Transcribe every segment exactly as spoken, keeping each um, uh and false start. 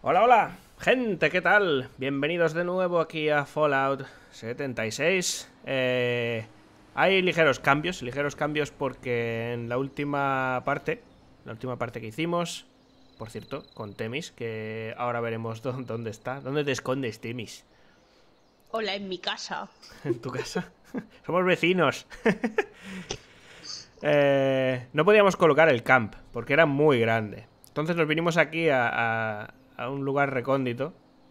Hola, hola, gente, ¿qué tal? Bienvenidos de nuevo aquí a Fallout setenta y seis. Eh, hay ligeros cambios, ligeros cambios porque en la última parte, la última parte que hicimos, por cierto, con Temis, que ahora veremos dó- dónde está. ¿Dónde te escondes, Temis? Hola, en mi casa. ¿En tu casa? Somos vecinos. Eh, no podíamos colocar el camp porque era muy grande. Entonces nos vinimos aquí a, a- a un lugar recóndito.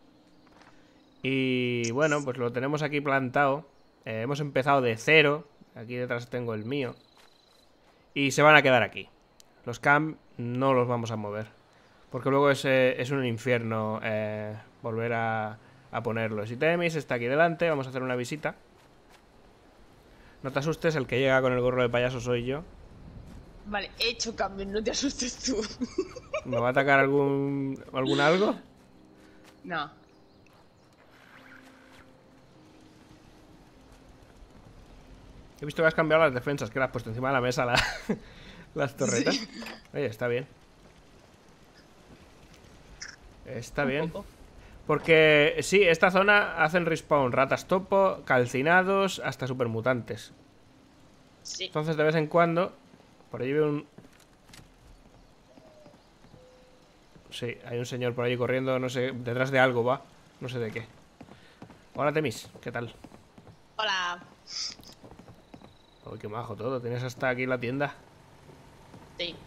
Y bueno, pues lo tenemos aquí plantado. Eh, hemos empezado de cero. Aquí detrás tengo el mío. Y se van a quedar aquí. Los camp no los vamos a mover. Porque luego es, eh, es un infierno eh, volver a, a ponerlos. Y Temis está aquí delante. Vamos a hacer una visita. No te asustes, el que llega con el gorro de payaso soy yo. Vale, he hecho cambio, no te asustes tú. ¿Me va a atacar algún, algún algo? No. He visto que has cambiado las defensas, que las has puesto encima de la mesa la- las torretas. Sí. Oye, está bien. Está Un bien. poco. Porque sí, esta zona hacen respawn ratas topo, calcinados, hasta supermutantes. Sí. Entonces de vez en cuando, por ahí veo un... Sí, hay un señor por ahí corriendo, no sé, detrás de algo va, no sé de qué. Hola Temis, ¿qué tal? Hola. Uy, qué majo todo, tienes hasta aquí la tienda. Sí.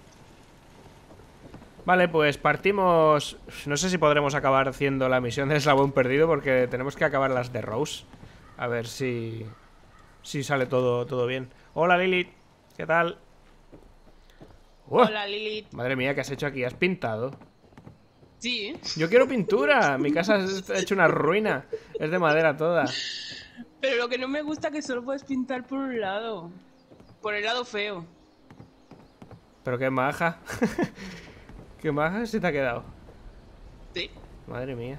Vale, pues partimos... No sé si podremos acabar haciendo la misión de eslabón perdido porque tenemos que acabar las de Rose. A ver si... Si sale todo, todo bien. Hola Lilith, ¿qué tal? ¡Oh! Hola, Lilith. Madre mía, ¿qué has hecho aquí? ¿Has pintado? Sí. Yo quiero pintura. Mi casa está hecho una ruina. Es de madera toda. Pero lo que no me gusta es que solo puedes pintar por un lado. Por el lado feo. Pero qué maja. Qué maja se te ha quedado. Sí. Madre mía.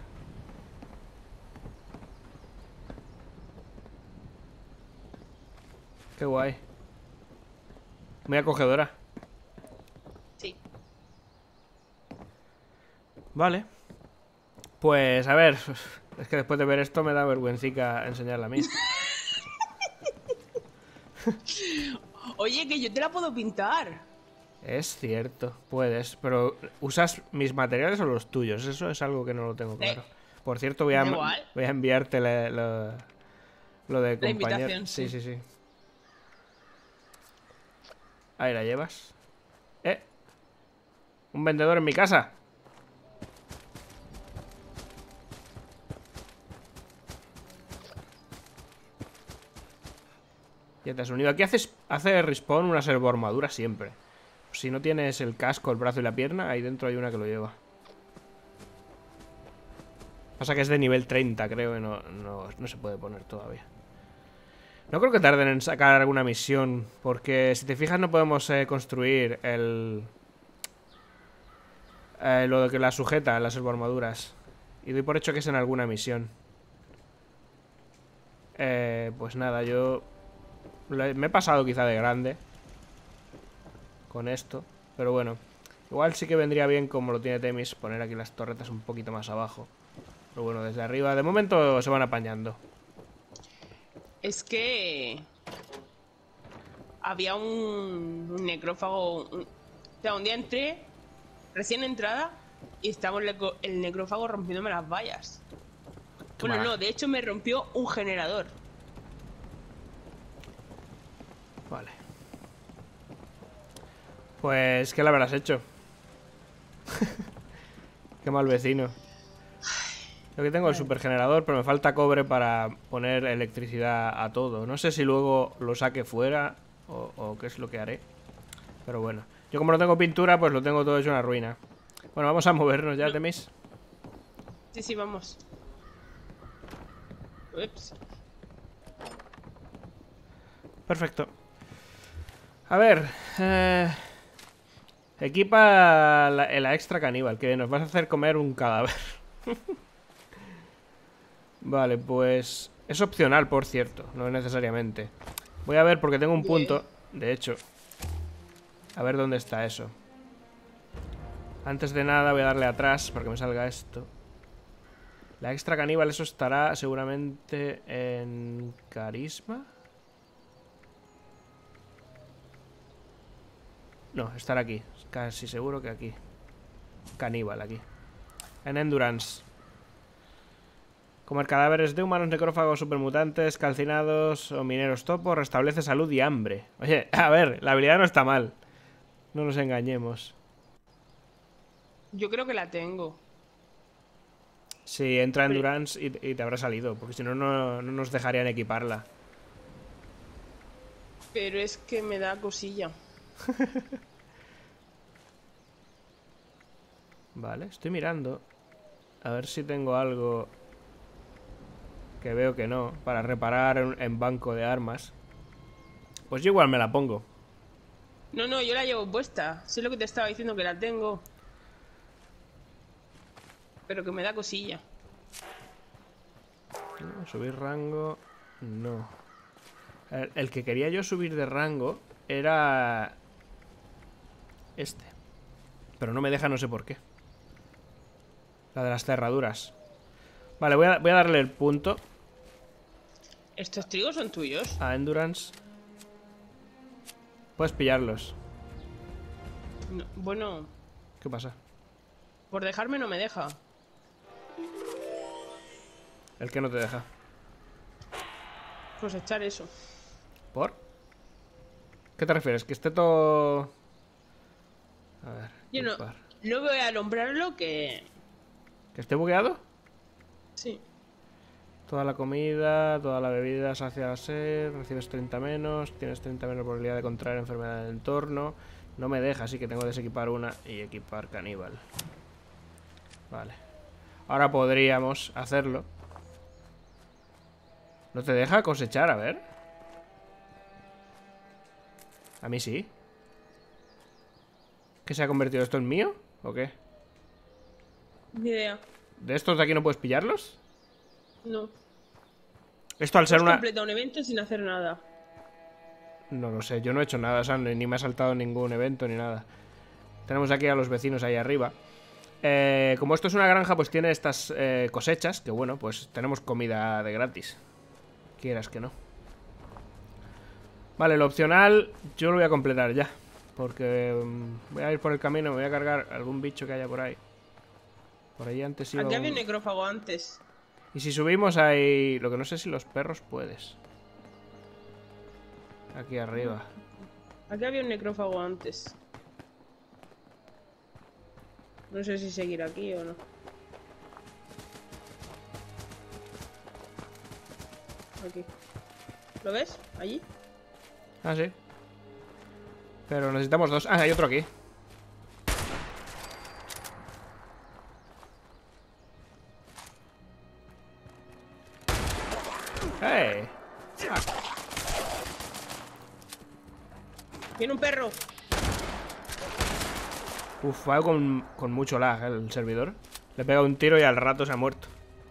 Qué guay. Muy acogedora. Sí. Vale. Pues a ver. Es que después de ver esto me da vergüencica enseñarla a mí. Oye, que yo te la puedo pintar. Es cierto, puedes. Pero ¿usas mis materiales o los tuyos? Eso es algo que no lo tengo Eh, claro. Por cierto, voy a, da igual. voy a enviarte la- la- lo de La compañero. invitación, Sí, sí. sí, sí. Ahí la llevas. ¡Eh! ¡Un vendedor en mi casa! Ya te has unido. Aquí haces, hace respawn una servoarmadura siempre. Si no tienes el casco, el brazo y la pierna, ahí dentro hay una que lo lleva. Pasa que es de nivel treinta, creo, y no, no, no se puede poner todavía. No creo que tarden en sacar alguna misión, porque si te fijas no podemos eh, construir el... Eh, lo de que la sujeta, las servoarmaduras. Y doy por hecho que es en alguna misión. Eh, pues nada, yo... le- me he pasado quizá de grande con esto, pero bueno. Igual sí que vendría bien, como lo tiene Temis, poner aquí las torretas un poquito más abajo. Pero bueno, desde arriba, de momento se van apañando. Es que... Había un, un necrófago... un- O sea, un día entré, recién entrada, y estaba el, neco- el necrófago rompiéndome las vallas. Qué Bueno, mal. no, de hecho me rompió un generador. Vale. Pues, ¿qué le habrás hecho? Qué mal vecino. Yo que tengo el supergenerador, pero me falta cobre para poner electricidad a todo. No sé si luego lo saque fuera o, o qué es lo que haré. Pero bueno. Yo como no tengo pintura, pues lo tengo todo hecho una ruina. Bueno, vamos a movernos ya, No. Temis. Sí, sí, vamos. Ups. Perfecto. A ver. Eh... Equipa la, la extra caníbal, que nos vas a hacer comer un cadáver. Vale, pues... Es opcional, por cierto, no necesariamente. Voy a ver porque tengo un Bien. punto, de hecho. A ver dónde está eso. Antes de nada voy a darle atrás para que me salga esto. La extra caníbal, eso estará seguramente en carisma. No, estará aquí. Casi seguro que aquí. Caníbal, aquí. En endurance. Comer cadáveres de humanos, necrófagos, supermutantes, calcinados o mineros topo. Restablece salud y hambre. Oye, a ver, la habilidad no está mal. No nos engañemos. Yo creo que la tengo. Sí, entra en Endurance y, y te habrá salido. Porque si no, no nos dejarían equiparla. Pero es que me da cosilla. Vale, estoy mirando. A ver si tengo algo... Que veo que no. Para reparar en, en banco de armas. Pues yo igual me la pongo. No, no, yo la llevo puesta. Sé lo que te estaba diciendo, que la tengo. Pero que me da cosilla. No, subir rango... No. El, el que quería yo subir de rango era... Este. Pero no me deja, no sé por qué. La de las cerraduras. Vale, voy a, voy a darle el punto. ¿Estos trigos son tuyos? A Endurance. Puedes pillarlos. No, bueno... ¿Qué pasa? Por dejarme no me deja. ¿El que no te deja? Pues echar eso. ¿Por? ¿Qué te refieres? ¿Que esté todo...? A ver... Yo no, equipar. no voy a nombrarlo que... ¿Que esté bugueado? Sí. Toda la comida, toda la bebida sacia la sed, recibes treinta menos, tienes treinta menos probabilidad de contraer enfermedad del entorno. No me deja, así que tengo que desequipar una y equipar caníbal. Vale. Ahora podríamos hacerlo. ¿No te deja cosechar? A ver. A mí sí. ¿Qué se ha convertido esto en mío? ¿O qué? Ni idea. ¿De estos de aquí no puedes pillarlos? No. Esto al ser Has una... completado un evento sin hacer nada. No lo sé, yo no he hecho nada, o sea, ni me ha saltado ningún evento ni nada. Tenemos aquí a los vecinos ahí arriba. Eh, como esto es una granja, pues tiene estas eh, cosechas, que bueno, pues tenemos comida de gratis. Quieras que no. Vale, lo opcional yo lo voy a completar ya. Porque um, voy a ir por el camino, me voy a cargar algún bicho que haya por ahí. Por ahí antes iba Aquí había un... un necrófago antes. Y si subimos ahí... Lo que no sé si los perros puedes. Aquí arriba. Aquí había un necrófago antes. No sé si seguir aquí o no. Aquí. ¿Lo ves? Allí. Ah, sí. Pero necesitamos dos. Ah, hay otro aquí. ¡Hey! Ah. Viene un perro. Uf, va con, con mucho lag el servidor. Le pega un tiro y al rato se ha muerto.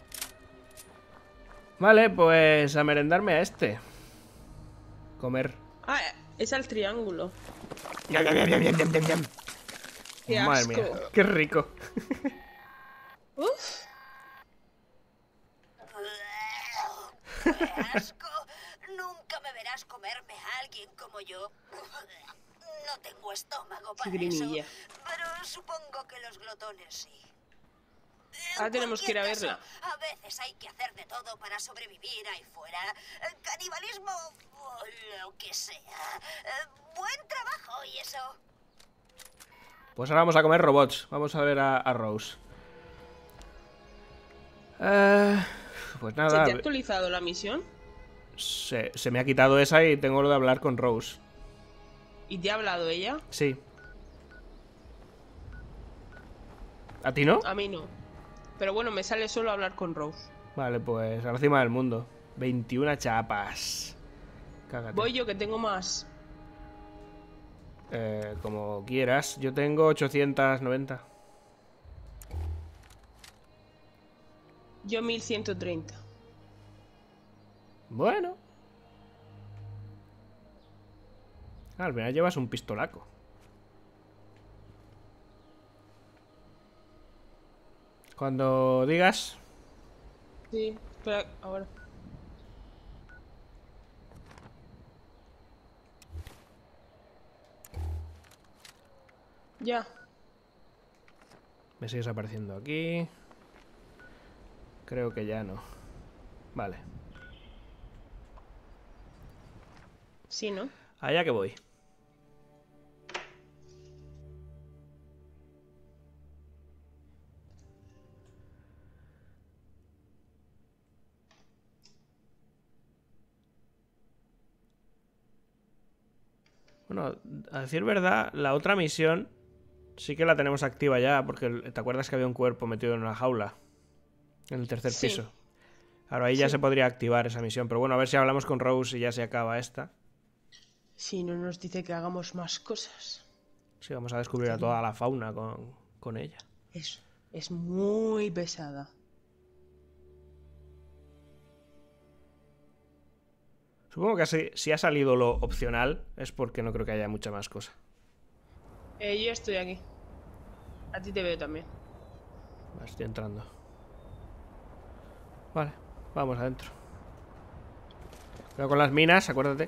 Vale, pues a merendarme a este. Comer. Ah, es al triángulo. Yam, yam, yam, yam, yam, yam, yam. Qué Madre asco. mía, qué rico. Uf. ¡Qué asco! Nunca me verás comerme a alguien como yo. No tengo estómago Qué para eso. grimilla. Pero supongo que los glotones sí. Ahora tenemos que ir a cualquier verla. caso, a veces hay que hacer de todo para sobrevivir ahí fuera. Eh, Canibalismo o lo que sea. Eh, Buen trabajo y eso. Pues ahora vamos a comer robots. Vamos a ver a, a Rose. Eh, pues ¿Se nada. te ha actualizado la misión? Se, se me ha quitado esa y tengo lo de hablar con Rose. ¿Y te ha hablado ella? Sí. ¿A ti no? A mí no. Pero bueno, me sale solo hablar con Rose. Vale, pues a la cima del mundo. veintiuna chapas. Cágate. Voy yo que tengo más. Eh, como quieras. Yo tengo ochocientos noventa. Yo mil ciento treinta. Bueno. Ah, al final llevas un pistolaco. Cuando digas. Sí, espera, ahora. Ya. Me sigues apareciendo aquí. Creo que ya no. Vale. Sí, ¿no? Allá que voy. Bueno, a decir verdad, la otra misión sí que la tenemos activa ya, porque ¿te acuerdas que había un cuerpo metido en una jaula? En el tercer Sí. piso. Ahora ahí ya Sí. se podría activar esa misión, pero bueno, a ver si hablamos con Rose y ya se acaba esta. Si no nos dice que hagamos más cosas. Sí, vamos a descubrir a toda la fauna con, con ella. Es, es muy pesada. Supongo que si, si ha salido lo opcional es porque no creo que haya mucha más cosa. Eh, yo estoy aquí. A ti te veo también. Vale, estoy entrando. Vale, vamos adentro. Cuidado con las minas, acuérdate.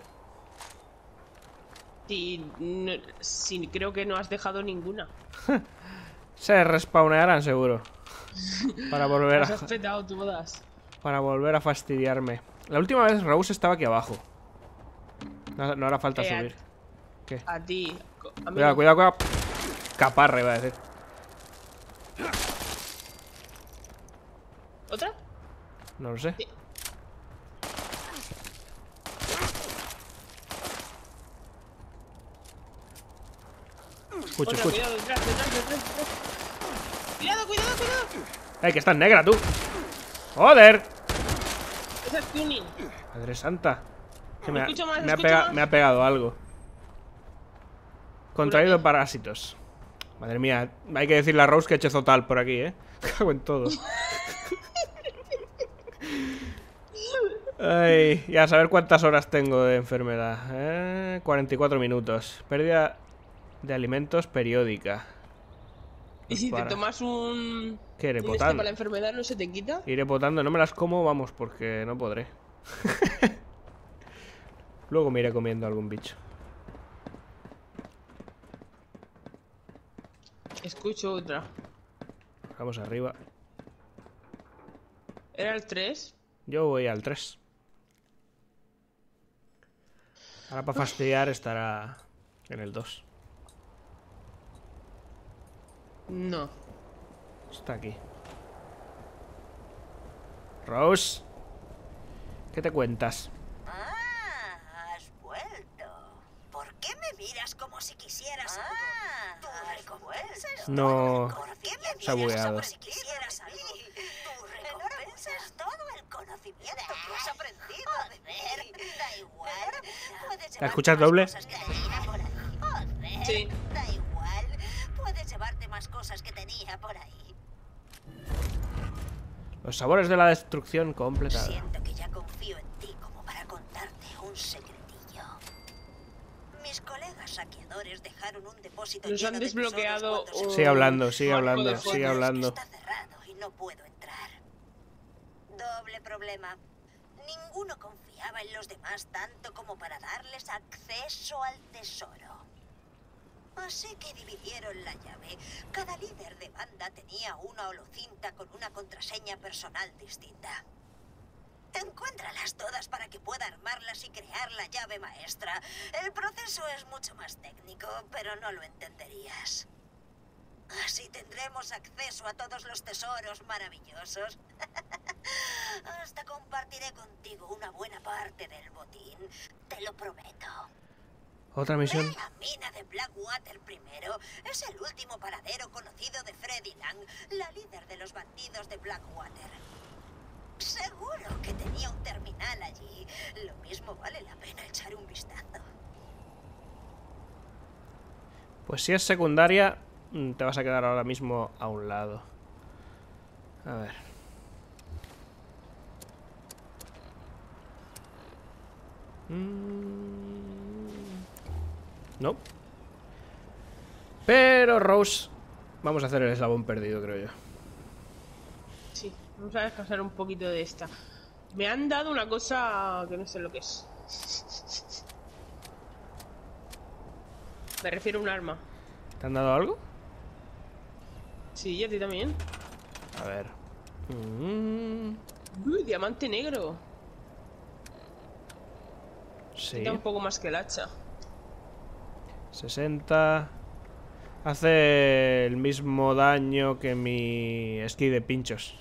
Sí, no, sí, creo que no has dejado ninguna. Se respawnearán seguro. Para volver Las a, has petado todas. para volver a fastidiarme. La última vez Rose estaba aquí abajo. No, no hará falta Eh, a- subir. ¿Qué? A ti. A mí Cuidado, no. cuidado, cuidado. Caparra iba a decir. ¿Otra? No lo sé. Sí. Escucho, Otra, escucho. cuidado, detrás, detrás, detrás, detrás. Cuidado, cuidado, cuidado. ¡Ey, que estás negra, tú! ¡Joder! Esa es tuning. Madre santa. Que me, ha, Escucho más, me, ha escucho pega- más. me ha pegado algo. Contraído Júrate. parásitos. Madre mía, hay que decirle a Rose que he hecho total por aquí, ¿eh? Cago en todo. Ay, y a saber cuántas horas tengo de enfermedad. Eh, cuarenta y cuatro minutos. Pérdida de alimentos periódica. Y si Para. te tomas un. ¿Qué, un este repotando? para la enfermedad, ¿no se te quita? Iré potando, no me las como, vamos, porque no podré. Luego me iré comiendo algún bicho. Escucho otra. Vamos arriba. ¿Era el tres? Yo voy al tres. Ahora para fastidiar estará en el dos. No. Está aquí. Rose, ¿qué te cuentas? Ah, has vuelto. ¿Por qué me miras como si quisieras algo? Tu recompensa es No, todo. ¿Por qué me se ha miras bugueado. como si quisieras algo? Tu recompensa es todo el conocimiento que has aprendido. Joder, da igual. Puedes ¿La escuchas doble? llevarte más cosas que tenía por ahí. Joder, Sí. da igual. Puedes llevarte más cosas que tenía por ahí. Los sabores de la destrucción completada. Siento que ya confío en ti como para contarte un secretillo. Mis colegas saqueadores dejaron un depósito Nos lleno han de tesoros desbloqueado cuando se- un- Sigue hablando, sigue Marco hablando, de sigue fotos. hablando. Está cerrado y no puedo entrar. Doble problema. Ninguno confiaba en los demás tanto como para darles acceso al tesoro. Así que dividieron la llave. Cada líder de banda tenía una holocinta con una contraseña personal distinta. Encuéntralas todas para que pueda armarlas y crear la llave maestra. El proceso es mucho más técnico, pero no lo entenderías. Así tendremos acceso a todos los tesoros maravillosos. Hasta compartiré contigo una buena parte del botín. Te lo prometo. Otra misión. Ve a la mina de Blackwater primero. Es el último paradero conocido de Freddy Lang, la líder de los bandidos de Blackwater. Seguro que tenía un terminal allí. Lo mismo vale la pena echar un vistazo. Pues si es secundaria, mm, te vas a quedar ahora mismo a un lado. A ver. Mm, no. Pero Rose, vamos a hacer el eslabón perdido, creo yo. Vamos a descansar un poquito de esta. Me han dado una cosa que no sé lo que es. Me refiero a un arma. ¿Te han dado algo? Sí, y a ti también. A ver. Mm, Uy, diamante negro. sí. Quita un poco más que el hacha. sesenta. Hace el mismo daño que mi esquí de pinchos.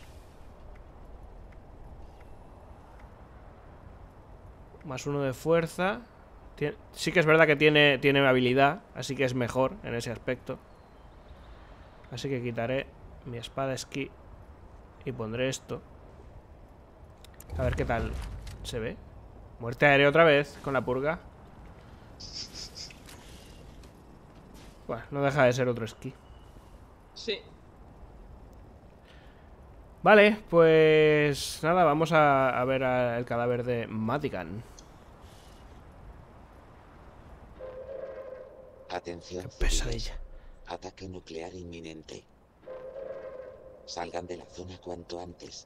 Más uno de fuerza. Tien- Sí que es verdad que tiene, tiene habilidad, así que es mejor en ese aspecto. Así que quitaré mi espada esquí y pondré esto. A ver qué tal se ve. Muerte aérea otra vez con la purga. Bueno, no deja de ser otro esquí. Sí. Vale, pues nada, vamos a, a ver a- el cadáver de Madigan. Atención, Qué civiles. pesadilla. Ataque nuclear inminente. Salgan de la zona cuanto antes.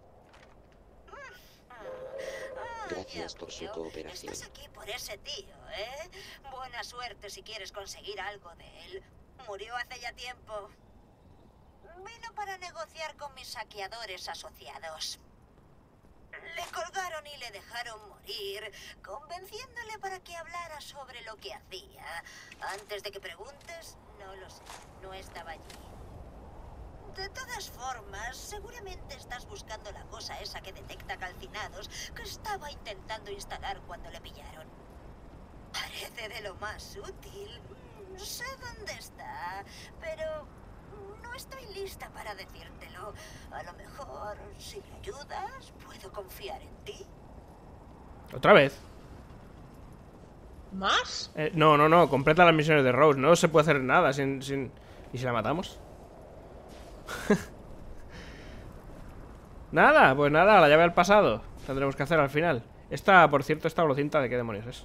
Ah, Gracias ya por su veo. cooperación. Estás aquí por ese tío, ¿eh? Buena suerte si quieres conseguir algo de él. Murió hace ya tiempo. Vino para negociar con mis saqueadores asociados. Le colgaron y le dejaron morir, convenciéndole para que hablara sobre lo que hacía. Antes de que preguntes, no lo sé. No estaba allí. De todas formas, seguramente estás buscando la cosa esa que detecta calcinados que estaba intentando instalar cuando le pillaron. Parece de lo más útil. Sé dónde está, pero no estoy lista para decírtelo. A lo mejor, si me ayudas, puedo confiar en ti. ¿Otra vez? ¿Más? Eh, no, no, no, completa las misiones de Rose. No se puede hacer nada sin... sin... ¿Y si la matamos? Nada, pues nada, la llave al pasado. Tendremos que hacer al final. Esta, por cierto, esta holocinta, ¿de qué demonios es?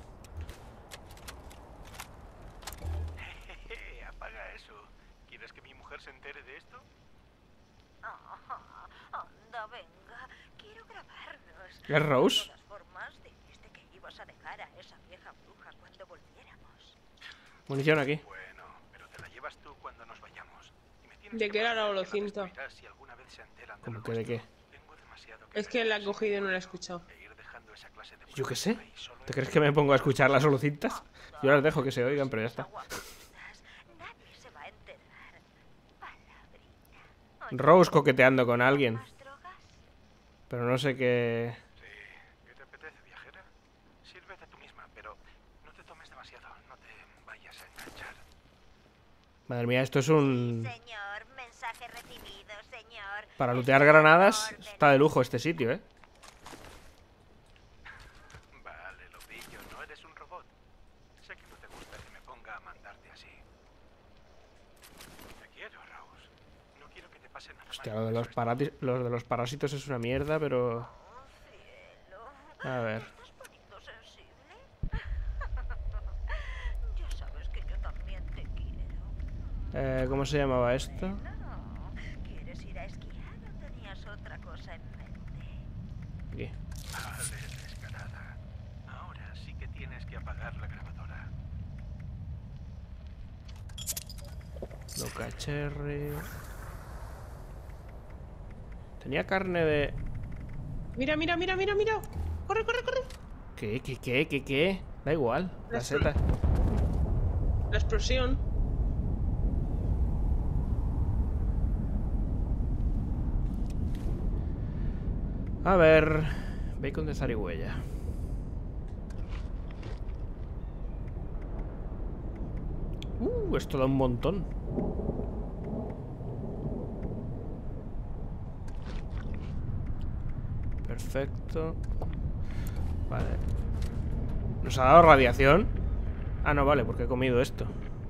Jeje, apaga eso. ¿Quieres que mi mujer se entere de esto? Anda, venga. Quiero grabarnos. ¿Es Rose? De todas formas, dijiste que ibas a dejar a esa vieja bruja cuando volviéramos. Munición aquí. Bueno, pero te la llevas tú cuando nos vayamos. Y me tienes ¿De que qué era la prometer que holocinta? destruirás si alguna vez se enteran de ¿Cómo lo que de nuestro. qué? Tengo demasiado Es que la he ver cogido y no la he escuchado. e ir dejando esa clase de Yo qué pruebas sé. por ahí solo ¿Te en crees que me pongo a escuchar las holocintas? Yo las dejo que se oigan, pero ya está. Nadie se va a enterar. Palabrita. Rose coqueteando con alguien. ¿Más drogas? Pero no sé qué... Sí. ¿Qué te apetece, viajera? Sírvete tú misma, pero no te tomes demasiado. No te vayas a enganchar. Madre mía, esto es un... Señor, mensaje recibido, señor. Para lootear granadas está de lujo este sitio, ¿eh? Vale, lo pillo. No eres un robot. Sé que no te gusta que me ponga a mandarte así. Te quiero, Rose. No quiero que te pase nada. Hostia, malo lo de los, con parati- lo de los parásitos es una mierda, pero... Oh, cielo. A ver... ¿Te estás poniendo sensible? Ya sabes que yo también te quiero. Eh, ¿cómo se llamaba esto? No, ¿quieres ir a esquiar o tenías otra cosa en mente? Aquí. esto. Vale, descarada. Ahora sí que tienes que apagar la grabadora. Loca Cherry... Tenía carne de... Mira, mira, mira, mira, mira. Corre, corre, corre. ¿Qué, qué, qué, qué, qué? Da igual, la Las seta. La explosión. A ver... Bacon de zarigüeya. Uh, esto da un montón. Perfecto. Vale. ¿Nos ha dado radiación? Ah, no, vale, porque he comido esto.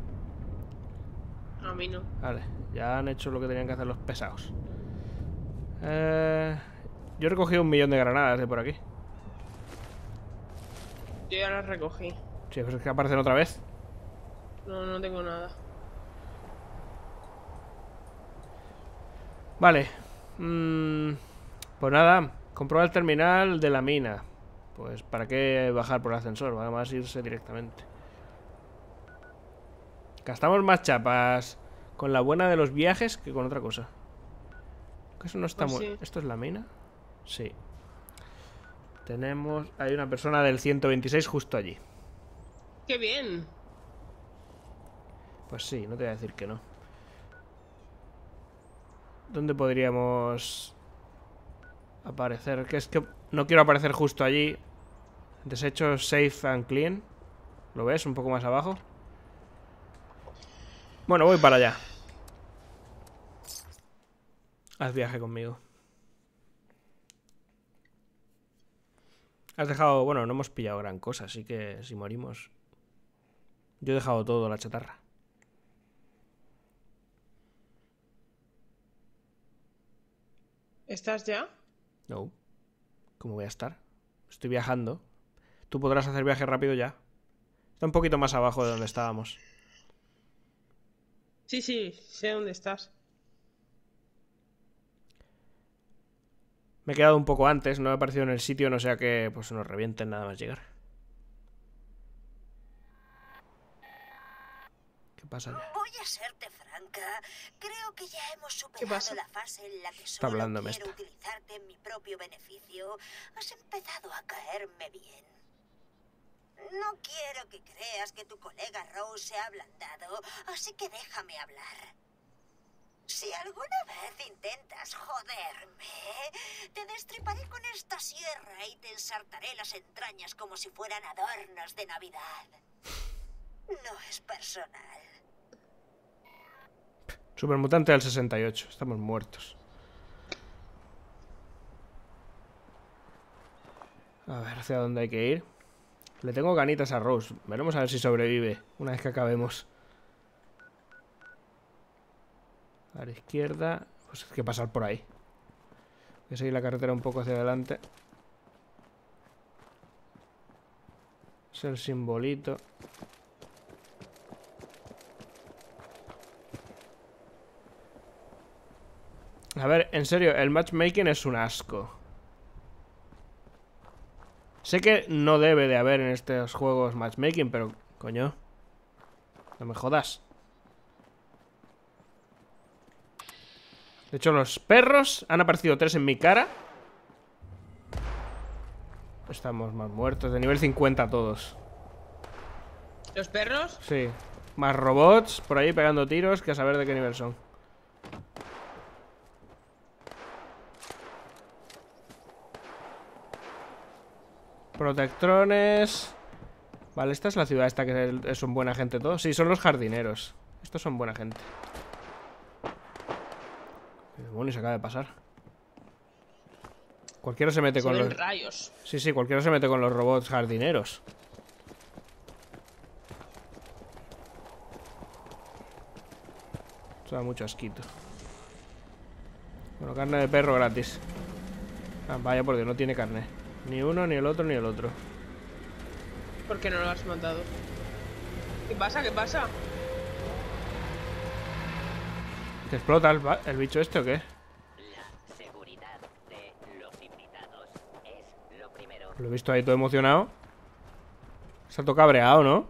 A mí no. Vale, ya han hecho lo que tenían que hacer los pesados. Eh, yo he recogido un millón de granadas de por aquí. Yo ya las recogí. Sí, pues es que aparecen otra vez. No, no tengo nada. Vale. Mm, Pues nada, comprobar el terminal de la mina. Pues para qué bajar por el ascensor, va más irse directamente. Gastamos más chapas con la buena de los viajes que con otra cosa. Que eso no está Pues muy... sí. ¿Esto es la mina? Sí. Tenemos... Hay una persona del ciento veintiséis justo allí. ¡Qué bien! Pues sí, no te voy a decir que no. ¿Dónde podríamos aparecer? Que es que no quiero aparecer justo allí. Desechos safe and clean. ¿Lo ves? Un poco más abajo. Bueno, voy para allá. Haz viaje conmigo. Has dejado... Bueno, no hemos pillado gran cosa, así que si morimos... Yo he dejado todo, la chatarra. ¿Estás ya? No. ¿Cómo voy a estar? Estoy viajando. Tú podrás hacer viaje rápido ya. Está un poquito más abajo de donde estábamos. Sí, sí, sé dónde estás. Me he quedado un poco antes, no he aparecido en el sitio, no sea que pues nos revienten nada más llegar. ¿Qué pasa ya? Voy a serte franca. Creo que ya hemos ¿Qué superado pasa? la fase en la que Está solo hablándome quiero esta. utilizarte en mi propio beneficio. Has empezado a caerme bien. No quiero que creas que tu colega Rose se ha ablandado, así que déjame hablar. Si alguna vez intentas joderme, te destriparé con esta sierra y te ensartaré las entrañas como si fueran adornos de Navidad. No es personal. Supermutante del sesenta y ocho, estamos muertos. A ver, ¿hacia dónde hay que ir? Le tengo ganitas a Rose. Veremos a ver si sobrevive una vez que acabemos. A la izquierda. Pues hay que pasar por ahí. Voy a seguir la carretera un poco hacia adelante. Es el simbolito. A ver, en serio, el matchmaking es un asco. Sé que no debe de haber en estos juegos matchmaking, pero, coño, no me jodas. De hecho, los perros han aparecido tres en mi cara. Estamos más muertos, de nivel cincuenta todos. ¿Los perros? Sí, más robots por ahí pegando tiros, que a saber de qué nivel son. Protectrones. Vale, esta es la ciudad esta que son buena gente todos. Sí, son los jardineros. Estos son buena gente. ¿Qué demonios acaba de pasar? Cualquiera se mete Se con ven los... rayos. Sí, sí, cualquiera se mete con los robots jardineros. Esto da mucho asquito. Bueno, carne de perro gratis. Ah, vaya, porque no tiene carne. Ni uno, ni el otro, ni el otro. ¿Por qué no lo has matado? ¿Qué pasa? ¿Qué pasa? ¿Te explota el, el bicho este o qué? La seguridad de los invitados es lo primero. Lo he visto ahí todo emocionado. Se ha tocado cabreado, ¿no?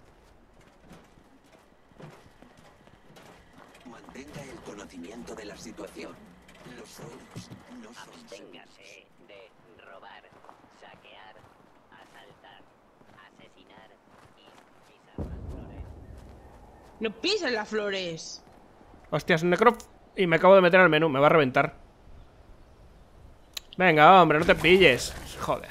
Mantenga el conocimiento de la situación. Los suelos no son Absténgase de robar, saquear, asaltar, asesinar y pisar las flores. ¡No pises las flores! Hostias, un necrof. Y me acabo de meter al menú, me va a reventar. Venga, hombre, no te pilles. Joder.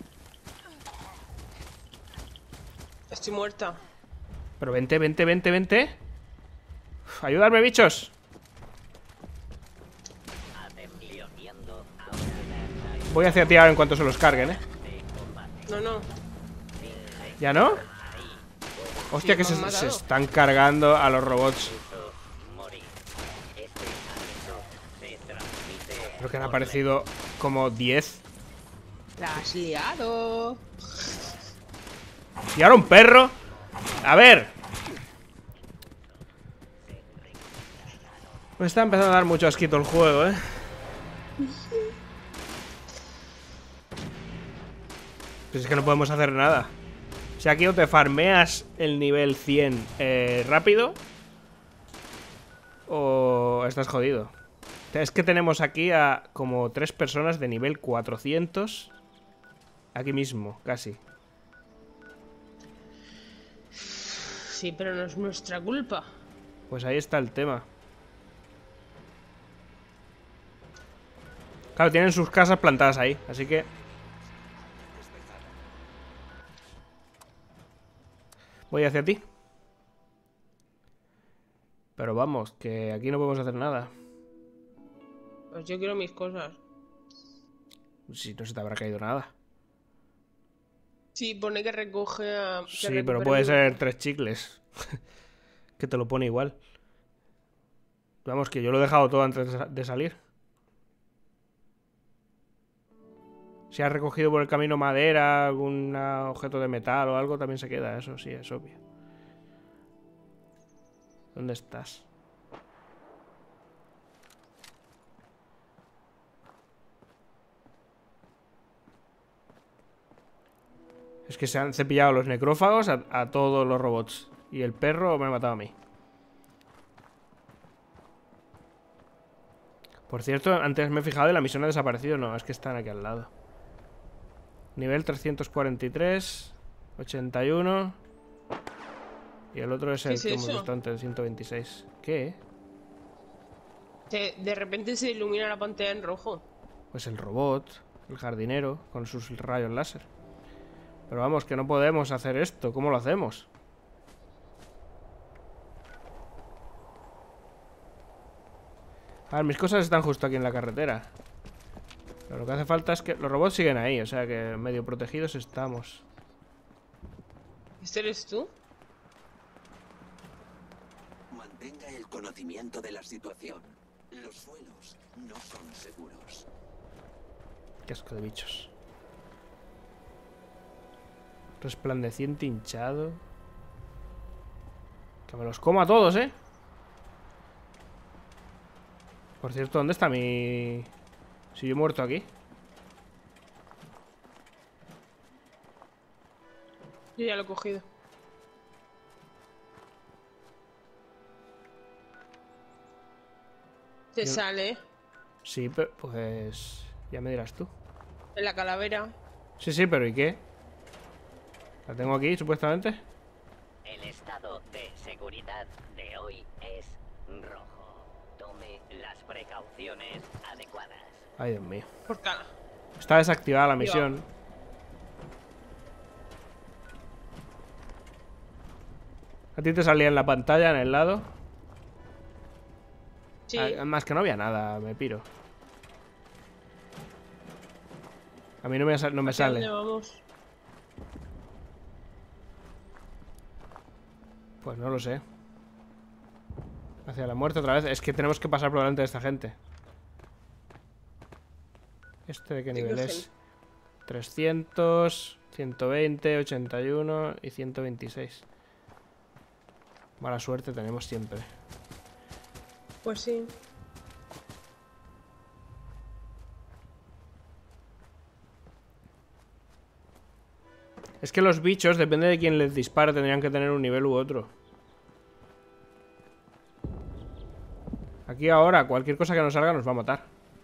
Estoy muerta. Pero vente, vente, vente, vente. Uf, ayudarme, bichos. Atencionando Voy hacia ti ahora en cuanto se los carguen, eh. No, no. ¿Ya no? Hostia, Sí, que me han se, se matado. están cargando a los robots. morir. Este aviso se transmite. Creo que han aparecido como diez. La has liado. Y ahora un perro. A ver. Me está empezando a dar mucho asquito el juego, eh. Pues es que no podemos hacer nada. O sea, aquí o te farmeas el nivel cien eh, rápido, o estás jodido. Es que tenemos aquí a como tres personas de nivel cuatrocientos. Aquí mismo, casi. Sí, pero no es nuestra culpa. Pues ahí está el tema. Claro, tienen sus casas plantadas ahí, así que... voy hacia ti. Pero vamos, que aquí no podemos hacer nada. Pues yo quiero mis cosas. Si no se te habrá caído nada. Sí, pone que recoge a... que Sí, pero recupere puede mi- ser tres chicles. Que te lo pone igual. Vamos, que yo lo he dejado todo antes de sa- de salir. Si has recogido por el camino madera, algún objeto de metal o algo, también se queda. Eso sí, es obvio. ¿Dónde estás? Es que se han cepillado los necrófagos a, a todos los robots. Y el perro me ha matado a mí. Por cierto, antes me he fijado y la misión ha desaparecido. No, es que están aquí al lado. Nivel trescientos cuarenta y tres, ochenta y uno. Y el otro es ¿Qué el es que hemos eso? visto antes, el ciento veintiséis. ¿Qué? Se- de repente se ilumina la pantalla en rojo. Pues el robot, el jardinero, con sus rayos láser. Pero vamos, que no podemos hacer esto. ¿Cómo lo hacemos? A ver, mis cosas están justo aquí en la carretera. Pero lo que hace falta es que los robots siguen ahí, o sea que medio protegidos estamos. ¿Este eres tú? Mantenga el conocimiento de la situación. Los suelos no son seguros. Qué asco de bichos. Resplandeciente hinchado. Que me los como a todos, ¿eh? Por cierto, ¿dónde está mi...? Si yo he muerto aquí. Yo ya lo he cogido. Te Yo- sale Sí, pero pues... ya me dirás tú. en la calavera. Sí, sí, pero ¿y qué? La tengo aquí, supuestamente. El estado de seguridad de hoy es rojo. Tome las precauciones adecuadas. Ay, Dios mío. Por cada. Está desactivada la misión. ¿A ti te salía en la pantalla, en el lado? Sí. Además que no había nada, me piro. A mí no me, sa- no me ¿Hacia sale. dónde vamos? Pues no lo sé. Hacia la muerte otra vez. Es que tenemos que pasar por delante de esta gente. ¿Este de qué Sí, nivel qué es? trescientos, ciento veinte, ochenta y uno y ciento veintiséis. Mala suerte tenemos siempre. Pues sí. Es que los bichos, depende de quién les dispare, tendrían que tener un nivel u otro. Aquí ahora, cualquier cosa que nos salga nos va a matar.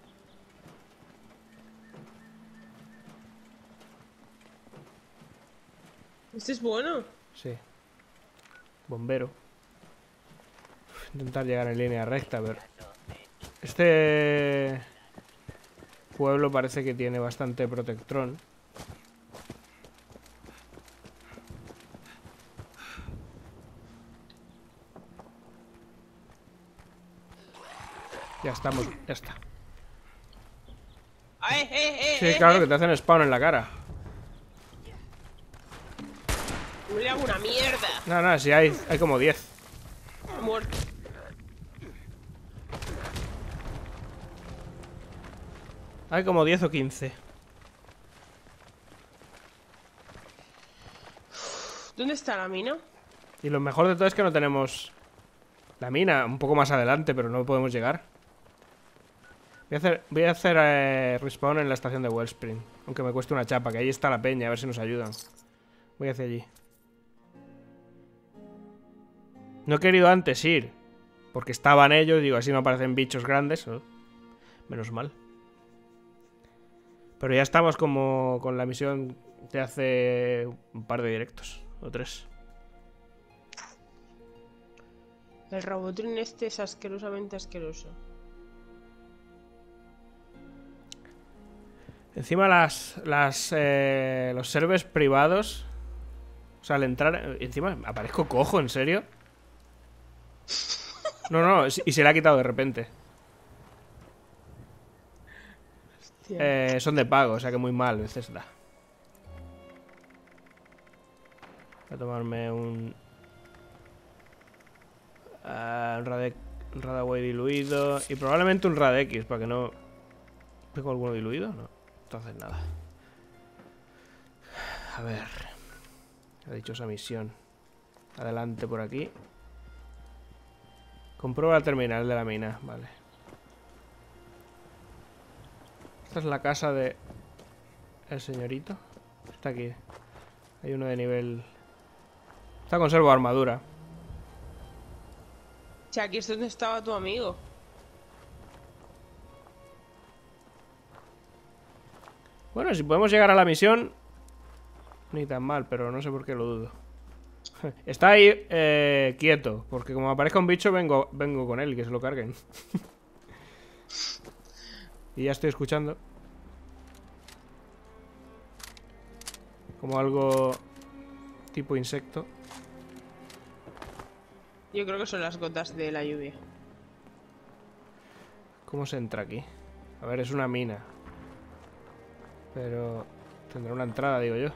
Este es bueno. Sí. Bombero. Uf, intentar llegar en línea recta, pero... Este... pueblo parece que tiene bastante protectrón. Ya estamos, ya está. ¡Ah, eh, eh, eh! Sí, eh, claro, eh! que te hacen spawn en la cara. No le hago una mierda. No, no, si hay, hay como diez. Muerto. Hay como diez o quince. ¿Dónde está la mina? Y lo mejor de todo es que no tenemos la mina un poco más adelante, pero no podemos llegar. Voy a hacer, voy a hacer eh, respawn en la estación de Wellspring. Aunque me cueste una chapa, que ahí está la peña, a ver si nos ayudan. Voy hacia allí. No he querido antes ir, porque estaban ellos, digo, así no aparecen bichos grandes. ¿No? Menos mal. Pero ya estamos como con la misión de hace un par de directos, o tres. El Robotrin este es asquerosamente asqueroso. Encima las, las eh, los servers privados. O sea, al entrar... Encima aparezco cojo, ¿en serio? No, no, y se le ha quitado de repente. Eh, son de pago, o sea que muy mal, a veces da. Voy a tomarme un... Uh, un, Rade, un Radaway diluido. Y probablemente un Radex, para que no... ¿Tengo alguno diluido? No. Entonces nada. A ver. Ha dicho esa misión. Adelante por aquí. Comprueba la terminal de la mina. Vale. Esta es la casa de... El señorito. Está aquí. Hay uno de nivel... Esta conserva armadura. O sea, aquí es donde estaba tu amigo. Bueno, si podemos llegar a la misión... Ni tan mal, pero no sé por qué lo dudo. Está ahí eh, quieto, porque como aparezca un bicho vengo, vengo con él, que se lo carguen. Y ya estoy escuchando como algo tipo insecto. Yo creo que son las gotas de la lluvia. ¿Cómo se entra aquí? A ver, es una mina, pero tendrá una entrada, digo yo.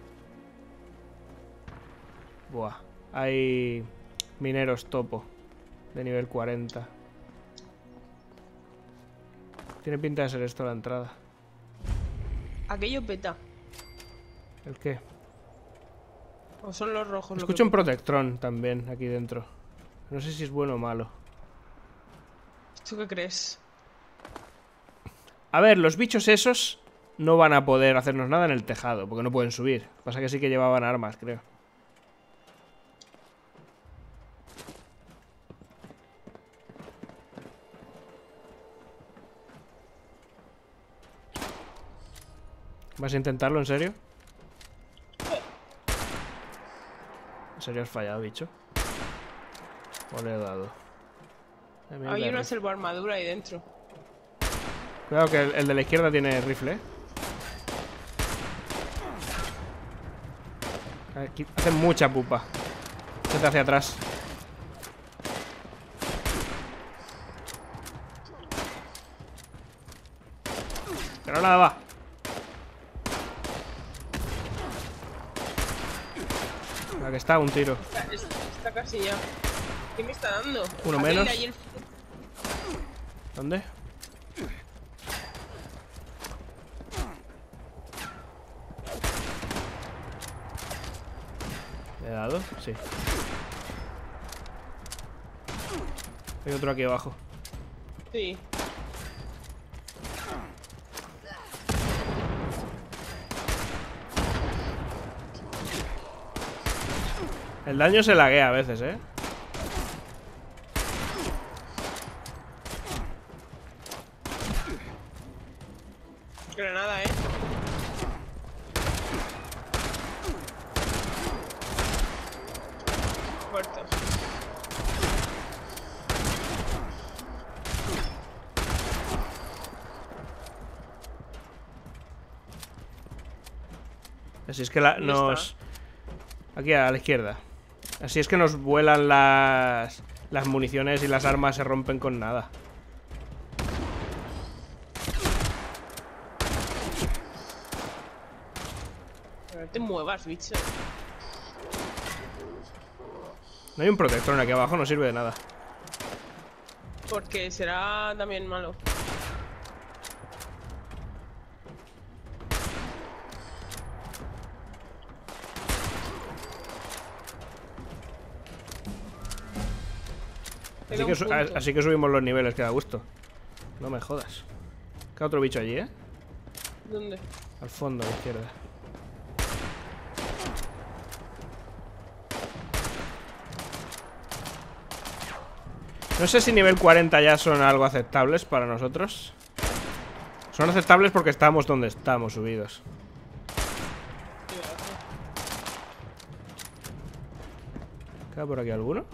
Buah, hay mineros topo de nivel cuarenta. Tiene pinta de ser esto la entrada. Aquello peta. ¿El qué? O son los rojos. Escucho un Protectron también aquí dentro. No sé si es bueno o malo. ¿Tú qué crees? A ver, los bichos esos no van a poder hacernos nada en el tejado, porque no pueden subir. Pasa que sí que llevaban armas, creo. ¿Vas a intentarlo, en serio? ¿En serio has fallado, bicho? ¿O le he dado? Hay una selva armadura ahí dentro. Cuidado que el, el de la izquierda tiene rifle, ¿eh? Aquí hacen mucha pupa. Vete hacia atrás. Pero nada va. La que está, un tiro. Está, está casi ya. ¿Qué me está dando? Uno Aquel menos. de ayer. ¿Dónde? ¿Le he dado? Sí. Hay otro aquí abajo. Sí. El daño se laguea a veces, ¿eh? Granada, ¿eh? Muerto. Así es que la, nos... Aquí a la izquierda. Así es que nos vuelan las... Las municiones y las armas se rompen con nada. No te muevas, bicho. No hay un protector aquí abajo, no sirve de nada. Porque será también malo. Así que, así que subimos los niveles, que da gusto. No me jodas. Queda otro bicho allí, ¿eh? ¿Dónde? Al fondo, a la izquierda. No sé si nivel cuarenta ya son algo aceptables para nosotros. Son aceptables porque estamos donde estamos subidos. ¿Queda por aquí alguno?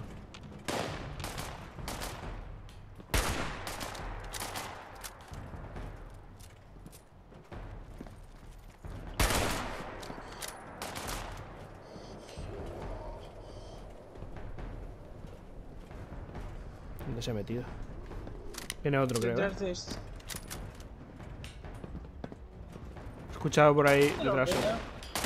¿Dónde se ha metido? Viene otro, creo. ¿eh? Detrás de este. He escuchado por ahí detrás. Pero-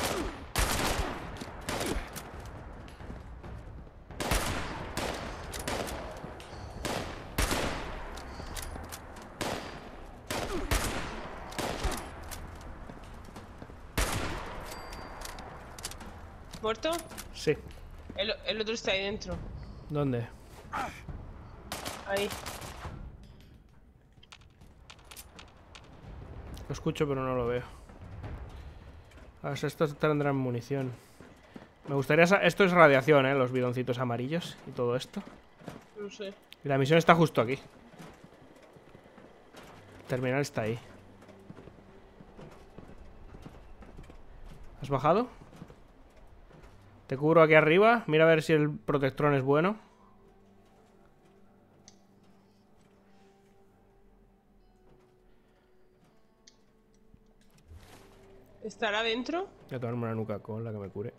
¿Muerto? Sí. El, el otro está ahí dentro. ¿Dónde? Ahí. Lo escucho pero no lo veo. A ver si estos tendrán munición. Me gustaría... sa- Esto es radiación, ¿eh? Los bidoncitos amarillos y todo esto. No sé. Y la misión está justo aquí. El terminal está ahí. ¿Has bajado? Te cubro aquí arriba. Mira a ver si el protectrón es bueno. ¿Estará dentro? Voy a tomarme una nuca con la que me cure.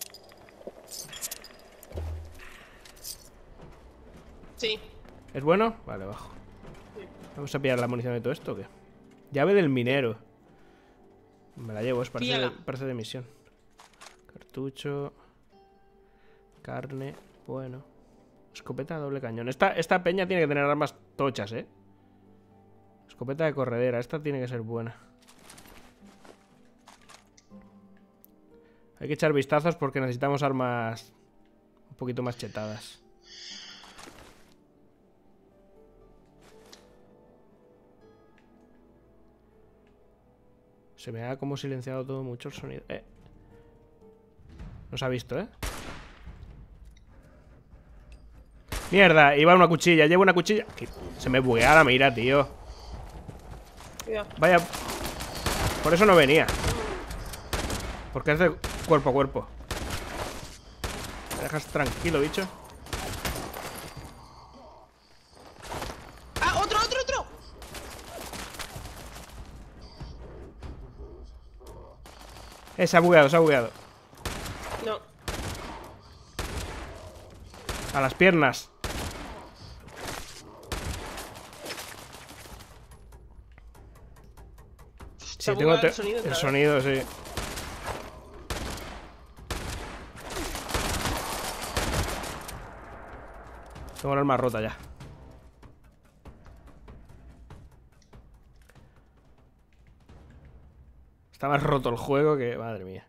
Sí. ¿Es bueno? Vale, bajo. Vamos a pillar la munición de todo esto, ¿o qué? Llave del minero. Me la llevo, es parece de, Píllala. parece de misión. Cartucho. Carne. Bueno. Escopeta de doble cañón. Esta, esta peña tiene que tener armas tochas, ¿eh? Escopeta de corredera. Esta tiene que ser buena. Hay que echar vistazos porque necesitamos armas un poquito más chetadas. Se me ha como silenciado todo mucho el sonido. Eh. No se ha visto, ¿eh? Mierda, iba una cuchilla. Llevo una cuchilla. Se me buguea la mira, tío. Cuidado. Vaya. Por eso no venía. Porque es de cuerpo a cuerpo. ¿Me dejas tranquilo, bicho? ¡Ah, otro, otro, otro! Eh, se ha bugueado, se ha bugueado. No. A las piernas. Se ha Sí, tengo bugueado te- el sonido otra el vez. sonido, sí. Tengo el arma rota ya. Está más roto el juego que... Madre mía.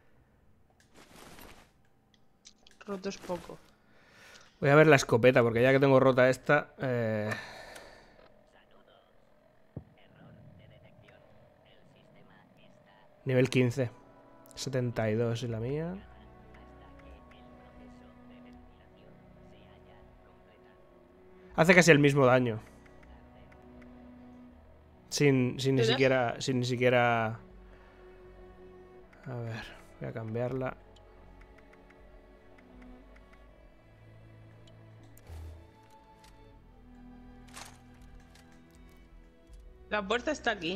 Roto es poco. Voy a ver la escopeta, porque ya que tengo rota esta... Eh... Nivel quince. setenta y dos es la mía. Hace casi el mismo daño. Sin, sin ni ¿Te da? siquiera... Sin ni siquiera... A ver, voy a cambiarla. La puerta está aquí.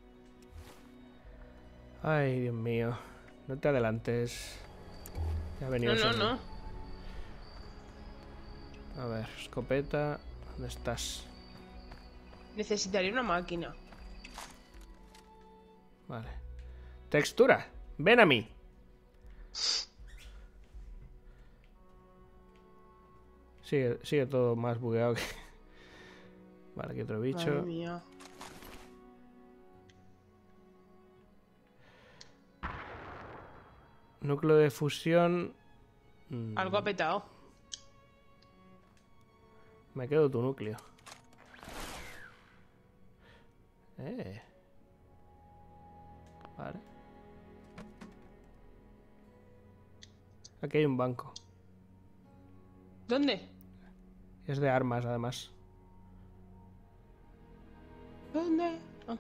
Ay, Dios mío. No te adelantes. Ya ha venido No, el no, sonido. no. A ver, escopeta. ¿Dónde estás? Necesitaría una máquina. Vale. Textura. Ven a mí. Sigue, sigue todo más bugueado que... Vale, aquí otro bicho. Madre mía. Núcleo de fusión. Mm, Algo ha petado. Me quedo tu núcleo. ¿Eh? Eh. Vale. Aquí hay un banco. ¿Dónde? Es de armas, además. ¿Dónde? Ah.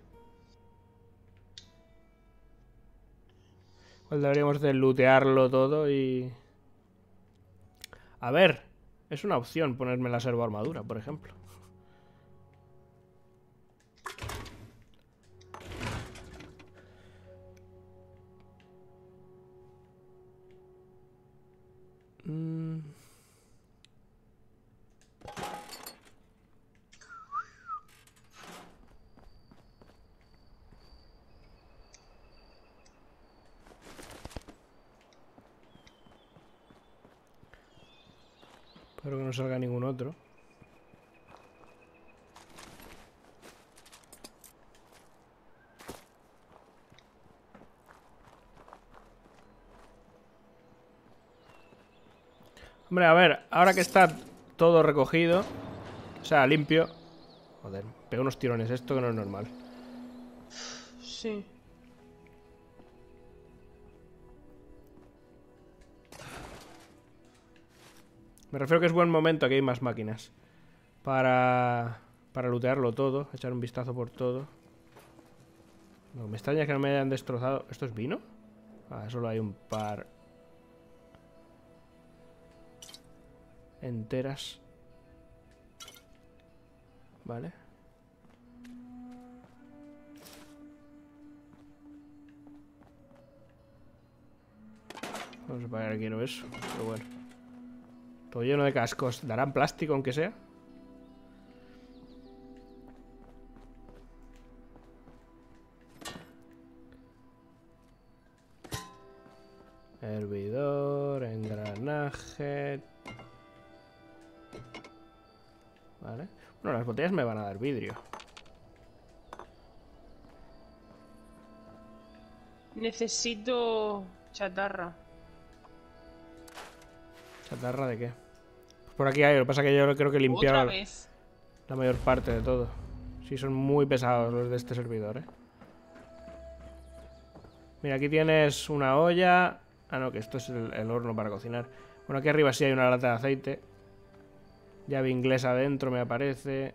Pues deberíamos de lootearlo todo y... A ver, es una opción ponerme la servoarmadura, por ejemplo. Mm. Espero que no salga ningún otro. Hombre, a ver, ahora que está todo recogido, o sea, limpio. Joder, pega unos tirones esto que no es normal. Sí. Me refiero que es buen momento, aquí hay más máquinas. Para... Para lootearlo todo, echar un vistazo por todo. No, me extraña que no me hayan destrozado. ¿Esto es vino? Ah, solo hay un par... enteras. Vale. No sé para qué quiero eso, pero bueno. Todo lleno de cascos. ¿Darán plástico aunque sea? Hervidor, engranaje. Vale. Bueno, las botellas me van a dar vidrio. Necesito chatarra. ¿Chatarra de qué? Pues por aquí hay, lo que pasa es que yo creo que he limpiado ¿Otra vez? la mayor parte de todo. Sí, son muy pesados los de este servidor, eh. Mira, aquí tienes una olla. Ah, no, que esto es el, el horno para cocinar. Bueno, aquí arriba sí hay una lata de aceite. Llave inglesa adentro me aparece.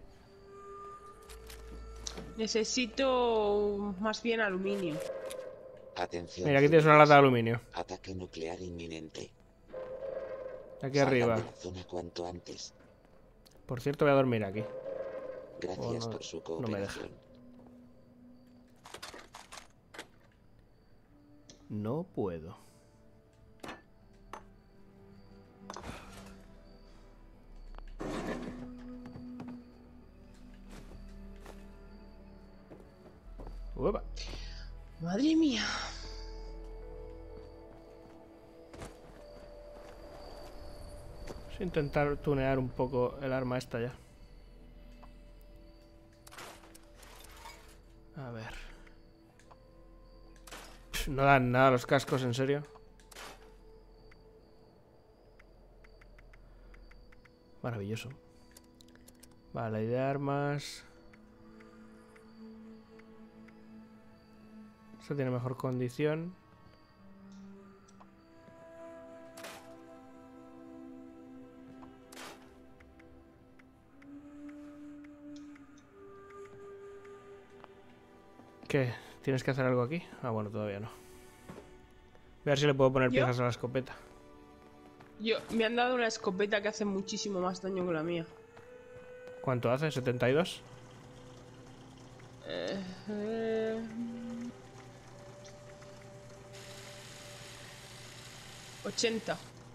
Necesito más bien aluminio. Atención. Mira, aquí tienes una lata de aluminio. Ataque nuclear inminente. Aquí Salgan arriba. de la zona cuanto antes. Por cierto, voy a dormir aquí. Gracias Oh, no, por su no me deja. cooperación. No puedo. Uepa. Madre mía. Voy a intentar tunear un poco el arma esta ya. A ver. Pff, no dan nada los cascos, en serio. Maravilloso. Vale, y de armas. Esta tiene mejor condición. ¿Qué? ¿Tienes que hacer algo aquí? Ah, bueno, todavía no. Voy a ver si le puedo poner ¿Yo? piezas a la escopeta. Yo, me han dado una escopeta que hace muchísimo más daño que la mía. ¿Cuánto hace? ¿setenta y dos? Eh, eh, ochenta.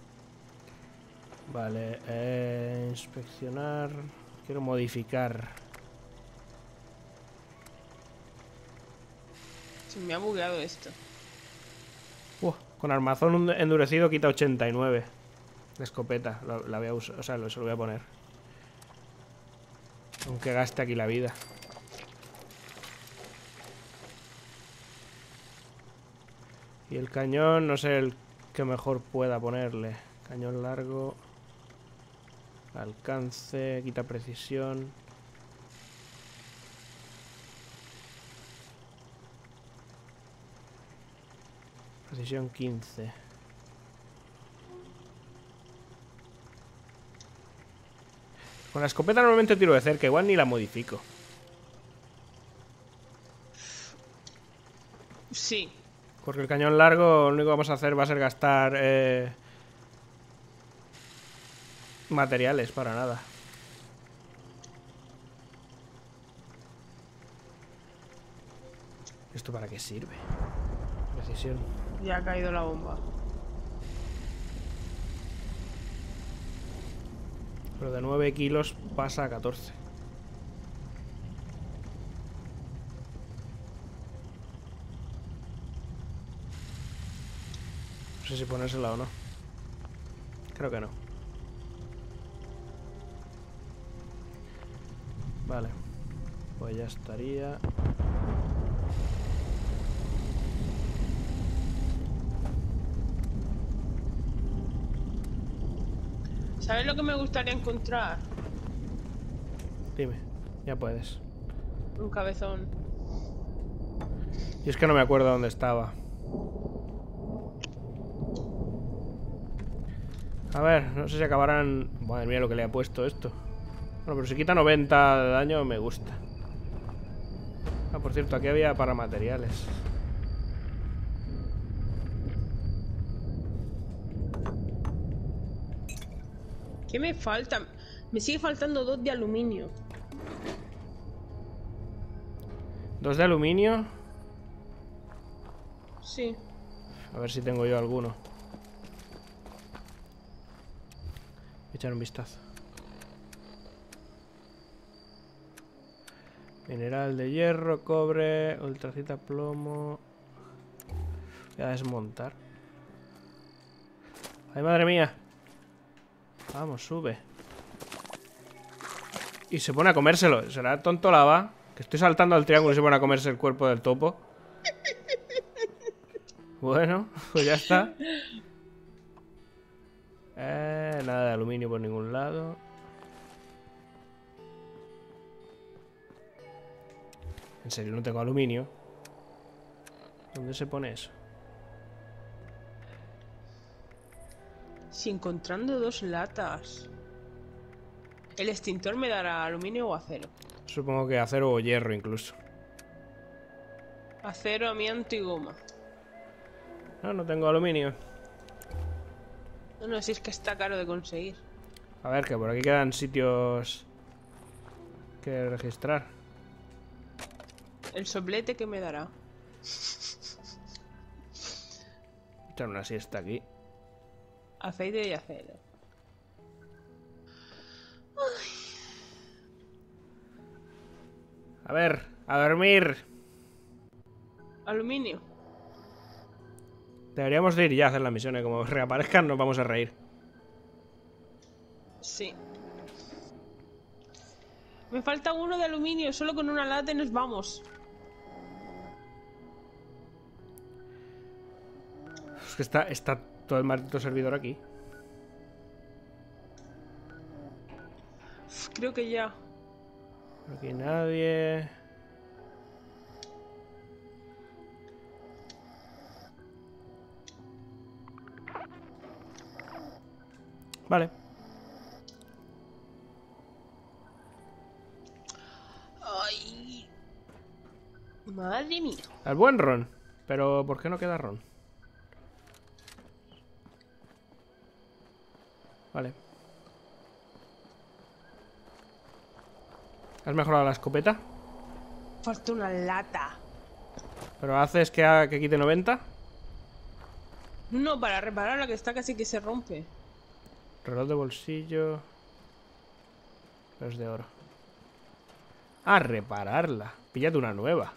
Vale, eh, inspeccionar. Quiero modificar. Se me ha bugueado esto. Uh, con armazón endurecido quita ochenta y nueve. De escopeta. La, la voy a usar, o sea, lo, se lo voy a poner. Aunque gaste aquí la vida. Y el cañón, no sé el que mejor pueda ponerle. Cañón largo. Alcance, quita precisión. Precisión quince. Con la escopeta normalmente tiro de cerca, igual ni la modifico. Sí. Porque el cañón largo lo único que vamos a hacer va a ser gastar eh, materiales para nada. ¿Esto para qué sirve? Precisión. Ya ha caído la bomba. Pero de nueve kilos pasa a catorce. No sé si ponérsela o no. Creo que no. Vale. Pues ya estaría. ¿Sabes lo que me gustaría encontrar? Dime, ya puedes. Un cabezón. Y es que no me acuerdo dónde estaba. A ver, no sé si acabarán... Madre mía lo que le ha puesto esto. Bueno, pero si quita noventa de daño me gusta. Ah, por cierto, aquí había para materiales. ¿Qué me falta? Me sigue faltando dos de aluminio. Dos de aluminio. Sí. A ver si tengo yo alguno. Voy a echar un vistazo. Mineral de hierro, cobre, ultracita, plomo. Voy a desmontar. ¡Ay, madre mía! Vamos, sube. Y se pone a comérselo. ¿Será tonto lava? Que estoy saltando al triángulo y se pone a comerse el cuerpo del topo. Bueno, pues ya está. Eh, nada de aluminio por ningún lado. En serio, no tengo aluminio. ¿Dónde se pone eso? Si encontrando dos latas. ¿El extintor me dará aluminio o acero? Supongo que acero o hierro incluso. Acero, amianto y goma. No, no tengo aluminio. No, no, si es que está caro de conseguir. A ver, que por aquí quedan sitios que registrar. El soplete que me dará. Echar una siesta aquí. Aceite y acero. A ver, a dormir. Aluminio. Deberíamos de ir ya a hacer las misiones. Como reaparezcan nos vamos a reír. Sí. Me falta uno de aluminio. Solo con una lata y nos vamos. Es que está, está todo el maldito servidor aquí. Uf, creo que ya. Aquí nadie. Vale. Ay. Madre mía. El buen ron. Pero ¿por qué no queda ron? Vale. ¿Has mejorado la escopeta? Falta una lata. ¿Pero haces que, haga, que quite noventa? No, para repararla que está casi que se rompe. Reloj de bolsillo. Los de oro. Ah, repararla. Píllate una nueva.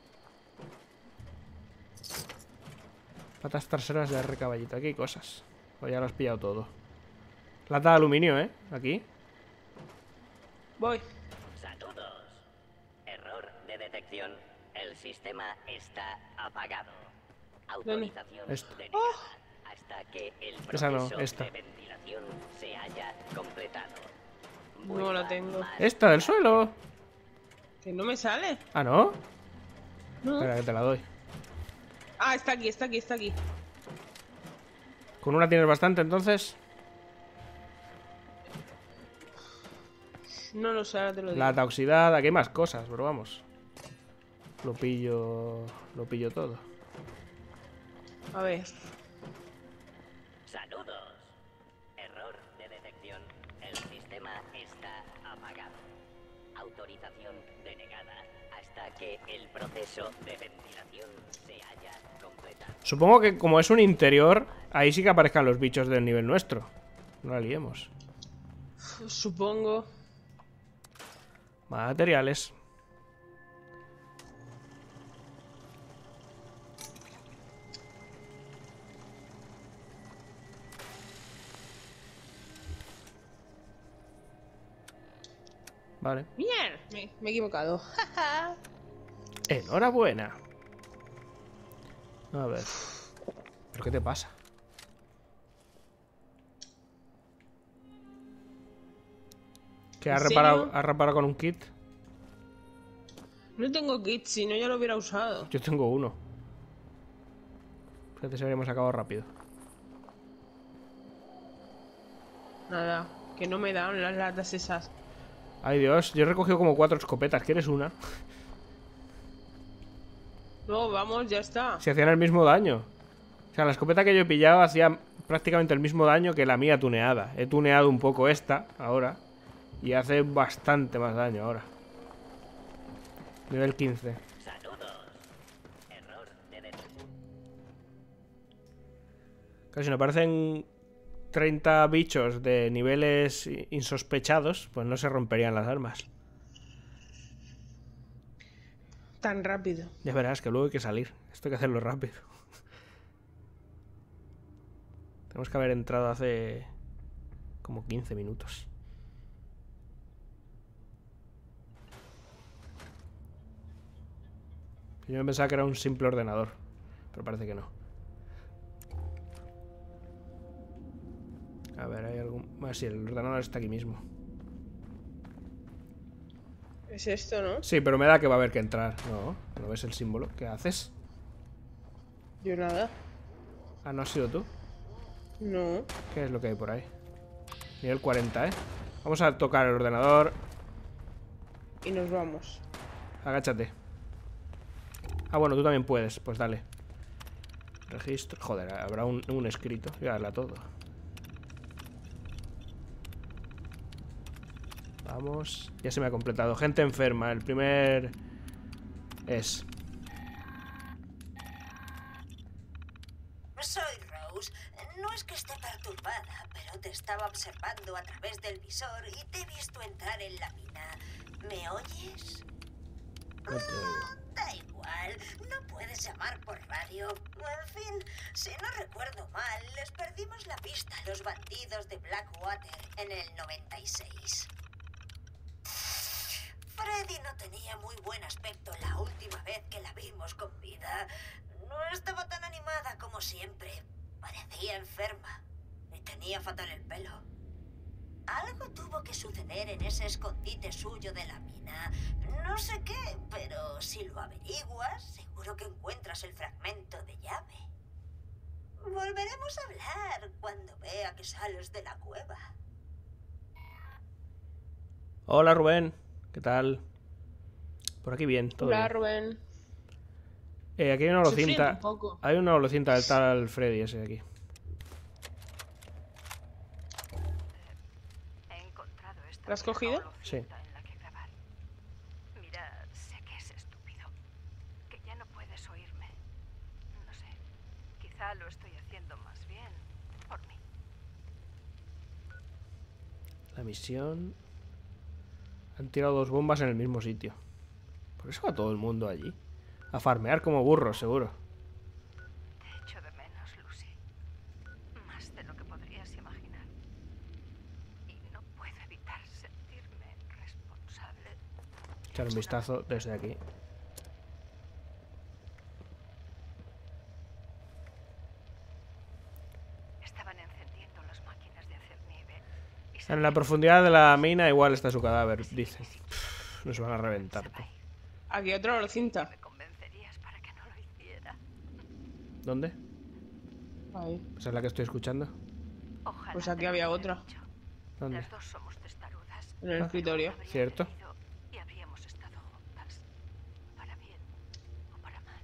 Patas traseras de R caballito. Aquí hay cosas. O ya lo has pillado todo. Lata de aluminio, ¿eh? Aquí. Voy. Saludos. Error de detección. El sistema está apagado. Autorización Esto. denegada hasta que el Esa no, proceso esta. de ventilación se haya completado. No la tengo. Esta del suelo. Que no me sale. Ah, ¿no? No. Espera, que te la doy. Ah, está aquí, está aquí, está aquí. Con una tienes bastante, entonces. No lo sé, ahora te lo digo. Lata oxidada, aquí hay más cosas, pero vamos. Lo pillo. Lo pillo todo. A ver. Saludos. Error de detección. El sistema está apagado. Autorización denegada hasta que el proceso de ventilación se haya completado. Supongo que como es un interior, ahí sí que aparezcan los bichos del nivel nuestro. No la liemos. Supongo. Materiales. Vale. Mierda, me, me he equivocado. Enhorabuena. A ver. ¿Pero qué te pasa? ¿Que has ¿En reparado, serio? has reparado con un kit? No tengo kit, si no ya lo hubiera usado. Yo tengo uno. Fíjate si habríamos acabado rápido. Nada, que no me dan las latas esas. Ay Dios, yo he recogido como cuatro escopetas. ¿Quieres una? No, vamos, ya está. Si hacían el mismo daño. O sea, la escopeta que yo he pillado hacía prácticamente el mismo daño que la mía tuneada. He tuneado un poco esta ahora. Y hace bastante más daño ahora. Nivel quince. Saludos. Error de detección. Casi me parecen treinta bichos de niveles insospechados, pues no se romperían las armas. Tan rápido. Ya verás que luego hay que salir. Esto hay que hacerlo rápido. Tenemos que haber entrado hace como quince minutos. Yo me pensaba que era un simple ordenador, pero parece que no. A ver, hay algún... Ah, sí, el ordenador está aquí mismo. Es esto, ¿no? Sí, pero me da que va a haber que entrar. No, ¿no ves el símbolo? ¿Qué haces? Yo nada. Ah, ¿no has sido tú? No. ¿Qué es lo que hay por ahí? Nivel cuarenta, ¿eh? Vamos a tocar el ordenador. Y nos vamos. Agáchate. Ah, bueno, tú también puedes. Pues dale. Registro. Joder, habrá un, un escrito. Voy a darle a todo. Vamos. Ya se me ha completado. Gente enferma. El primer... es... Soy Rose. No es que esté perturbada, pero te estaba observando a través del visor y te he visto entrar en la mina. ¿Me oyes? No te oigo. Da igual, no puedes llamar por radio. En fin, si no recuerdo mal, les perdimos la pista a los bandidos de Blackwater en el noventa y seis. Freddy no tenía muy buen aspecto la última vez que la vimos con vida. No estaba tan animada como siempre. Parecía enferma y tenía fatal el pelo. Algo tuvo que suceder en ese escondite suyo de la mina. No sé qué, pero si lo averiguas, seguro que encuentras el fragmento de llave. Volveremos a hablar cuando vea que sales de la cueva. Hola, Rubén. ¿Qué tal? Por aquí bien, todo Hola, bien. Rubén. Eh, aquí hay una Sufriendo holocinta. un poco. Hay una holocinta del tal Freddy ese de aquí. He encontrado esta ¿La has vieja cogido? holocinta en la que grabar. Mira, sé que es estúpido, que ya no puedes oírme. No sé, quizá lo estoy haciendo más bien por mí. La misión... Han tirado dos bombas en el mismo sitio. ¿Por eso va todo el mundo allí? A farmear como burros, seguro. Te echo de menos, Lucy. Más de lo que podrías imaginar. Y no puedo evitar sentirme responsable. Echar un vistazo desde aquí. Estaban encendiendo las máquinas de hacer nieve. Y En la profundidad de la mina igual está su cadáver, dicen. Pff, nos van a reventar. Tú. Aquí otra holocinta. me convencerías para que no lo hiciera. ¿Dónde? Ahí. Esa es la que estoy escuchando. Ojalá Pues aquí te lo había hubiera otra. dicho. ¿Dónde? Las dos somos testarudas. En el Ah. escritorio. Habría Cierto. querido y habríamos estado juntas. Para bien o para mal.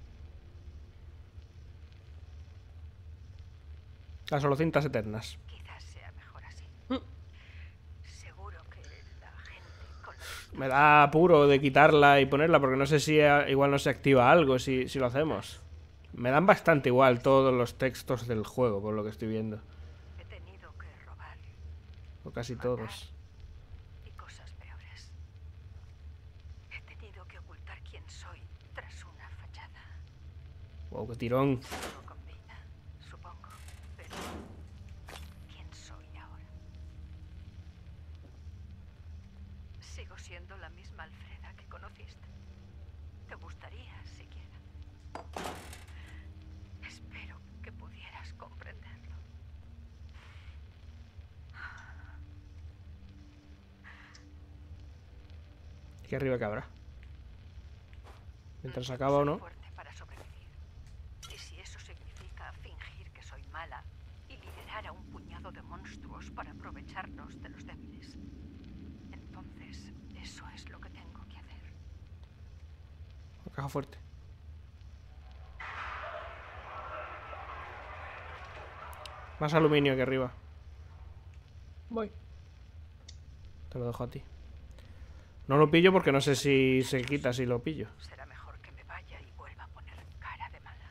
Las holocintas eternas. Quizás sea mejor así. Mm. Seguro que la gente con la que Me da apuro de quitarla y ponerla porque no sé si a- igual no se activa algo si, si lo hacemos. Me dan bastante igual todos los textos del juego, por lo que estoy viendo. he tenido que robar O casi todos. y cosas peores. He tenido que ocultar quién soy tras una fachada. Wow, qué tirón. Sigo con vida, supongo, pero ¿quién soy ahora? Sigo siendo la misma Alfreda que conociste. ¿Te gustaría siquiera? Espero que pudieras comprenderlo. Aquí arriba que habrá. Mientras acaba o Soy no. fuerte para sobrevivir. Y si eso significa fingir que soy mala y liderar a un puñado de monstruos para aprovecharnos de los débiles, entonces eso es lo que tengo que hacer. Caja fuerte. Más aluminio que arriba. Voy. Te lo dejo a ti. No lo pillo porque no sé si se quita si lo pillo. Será mejor que me vaya y vuelva a poner cara de mala.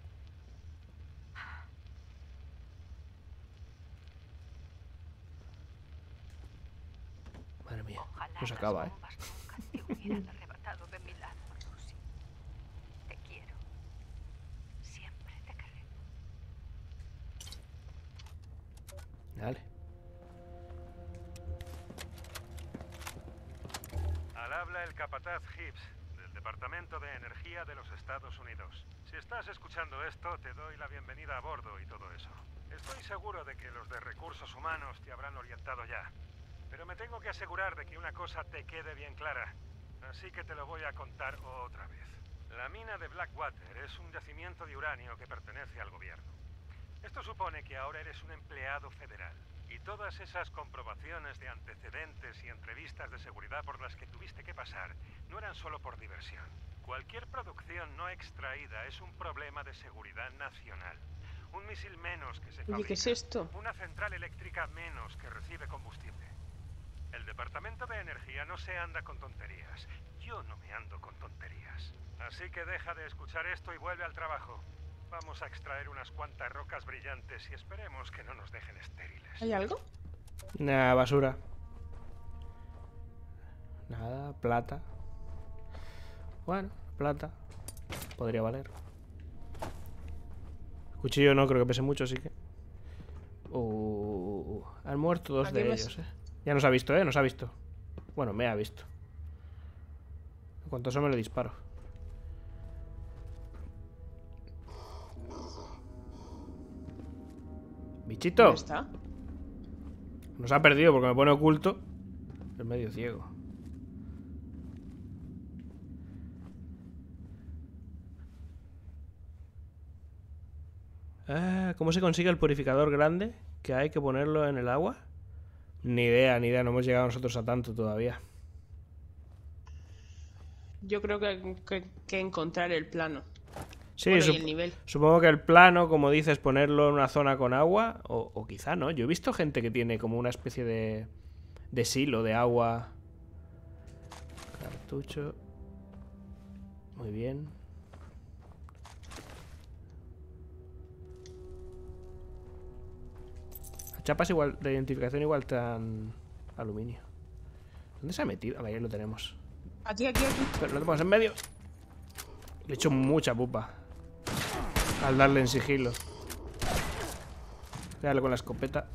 Madre mía. Ojalá No se las acaba, eh. bombas nunca te hubieran arrebatado de mi lado, Lucy. Te quiero. Siempre te querré. Dale. Al habla el capataz Gibbs, del Departamento de Energía de los Estados Unidos. Si estás escuchando esto, te doy la bienvenida a bordo y todo eso. Estoy seguro de que los de recursos humanos te habrán orientado ya. Pero me tengo que asegurar de que una cosa te quede bien clara. Así que te lo voy a contar otra vez. La mina de Blackwater es un yacimiento de uranio que pertenece al gobierno. Esto supone que ahora eres un empleado federal. Y todas esas comprobaciones de antecedentes y entrevistas de seguridad por las que tuviste que pasar no eran solo por diversión. Cualquier producción no extraída es un problema de seguridad nacional. Un misil menos que se fabrica. Oye, ¿qué es esto? Una central eléctrica menos que recibe combustible. El Departamento de Energía no se anda con tonterías. Yo no me ando con tonterías. Así que deja de escuchar esto y vuelve al trabajo. Vamos a extraer unas cuantas rocas brillantes y esperemos que no nos dejen estériles. ¿Hay algo? Nada, basura. Nada, plata. Bueno, plata. Podría valer. Cuchillo no creo que pese mucho, así que. Uh, han muerto dos Aquí de me- ellos, eh. Ya nos ha visto, eh. Nos ha visto. Bueno, me ha visto. En cuanto a eso me le disparo. Bichito. ¿Dónde está? Nos ha perdido porque me pone oculto. Es medio ciego. Ah, ¿cómo se consigue el purificador grande? ¿Que hay que ponerlo en el agua? Ni idea, ni idea. No hemos llegado nosotros a tanto todavía. Yo creo que, que, que encontrar el plano. Sí, Bueno, y sup- el nivel. supongo que el plano, como dices, ponerlo en una zona con agua. O, o quizá no. Yo he visto gente que tiene como una especie de, de silo de agua. Cartucho. Muy bien. Las chapas igual de identificación igual tan aluminio. ¿Dónde se ha metido? A ver, ahí lo tenemos. Aquí, aquí, aquí. Pero lo tenemos en medio. Le he hecho mucha pupa al darle en sigilo. Dale con la escopeta.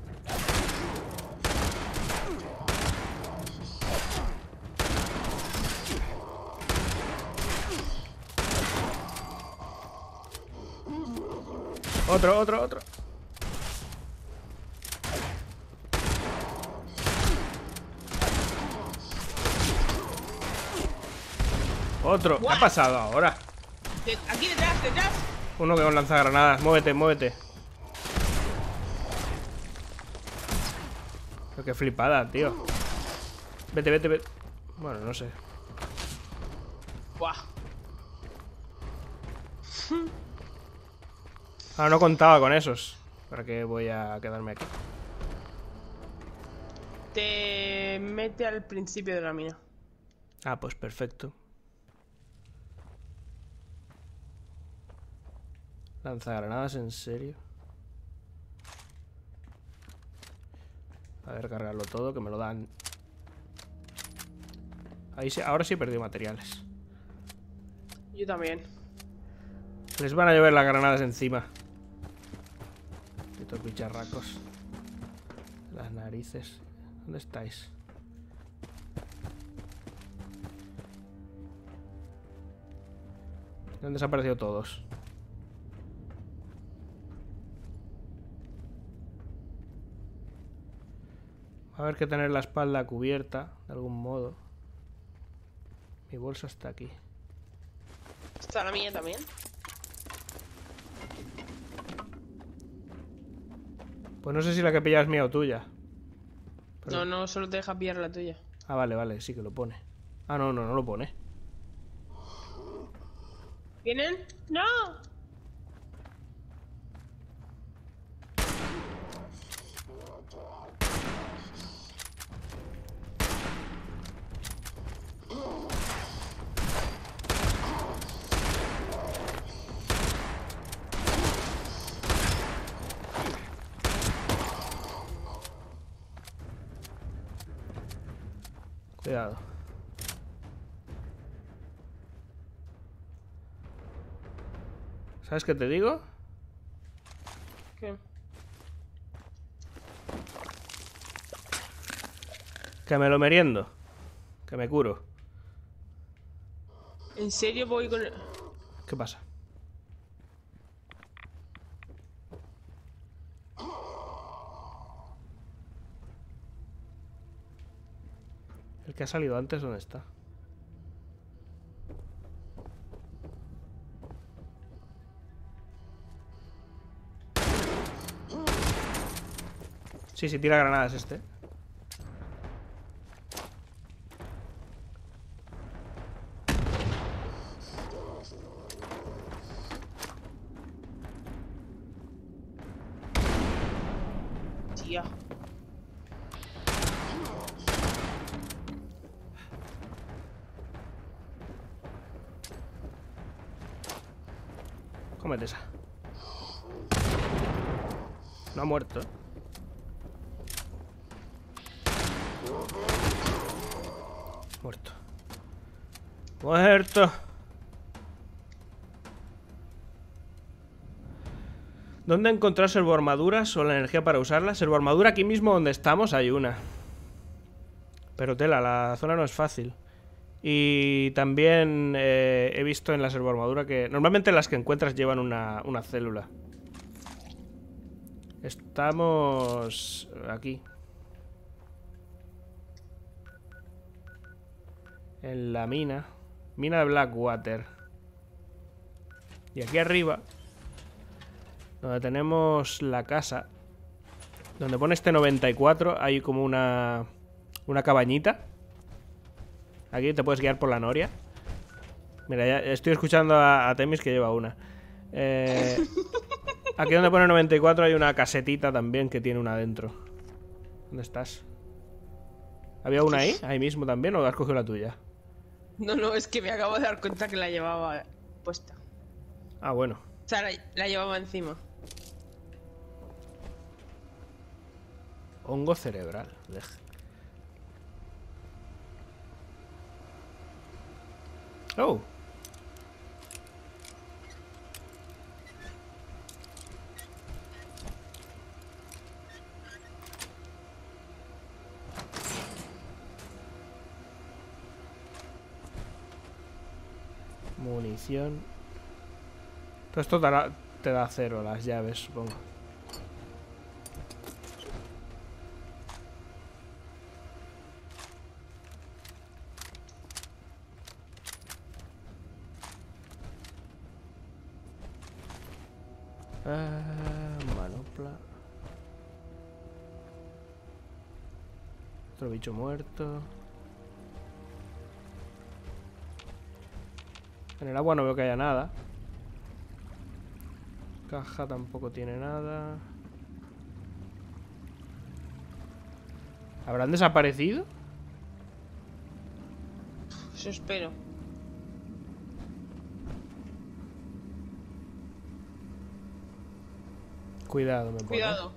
Otro, otro, otro. Otro. ¿Qué ha pasado ahora? De- aquí detrás, detrás. Uno que con lanzagranadas. Muévete, muévete. Pero qué flipada, tío. Vete, vete, vete. Bueno, no sé. Buah. Ah, no contaba con esos. ¿Para qué voy a quedarme aquí? Te mete al principio de la mina. Ah, pues perfecto. Lanzagranadas, ¿en serio? A ver, cargarlo todo, que me lo dan. Ahí sí, ahora sí he perdido materiales. Yo también. Les van a llover las granadas encima. Estos bicharracos. Las narices. ¿Dónde estáis? Han desaparecido todos. Va a haber que tener la espalda cubierta de algún modo. Mi bolsa está aquí. Está la mía también. Pues no sé si la que pillas es mía o tuya. Pero... No, no, solo te deja pillar la tuya. Ah, vale, vale, sí que lo pone. Ah, no, no, no lo pone. ¿Vienen? ¡No! Cuidado. ¿Sabes qué te digo? ¿Qué? Que me lo meriendo. Que me curo. ¿En serio voy con...? ¿Qué pasa? El que ha salido antes, ¿dónde está? Sí, sí, tira granadas este. Tía. Cómete esa. No ha muerto. Muerto. Muerto. ¿Dónde encontrar servoarmaduras o la energía para usarla? Servoarmadura aquí mismo donde estamos hay una. Pero tela, la zona no es fácil. Y también eh, he visto en la servoarmadura que... Normalmente las que encuentras llevan una, una célula. Estamos... aquí. En la mina. Mina de Blackwater. Y aquí arriba, donde tenemos la casa, donde pone este noventa y cuatro, hay como una... Una cabañita. Aquí te puedes guiar por la noria. Mira, ya estoy escuchando a, a Temis que lleva una. Eh, aquí donde pone noventa y cuatro hay una casetita también que tiene una dentro. ¿Dónde estás? ¿Había una ahí? ¿Ahí mismo también? ¿O has cogido la tuya? No, no, es que me acabo de dar cuenta que la llevaba puesta. Ah, bueno. O sea, la, la llevaba encima. Hongo cerebral. Deja. Oh. Munición. Todo esto te da, te da cero, las llaves, supongo. Ah, manopla. Otro bicho muerto. En el agua no veo que haya nada. Caja tampoco tiene nada. ¿Habrán desaparecido? Eso espero. Cuidado, me pone. Cuidado.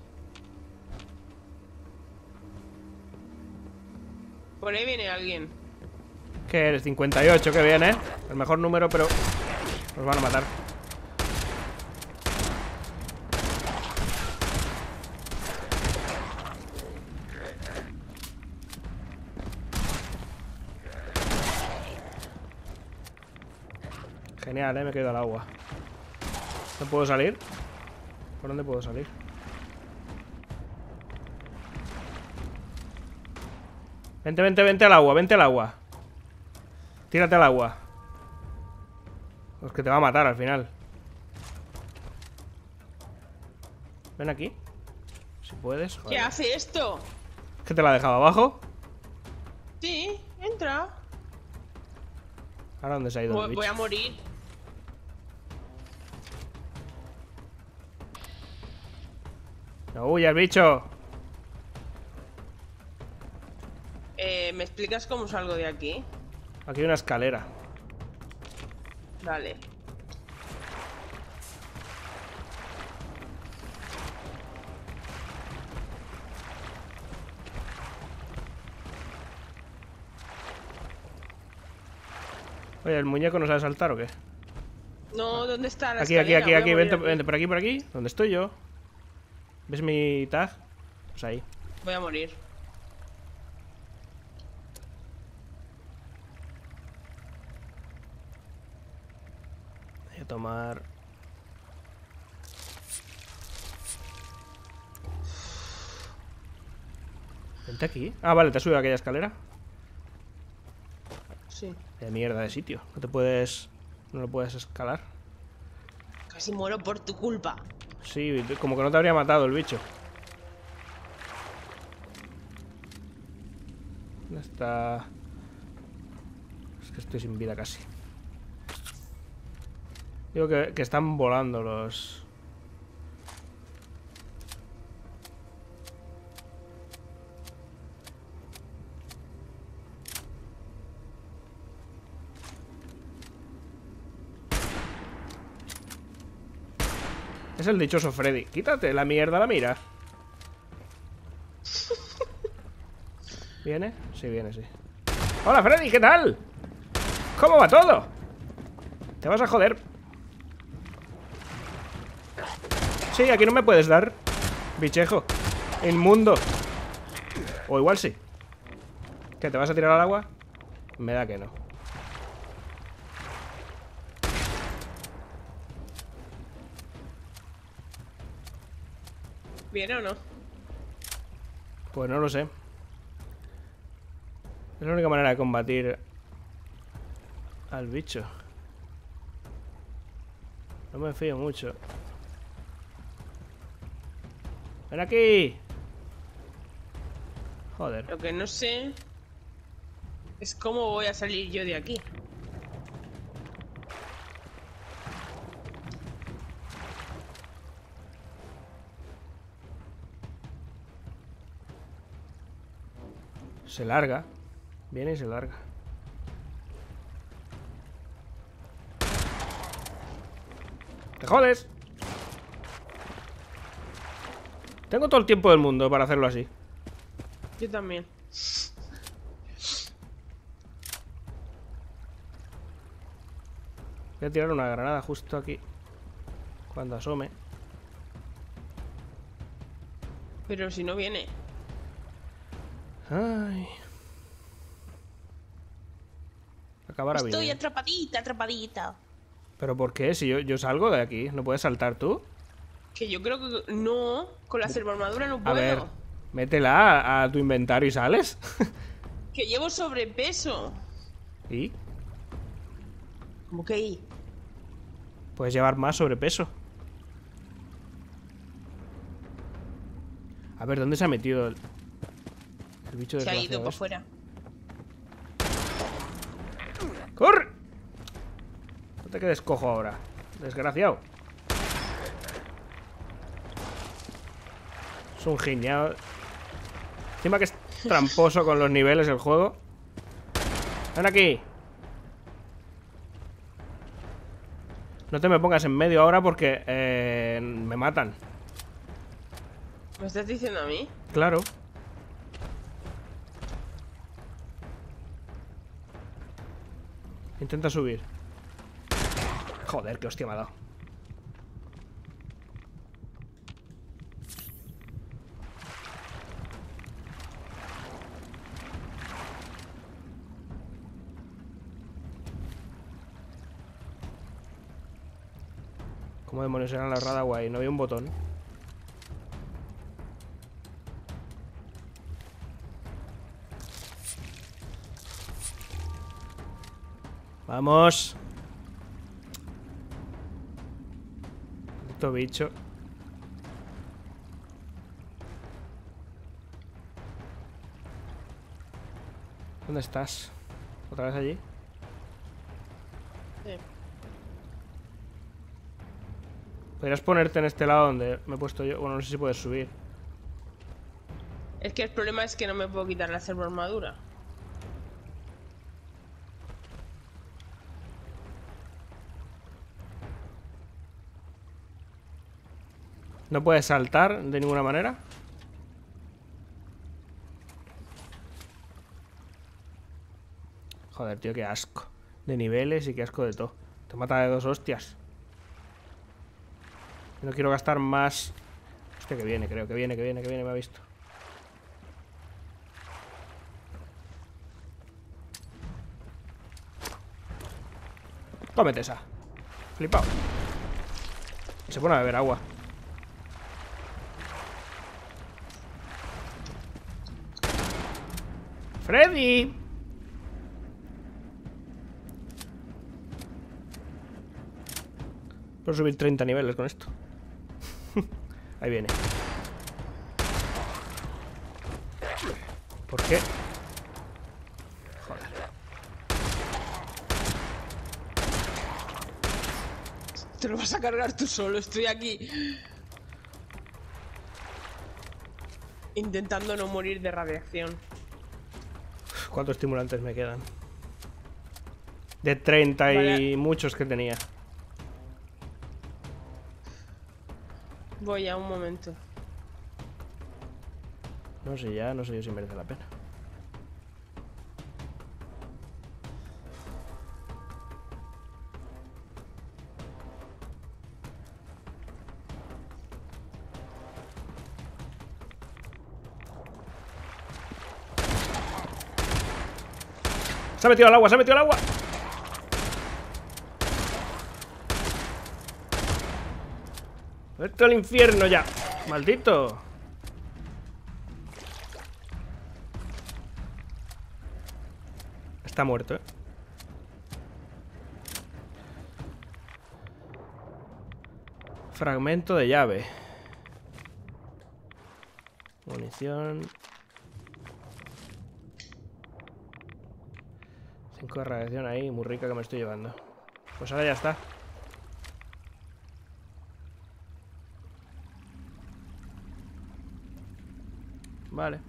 Por ahí viene alguien. ¿Qué eres? cincuenta y ocho, que bien, ¿eh? El mejor número, pero nos van a matar. Genial, ¿eh? Me he caído al agua. ¿No puedo salir? ¿Por dónde puedo salir? Vente, vente, vente al agua, vente al agua. Tírate al agua. Pues que te va a matar al final. Ven aquí. Si puedes. Joder. ¿Qué hace esto? ¿Que te la ha dejado abajo? Sí, entra. ¿Ahora dónde se ha ido el Voy, bicho? voy a morir. No huya el bicho. Eh, ¿Me explicas cómo salgo de aquí? Aquí hay una escalera. Vale. Oye, ¿el muñeco no sabe saltar o qué? No, ¿dónde está la Aquí, aquí, escalera? aquí, Voy a aquí, morir vente, vente por aquí, por aquí. ¿Dónde estoy yo? ¿Ves mi tag? Pues ahí. Voy a morir. Voy a tomar... Vente aquí. Ah, vale, te has subido a aquella escalera. Sí. De mierda de sitio. No te puedes... No lo puedes escalar. Casi muero por tu culpa. Sí, como que no te habría matado el bicho. ¿Dónde está? Es que estoy sin vida casi. Digo que, que están volando los... Es el dichoso Freddy. Quítate la mierda, la mira. ¿Viene? Sí, viene, sí. Hola, Freddy, ¿qué tal? ¿Cómo va todo? Te vas a joder. Sí, aquí no me puedes dar. Bichejo. Inmundo. O igual sí. ¿Qué, te vas a tirar al agua? Me da que no. ¿Viene o no? Pues no lo sé. Es la única manera de combatir al bicho. No me fío mucho. ¡Ven aquí! Joder. Lo que no sé es cómo voy a salir yo de aquí. Se larga. Viene y se larga. ¡Te jodes! Tengo todo el tiempo del mundo para hacerlo así. Yo también. Voy a tirar una granada justo aquí. Cuando asome. Pero si no viene. Ay. Acabará bien. Estoy atrapadita, atrapadita. ¿Pero por qué? Si yo, yo salgo de aquí, ¿no puedes saltar tú? Que yo creo que no. Con la servoarmadura no A puedo. ver, métela a, a tu inventario y sales. Que llevo sobrepeso. ¿Y? ¿Cómo que ahí? Puedes llevar más sobrepeso. A ver, ¿dónde se ha metido el, el bicho Se ha ido desgraciado para este. afuera. ¡Corre! No te quedes cojo ahora, desgraciado. Es un giñado. Encima que es tramposo con los niveles el juego. Ven aquí. No te me pongas en medio ahora porque eh, me matan. ¿Me estás diciendo a mí? Claro. Intenta subir. Joder, qué hostia me ha dado. ¿Cómo demonios era la rada guay? No había un botón. Vamos. Maldito bicho. ¿Dónde estás? ¿Otra vez allí? Sí. Podrías ponerte en este lado donde me he puesto yo. Bueno, no sé si puedes subir. Es que el problema es que no me puedo quitar la servo armadura. ¿No puedes saltar de ninguna manera? Joder, tío, qué asco. De niveles y qué asco de todo. Te mata de dos hostias. No quiero gastar más. Hostia, que viene, creo, que viene, que viene, que viene, me ha visto. Cómete esa. Flipado. Se pone a beber agua. ¡Freddy! Puedo subir treinta niveles con esto. Ahí viene. ¿Por qué? Joder. Te lo vas a cargar tú solo, estoy aquí intentando no morir de radiación. ¿Cuántos estimulantes me quedan? De treinta y Vale. muchos que tenía. Voy a un momento. No sé ya, no sé yo si merece la pena. ¡Se ha metido al agua! ¡Se ha metido al agua! ¡Vete al infierno ya! ¡Maldito! Está muerto, ¿eh? Fragmento de llave. Munición. cinco de radiación ahí, muy rica que me estoy llevando. Pues ahora ya está. Vale.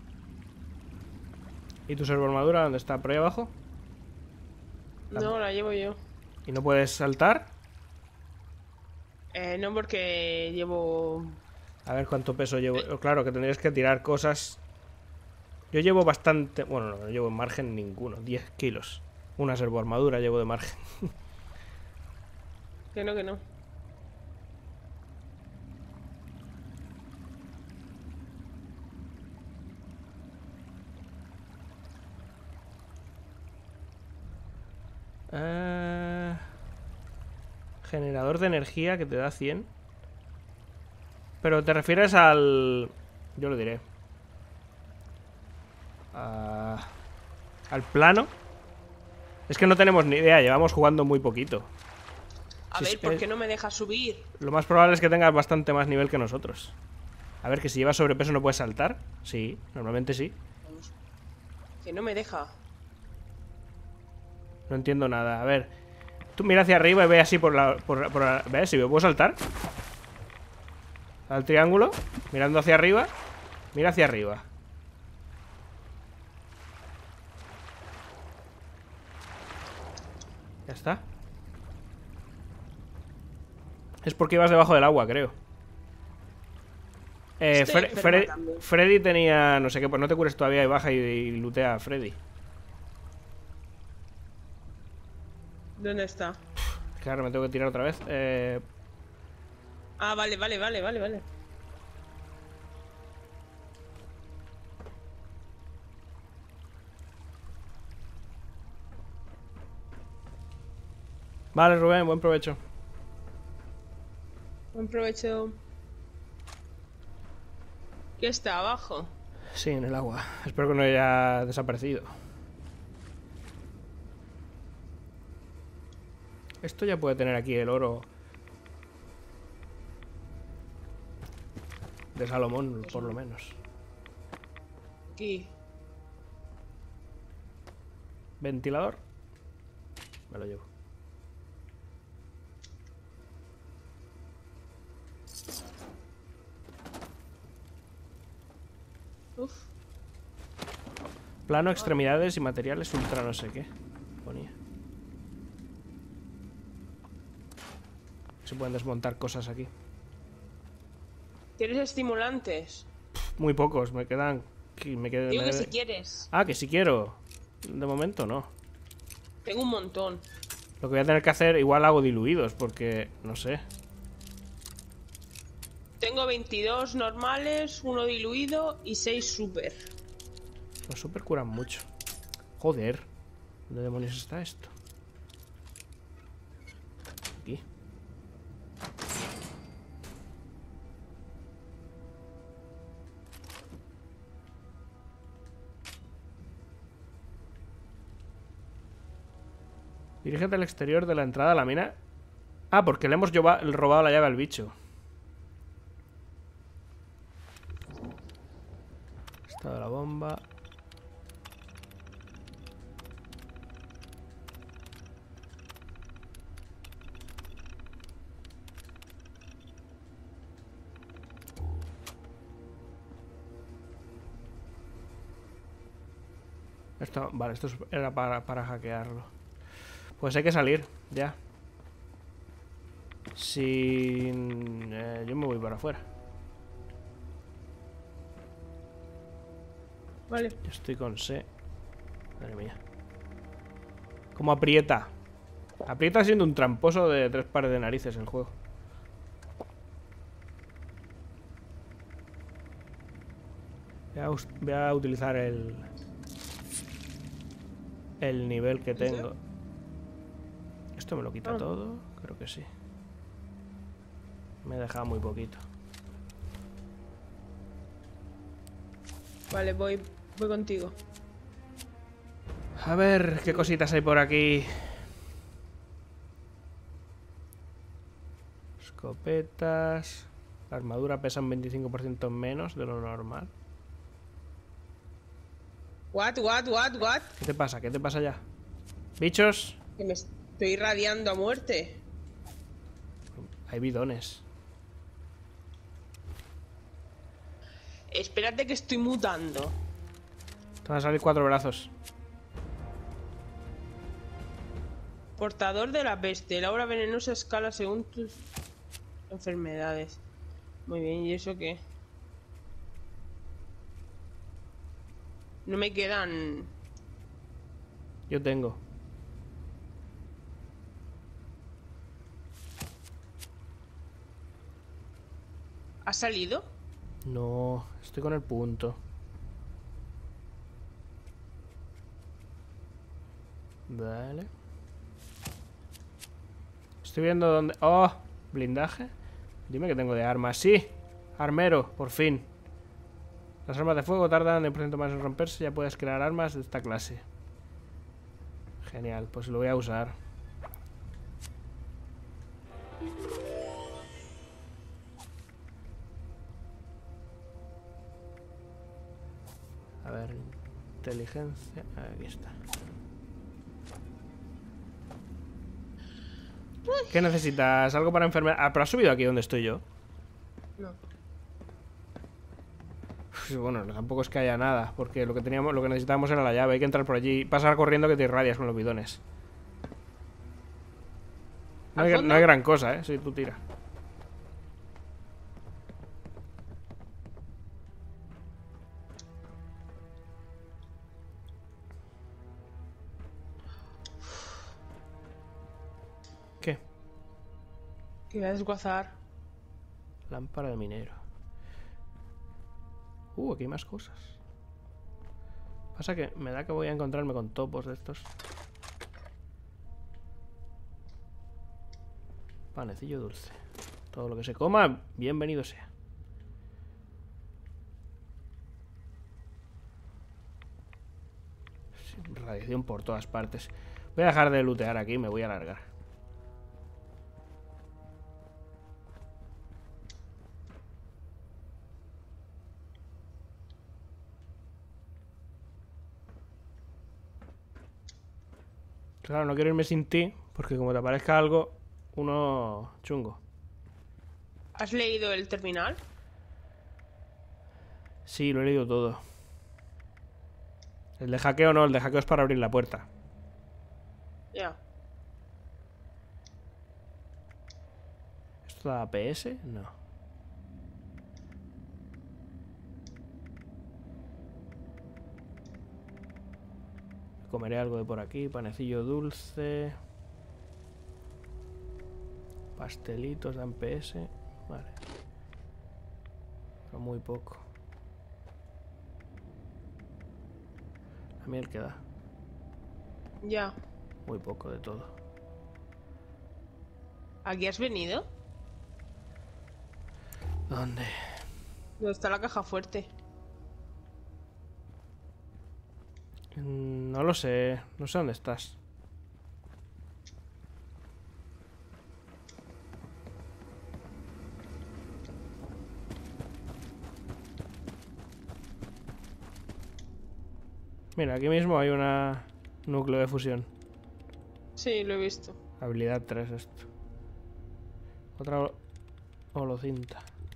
¿Y tu servoarmadura dónde está? ¿Por ahí abajo? No, la llevo yo. ¿Y no puedes saltar? Eh, no, porque llevo... A ver cuánto peso llevo. Claro, que tendrías que tirar cosas. Yo llevo bastante... Bueno, no, no llevo en margen ninguno. diez kilos. Una servoarmadura llevo de margen. Que no, que no. Ah, generador de energía que te da cien. Pero te refieres al... Yo lo diré. A... Al plano. Es que no tenemos ni idea, llevamos jugando muy poquito. A Si ver, es- ¿por eh, qué no me dejas subir? Lo más probable es que tengas bastante más nivel que nosotros. A ver, que si llevas sobrepeso no puedes saltar. Sí, normalmente sí. Vamos. Que no me deja. No entiendo nada. A ver. Tú mira hacia arriba y ve así por la... Por, por la ¿ves? Si me puedo saltar. Al triángulo. Mirando hacia arriba. Mira hacia arriba. Ya está. Es porque ibas debajo del agua, creo. Eh, Estoy Fre enferma Fre también. Freddy tenía... No sé qué, pues no te cures todavía y baja y, y lootea a Freddy. ¿Dónde está? Claro, me tengo que tirar otra vez. Eh... Ah, vale, vale, vale, vale, vale. Vale, Rubén, buen provecho. Buen provecho. ¿Qué está abajo? Sí, en el agua. Espero que no haya desaparecido. Esto ya puede tener aquí el oro de Salomón, por lo menos. Aquí. Ventilador. Me lo llevo. Uf. Plano, extremidades y materiales ultra no sé qué. Ponía. Se pueden desmontar cosas aquí. ¿Tienes estimulantes? Muy pocos, me quedan... Me quedan Digo me que debe- si quieres. Ah, que si quiero. De momento no. Tengo un montón. Lo que voy a tener que hacer, igual hago diluidos, porque... No sé. Tengo veintidós normales, uno diluido y seis super. Los super curan mucho. Joder. ¿Dónde demonios está esto? Aquí. Dirígete al exterior de la entrada a la mina. Ah, porque le hemos lleva- robado la llave al bicho. Estado de la bomba. Esto, vale, esto es- era para, para hackearlo. Pues hay que salir, ya. Sin... eh, yo me voy para afuera. Vale. Yo estoy con C. Madre mía. ¿Cómo aprieta? Aprieta siendo un tramposo de tres pares de narices el juego. Voy a, us- voy a utilizar el... El nivel que tengo. ¿Esto me lo quita Ah. todo? Creo que sí. Me he dejado muy poquito. Vale, voy, voy contigo. A ver qué cositas hay por aquí. Escopetas. La armadura pesa un veinticinco por ciento menos de lo normal. What, what, what, what? ¿Qué te pasa? ¿Qué te pasa ya? ¿Bichos? Que me estoy irradiando a muerte. Hay bidones. Espérate que estoy mutando. Te van a salir cuatro brazos. Portador de la peste. La aura venenosa escala según tus enfermedades. Muy bien, ¿y eso qué? No me quedan... Yo tengo. ¿Ha salido? No, estoy con el punto. Vale. Estoy viendo dónde... ¡Oh! ¿Blindaje? Dime que tengo de armas. ¡Sí! Armero, por fin. Las armas de fuego tardan de por ciento más en romperse. Ya puedes crear armas de esta clase. Genial, pues lo voy a usar. A ver. Inteligencia. Aquí está. ¿Qué necesitas? ¿Algo para enfermedad? Ah, pero has subido aquí donde estoy yo. No. Uf, bueno, tampoco es que haya nada, porque lo que teníamos, lo que necesitábamos era la llave. Hay que entrar por allí, pasar corriendo que te irradias con los bidones. No hay, no hay gran cosa, eh. Sí, tú tira. ¿Qué? Que voy a desguazar. Lámpara de minero. Uh, aquí hay más cosas. Pasa que me da que voy a encontrarme con topos de estos. Panecillo dulce. Todo lo que se coma, bienvenido sea. Sí, radiación por todas partes. Voy a dejar de lootear aquí, me voy a alargar. Claro, no quiero irme sin ti, porque como te aparezca algo, uno chungo. ¿Has leído el terminal? Sí, lo he leído todo. El de hackeo no, el de hackeo es para abrir la puerta. Ya. ¿Esto da A P S? No. Comeré algo de por aquí, panecillo dulce. Pastelitos dan P S. Vale. Pero muy poco. La miel que da. Ya. Muy poco de todo. ¿Aquí has venido? ¿Dónde? ¿Dónde está la caja fuerte? No lo sé. No sé dónde estás. Mira, aquí mismo hay una núcleo de fusión. Sí, lo he visto. Habilidad tres esto. Otra holocinta.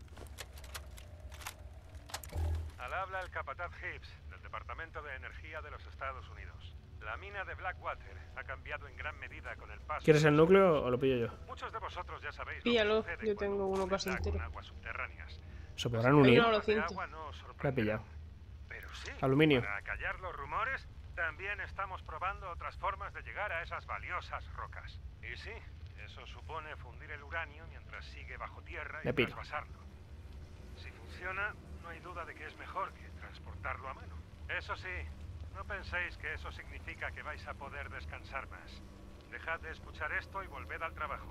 Al habla el capataz Hibbs, del Departamento de Energía de los Estados Unidos. La mina de Blackwater ha cambiado en gran medida con el paso. ¿Quieres el núcleo o lo pillo yo? Muchos de vosotros ya sabéis. Píllalo, lo que sucede yo tengo cuando uno un casi ataque entero. con aguas subterráneas. ¿Se podrán Hay unir? una De holocinta. agua no os Lo he sorprenderán. pillado. Pero sí, Aluminio. para callar los rumores, también estamos probando otras formas de llegar a esas valiosas rocas. Y sí, eso supone fundir el uranio mientras sigue bajo tierra y Me piro. trasvasarlo. Si funciona, no hay duda de que es mejor que transportarlo a mano. Eso sí, no penséis que eso significa que vais a poder descansar más. Dejad de escuchar esto y volved al trabajo.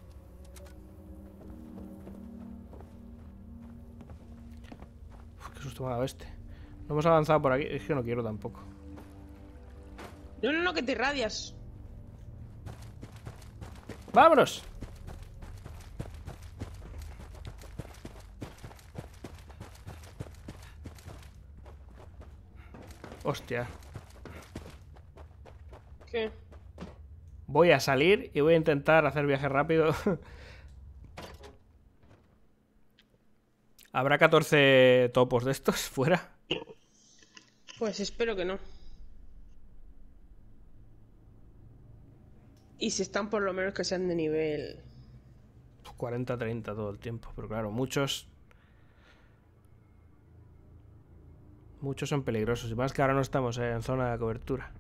Uf, qué susto me ha dado este. No hemos avanzado por aquí. Es que no quiero tampoco. No, no, no, que te irradias. ¡Vámonos! Hostia. ¿Qué? Voy a salir y voy a intentar hacer viaje rápido. ¿Habrá catorce topos de estos fuera? Pues espero que no. Y si están, por lo menos que sean de nivel... cuarenta treinta todo el tiempo. Pero claro, muchos... Muchos son peligrosos. Y más que ahora no estamos eh, en zona de cobertura.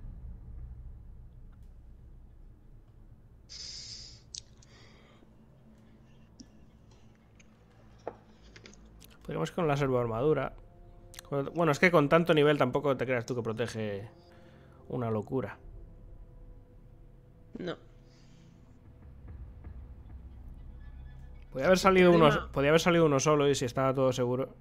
Podríamos ir con la servoarmadura. Bueno, es que con tanto nivel tampoco te creas tú que protege una locura. No. Podría haber salido uno, Problema- podía haber salido uno solo y si estaba todo seguro.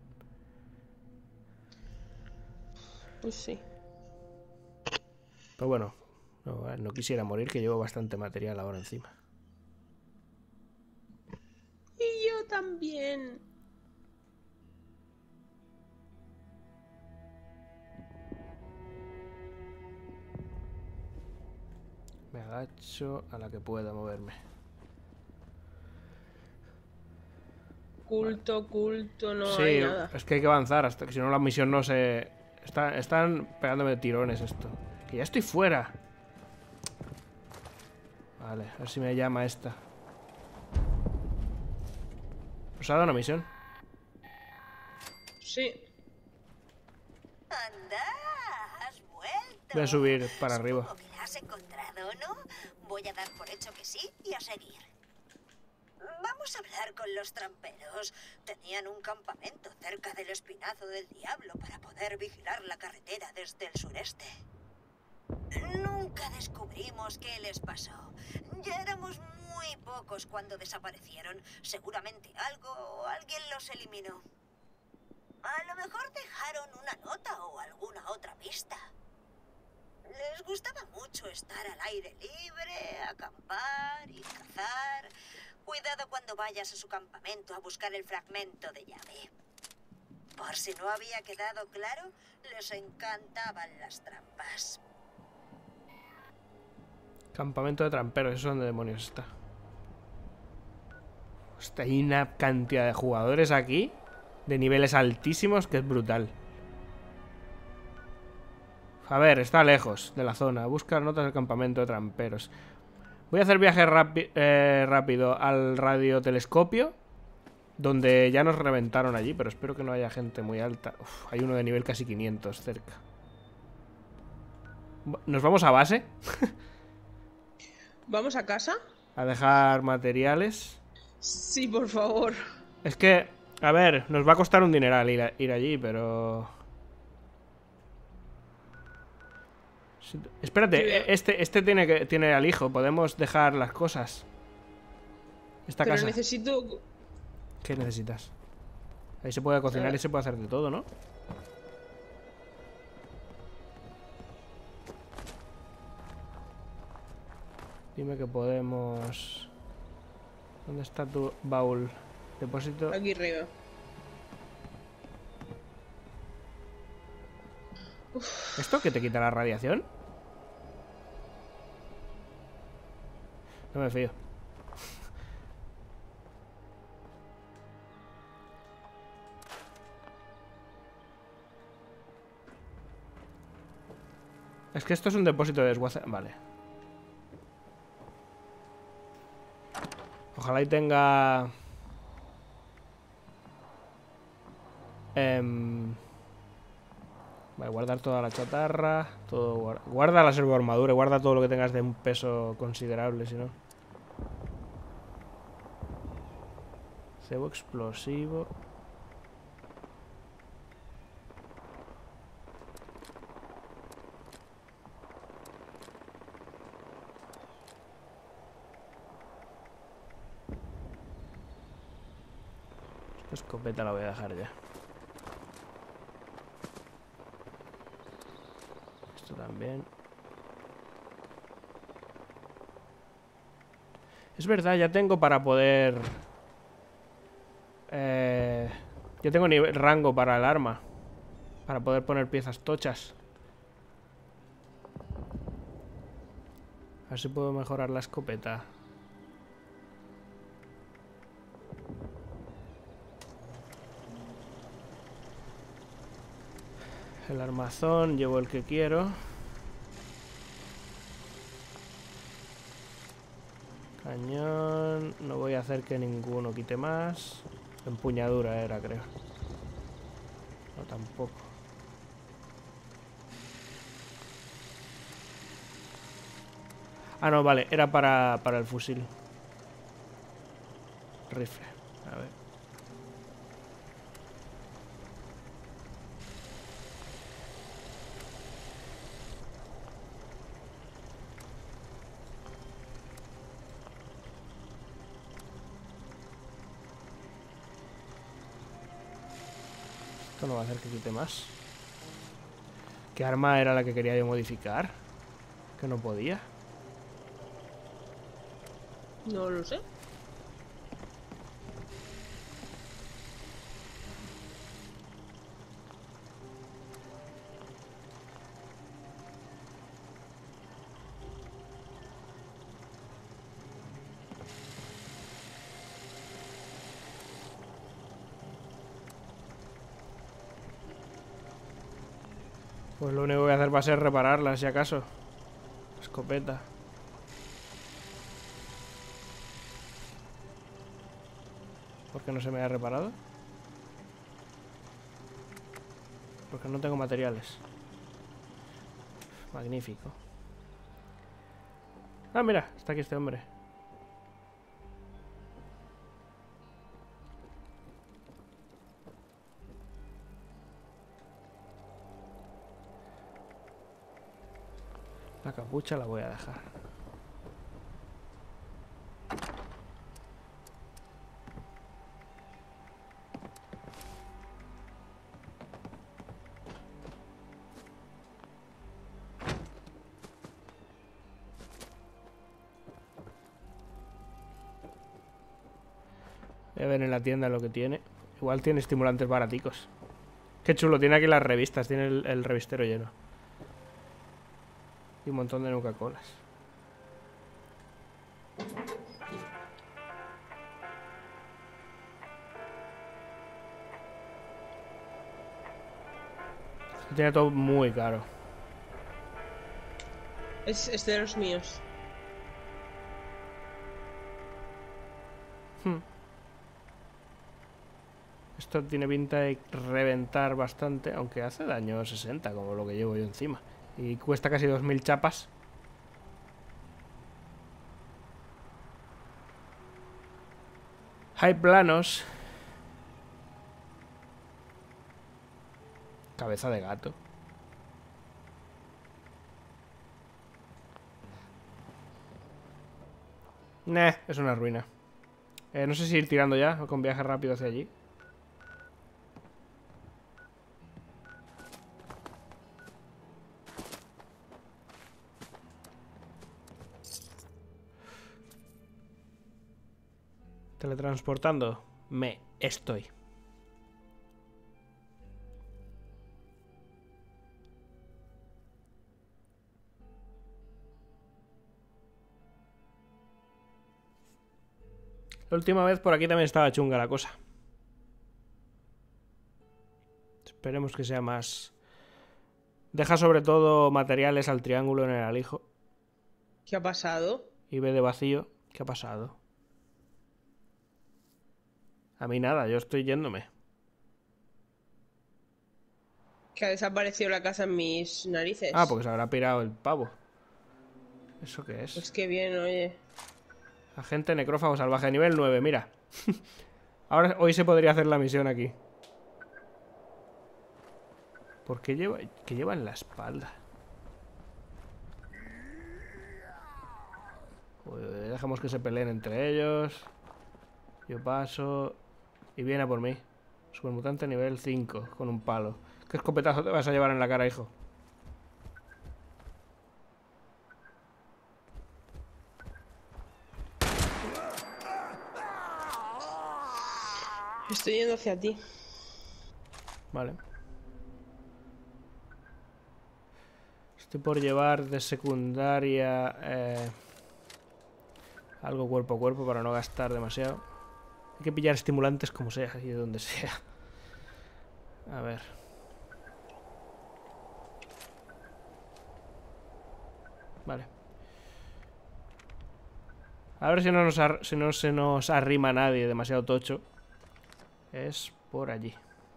Pues sí. Pero bueno, no, no quisiera morir, que llevo bastante material ahora encima. Y yo también. agacho a la que pueda moverme. Culto, culto, no Sí, hay nada. es que hay que avanzar, hasta que si no la misión no se... Está, están pegándome tirones esto. Que ya estoy fuera. Vale, a ver si me llama esta. ¿Os ha dado una misión? Sí. Anda, has vuelto. Voy a subir para arriba. Supongo que la has encontrado, ¿no? Voy a dar por hecho que sí y a seguir. Vamos a hablar con los tramperos. Tenían un campamento cerca del Espinazo del Diablo para poder vigilar la carretera desde el sureste. Nunca descubrimos qué les pasó. Ya éramos muy pocos cuando desaparecieron. Seguramente algo o alguien los eliminó. A lo mejor dejaron una nota o alguna otra pista. Les gustaba mucho estar al aire libre, acampar y cazar. Cuidado cuando vayas a su campamento a buscar el fragmento de llave. Por si no había quedado claro, les encantaban las trampas. Campamento de tramperos, ¿eso dónde demonios está? Hostia, hay una cantidad de jugadores aquí de niveles altísimos que es brutal. A ver, está lejos de la zona. Busca notas del campamento de tramperos. Voy a hacer viaje rápi eh, rápido al radiotelescopio, donde ya nos reventaron allí, pero espero que no haya gente muy alta. Uf, hay uno de nivel casi quinientos cerca. ¿Nos vamos a base? ¿Vamos a casa? A dejar materiales. Sí, por favor. Es que, a ver, nos va a costar un dineral ir, a, ir allí, pero... Espérate, este, este tiene que tiene al hijo. Podemos dejar las cosas. Esta Pero casa. necesito... ¿Qué necesitas? Ahí se puede cocinar Eh. y se puede hacer de todo, ¿no? Dime que podemos... ¿Dónde está tu baúl? Depósito. Aquí arriba. ¿Esto que te quita la radiación? No me fío. Es que esto es un depósito de desguace. Vale. Ojalá y tenga... Em... Voy a guardar toda la chatarra. Todo guarda, guarda la servoarmadura y guarda todo lo que tengas de un peso considerable, si no. Cebo explosivo. Esta escopeta la voy a dejar ya. Esto también. Es verdad, ya tengo para poder... Eh, yo tengo nivel, rango para el arma. Para poder poner piezas tochas. A ver si puedo mejorar la escopeta. El armazón, llevo el que quiero. Cañón. No voy a hacer que ninguno quite más. Empuñadura era, creo. No, tampoco. Ah, no, vale. Era para, para el fusil. Rifle. A ver. Esto no va a hacer que quite más. ¿Qué arma era la que quería yo modificar? Que no podía. No lo sé. Pues lo único que voy a hacer va a ser repararla, si acaso. Escopeta. ¿Por qué no se me ha reparado? Porque no tengo materiales. Magnífico. Ah, mira, está aquí este hombre. La capucha la voy a dejar. Voy a ver en la tienda lo que tiene. Igual tiene estimulantes baraticos. Qué chulo, tiene aquí las revistas. Tiene el, el revistero lleno. Y un montón de Nuka-Colas. Tiene todo muy caro. Es, es de los míos. Hmm. Esto tiene pinta de reventar bastante, aunque hace daño sesenta, como lo que llevo yo encima. Y cuesta casi dos mil chapas. Hay planos. Cabeza de gato. Nah, es una ruina. Eh, no sé si ir tirando ya o con viaje rápido hacia allí. Teletransportando. Me estoy. La última vez por aquí también estaba chunga la cosa. Esperemos que sea más. Deja sobre todo materiales al triángulo en el alijo. ¿Qué ha pasado? Y ve de vacío. ¿Qué ha pasado? A mí nada, yo estoy yéndome. Que ha desaparecido la casa en mis narices. Ah, porque se habrá pirado el pavo. ¿Eso qué es? Pues qué bien, oye. Agente necrófago salvaje, nivel nueve, mira. Ahora, hoy se podría hacer la misión aquí. ¿Por qué lleva, qué lleva en la espalda? Uy, dejamos que se peleen entre ellos. Yo paso. Y viene a por mí. Supermutante nivel cinco, con un palo. ¿Qué escopetazo te vas a llevar en la cara, hijo? Estoy yendo hacia ti. Vale. Estoy por llevar de secundaria eh, algo cuerpo a cuerpo para no gastar demasiado. Hay que pillar estimulantes como sea y de donde sea. A ver. Vale. A ver si no, nos ar si no se nos arrima nadie demasiado tocho. Es por allí.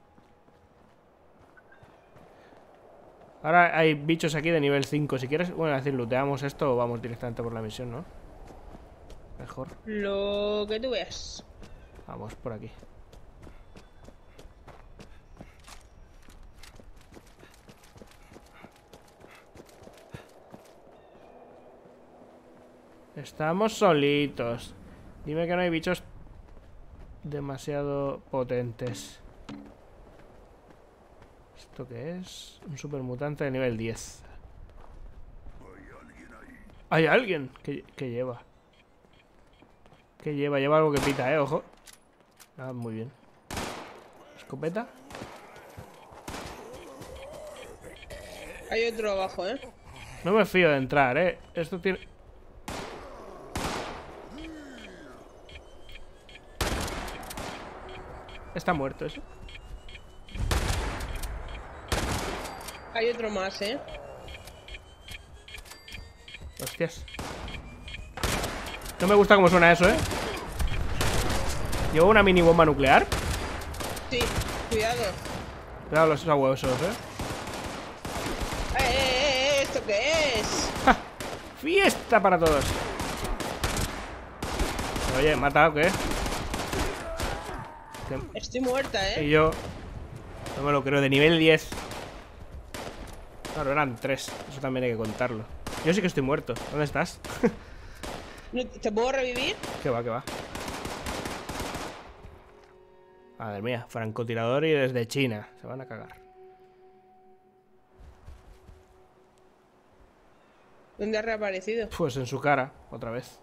Ahora hay bichos aquí de nivel cinco. Si quieres, bueno, es decir, looteamos esto o vamos directamente por la misión, ¿no? Mejor. Lo que tú veas. Vamos por aquí. Estamos solitos. Dime que no hay bichos demasiado potentes. ¿Esto qué es? Un supermutante de nivel diez. ¿Hay alguien? ¿Qué, qué lleva? ¿Qué lleva? Lleva algo que pita, eh, ojo. Ah, muy bien. ¿Escopeta? Hay otro abajo, eh. No me fío de entrar, eh. Esto tiene... Está muerto eso. Hay Hay otro más, ¿eh? Hostias. No me gusta cómo suena eso, ¿eh? ¿Llevo una mini bomba nuclear? Sí, cuidado. Cuidado los abuesos, ¿eh? ¡Eh, eh, eh! ¿Esto qué es? ¡Ja! ¡Fiesta para todos! Oye, ¿mata o qué? ¿Qué? Estoy muerta, Y ¿eh? yo... No me lo creo, de nivel diez. Claro, eran tres. Eso también hay que contarlo. Yo sí que estoy muerto. ¿Dónde estás? No, ¿te puedo revivir? ¿Qué va, qué va? Madre mía, francotirador y desde China. Se van a cagar. ¿Dónde ha reaparecido? Pues en su cara, otra vez.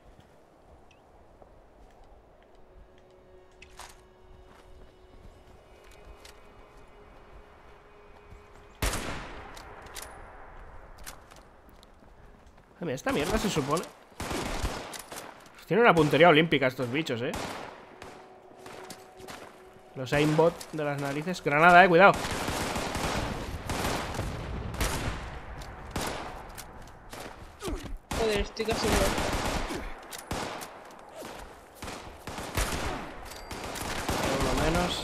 Ah, mira, esta mierda se supone... Tienen una puntería olímpica estos bichos, eh. Los aimbot de las narices. Granada, eh, cuidado. Joder, estoy casi muerta. Por lo menos.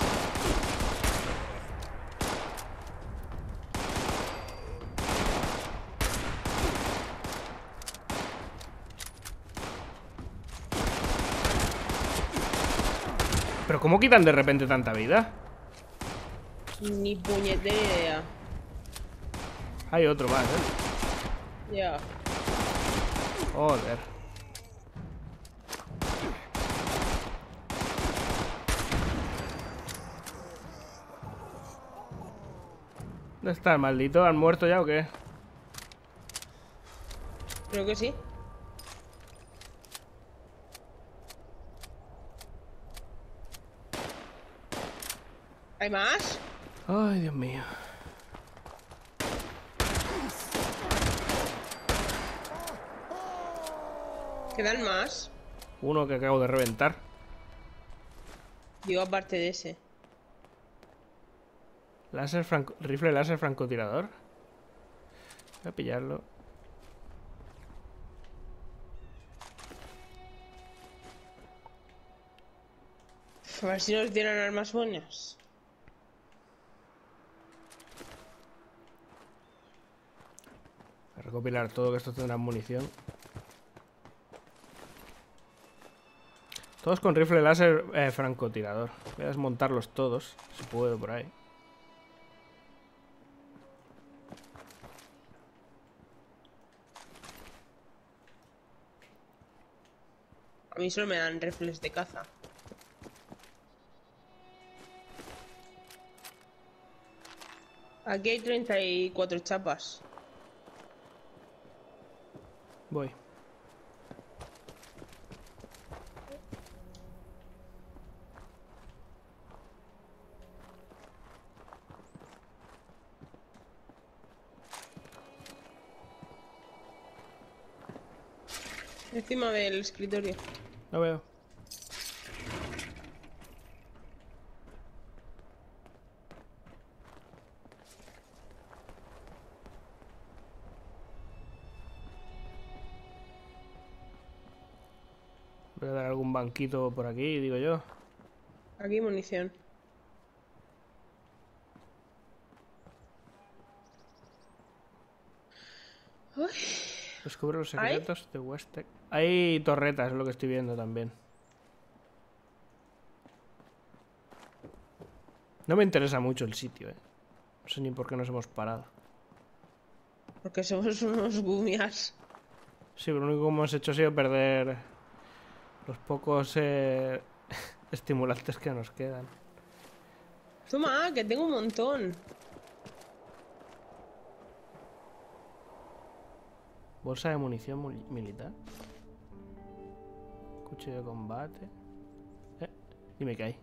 ¿Pero cómo quitan de repente tanta vida? Ni puñetera idea. Hay otro más, eh. Ya. Joder. ¿Dónde está el maldito? ¿Han muerto ya o qué? Creo que sí. ¿Hay más? Ay, Dios mío. ¿Quedan más? Uno que acabo de reventar. Digo, aparte de ese. Láser franco... Rifle láser francotirador. Voy a pillarlo. A ver si nos dieran armas buenas. Voy a recopilar todo, que esto tendrá munición. Todos con rifle láser eh, francotirador. Voy a desmontarlos todos, si puedo, por ahí. A mí solo me dan rifles de caza. Aquí hay treinta y cuatro chapas. Voy. Encima del escritorio. Lo veo. Voy a dar algún banquito por aquí, digo yo. Aquí hay munición. Uy. Descubre los secretos de Westek. Hay torretas, es lo que estoy viendo también. No me interesa mucho el sitio, eh. No sé ni por qué nos hemos parado. Porque somos unos gumias. Sí, pero lo único que hemos hecho ha sido perder los pocos eh, estimulantes que nos quedan. Toma, que tengo un montón. Bolsa de munición mul- militar. Cuchillo de combate. Eh, dime qué hay.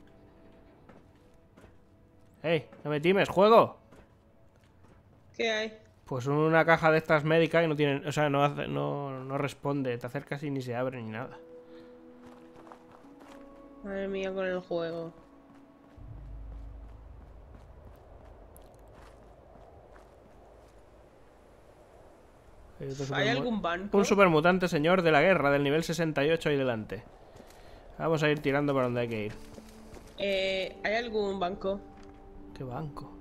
¡Ey! ¡No me times! ¡Juego! ¿Qué hay? Pues una caja de estas médicas y no tienen... O sea, no, hace, no, no responde. Te acercas y ni se abre ni nada. Madre mía con el juego. Hay, otro ¿Hay supermu- algún banco? Un supermutante señor de la guerra del nivel sesenta y ocho ahí delante. Vamos a ir tirando por donde hay que ir. Eh, ¿Hay algún banco? ¿Qué banco?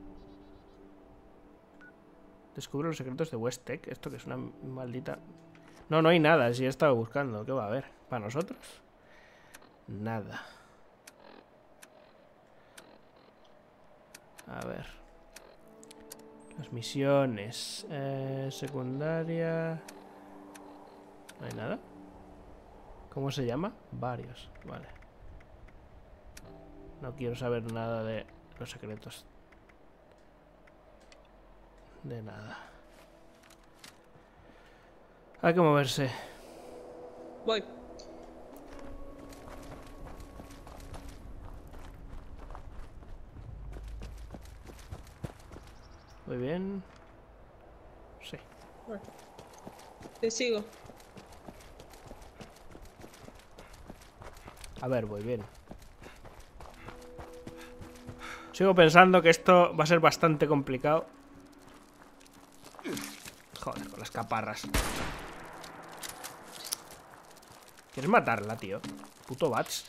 Descubre los secretos de Westtech. Esto que es una maldita... No, no hay nada. Si he estado buscando. ¿Qué va a haber? ¿Para nosotros? Nada. A ver. Las misiones. Eh, secundaria. ¿No hay nada? ¿Cómo se llama? Varios. Vale. No quiero saber nada de los secretos. De nada. Hay que moverse. Voy. Muy bien. Sí. Bueno. Te sigo. A ver, voy bien. Sigo pensando que esto va a ser bastante complicado. Joder, con las caparras. ¿Quieres matarla, tío? Puto Bats.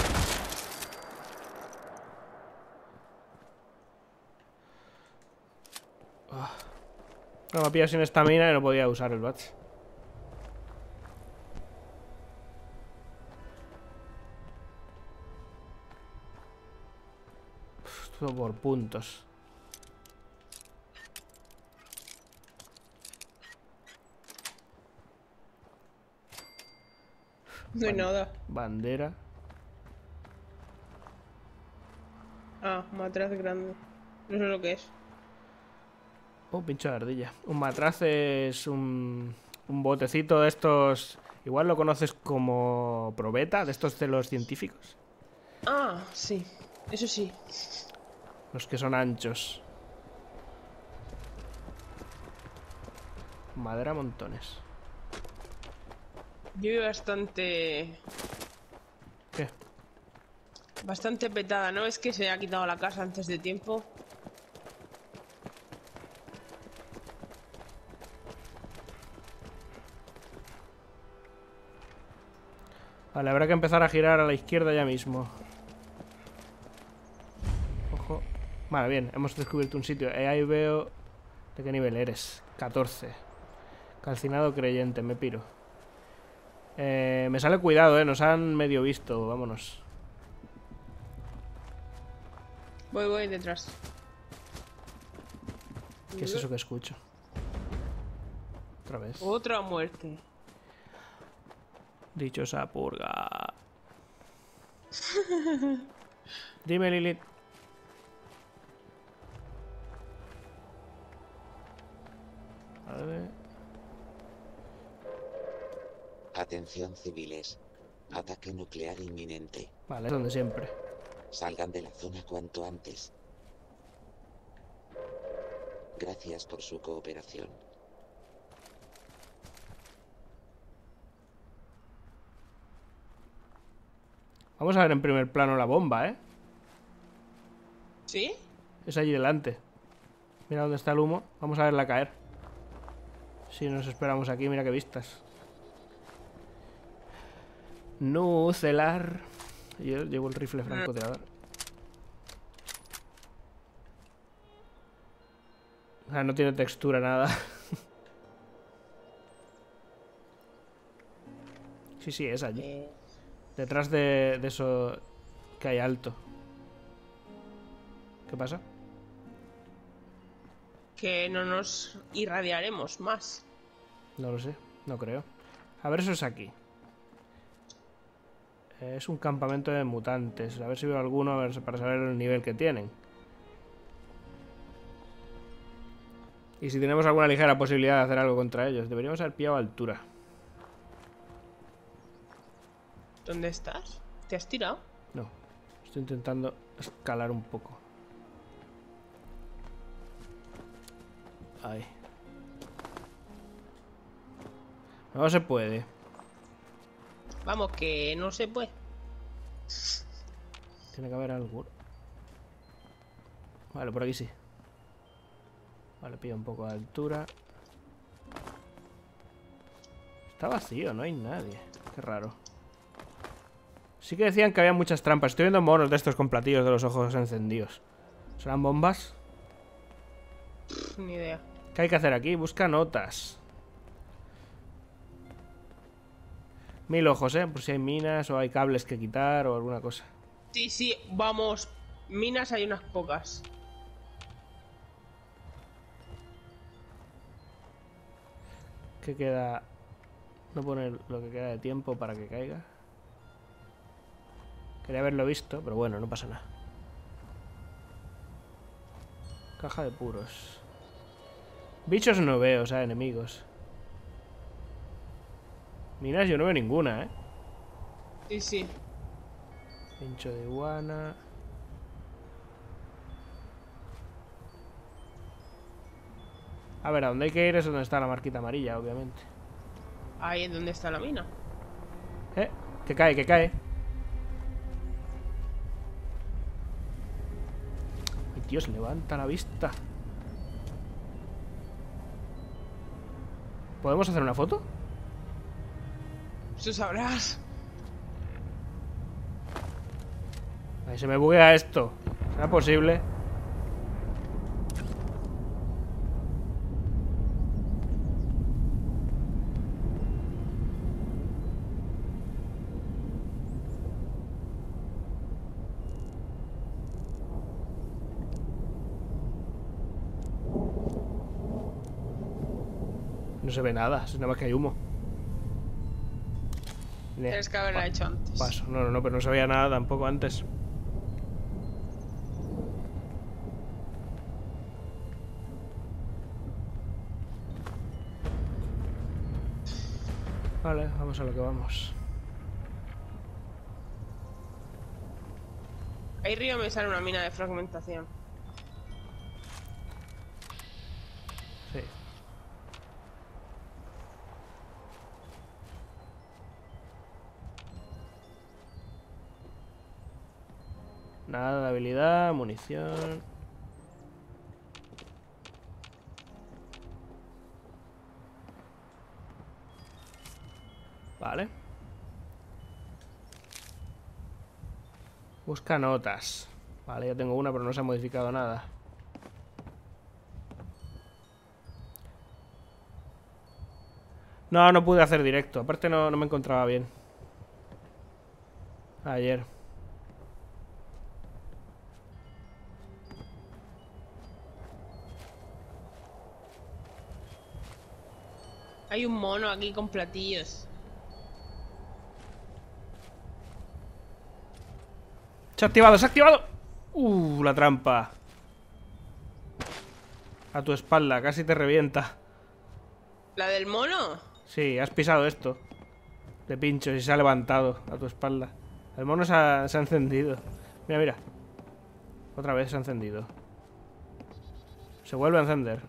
Ah. No, me pilla sin estamina y no podía usar el Bats. Todo por puntos. No hay Ban- nada. Bandera. Ah, matraz grande. No sé lo que es. Oh, pincho de ardilla. Un matraz es un, un botecito de estos. Igual lo conoces como probeta, de estos de los científicos. Ah, sí. Eso sí. Los que son anchos. Madera montones. Yo vi bastante... ¿Qué? Bastante petada, ¿no? Es que se ha quitado la casa antes de tiempo. Vale, habrá que empezar a girar a la izquierda ya mismo. Ojo. Vale, bien, hemos descubierto un sitio. Eh, ahí veo... ¿De qué nivel eres? catorce. Calcinado creyente, me piro. Eh, me sale cuidado, eh. Nos han medio visto. Vámonos. Voy, voy detrás. ¿Qué es eso que escucho? Otra vez. Otra muerte. Dichosa purga. Dime, Lilith. Vale. Atención civiles. Ataque nuclear inminente. Vale, es donde siempre. Salgan de la zona cuanto antes. Gracias por su cooperación. Vamos a ver en primer plano la bomba, ¿eh? ¿Sí? Es allí delante. Mira dónde está el humo. Vamos a verla caer. Si nos esperamos aquí, mira qué vistas. Nucelar. Yo llevo el rifle francotirador. O sea, no tiene textura nada. Sí, sí, es allí. Eh, Detrás de, de eso que hay alto. ¿Qué pasa? que no nos irradiaremos más. No lo sé, no creo. A ver, eso es aquí. Eh, es un campamento de mutantes. A ver si veo alguno, a ver, para saber el nivel que tienen. Y si tenemos alguna ligera posibilidad de hacer algo contra ellos. Deberíamos haber pillado altura. ¿Dónde estás? ¿Te has tirado? No, estoy intentando escalar un poco. Ahí. No se puede. Vamos, que no se puede. Tiene que haber algo. Vale, por aquí sí. Vale, pillo un poco de altura. Está vacío, no hay nadie. Qué raro. Sí que decían que había muchas trampas. Estoy viendo monos de estos con platillos de los ojos encendidos. ¿Serán bombas? Pff, ni idea. ¿Qué hay que hacer aquí? Busca notas. Mil ojos, ¿eh? Por si hay minas o hay cables que quitar o alguna cosa. Sí, sí, vamos. Minas hay unas pocas. ¿Qué queda? No pone lo que queda de tiempo para que caiga. Quería haberlo visto, pero bueno, no pasa nada. Caja de puros. Bichos no veo, o sea, enemigos. Minas yo no veo ninguna, ¿eh? Sí, sí. Pincho de iguana. A ver, a donde hay que ir es donde está la marquita amarilla, obviamente. Ahí es donde está la mina. Eh, que cae, que cae. Ay, Dios, levanta la vista. ¿Podemos hacer una foto? Tú sabrás. Ahí se me buguea esto. ¿Será posible? No se ve nada, es nada más que hay humo. Tienes que haberla hecho antes. Paso, no, no, no, pero no se veía nada tampoco antes. Vale, vamos a lo que vamos. Ahí arriba me sale una mina de fragmentación. Sí. Nada de habilidad, munición. Vale. Busca notas. Vale, ya tengo una, pero no se ha modificado nada. No, no pude hacer directo. Aparte no, no me encontraba bien. Ayer. Hay un mono aquí con platillos. Se ha activado, se ha activado. Uh, la trampa. A tu espalda, casi te revienta. ¿La del mono? Sí, has pisado esto. De pinchos y se ha levantado a tu espalda. El mono se ha, se ha encendido. Mira, mira. Otra vez se ha encendido. Se vuelve a encender.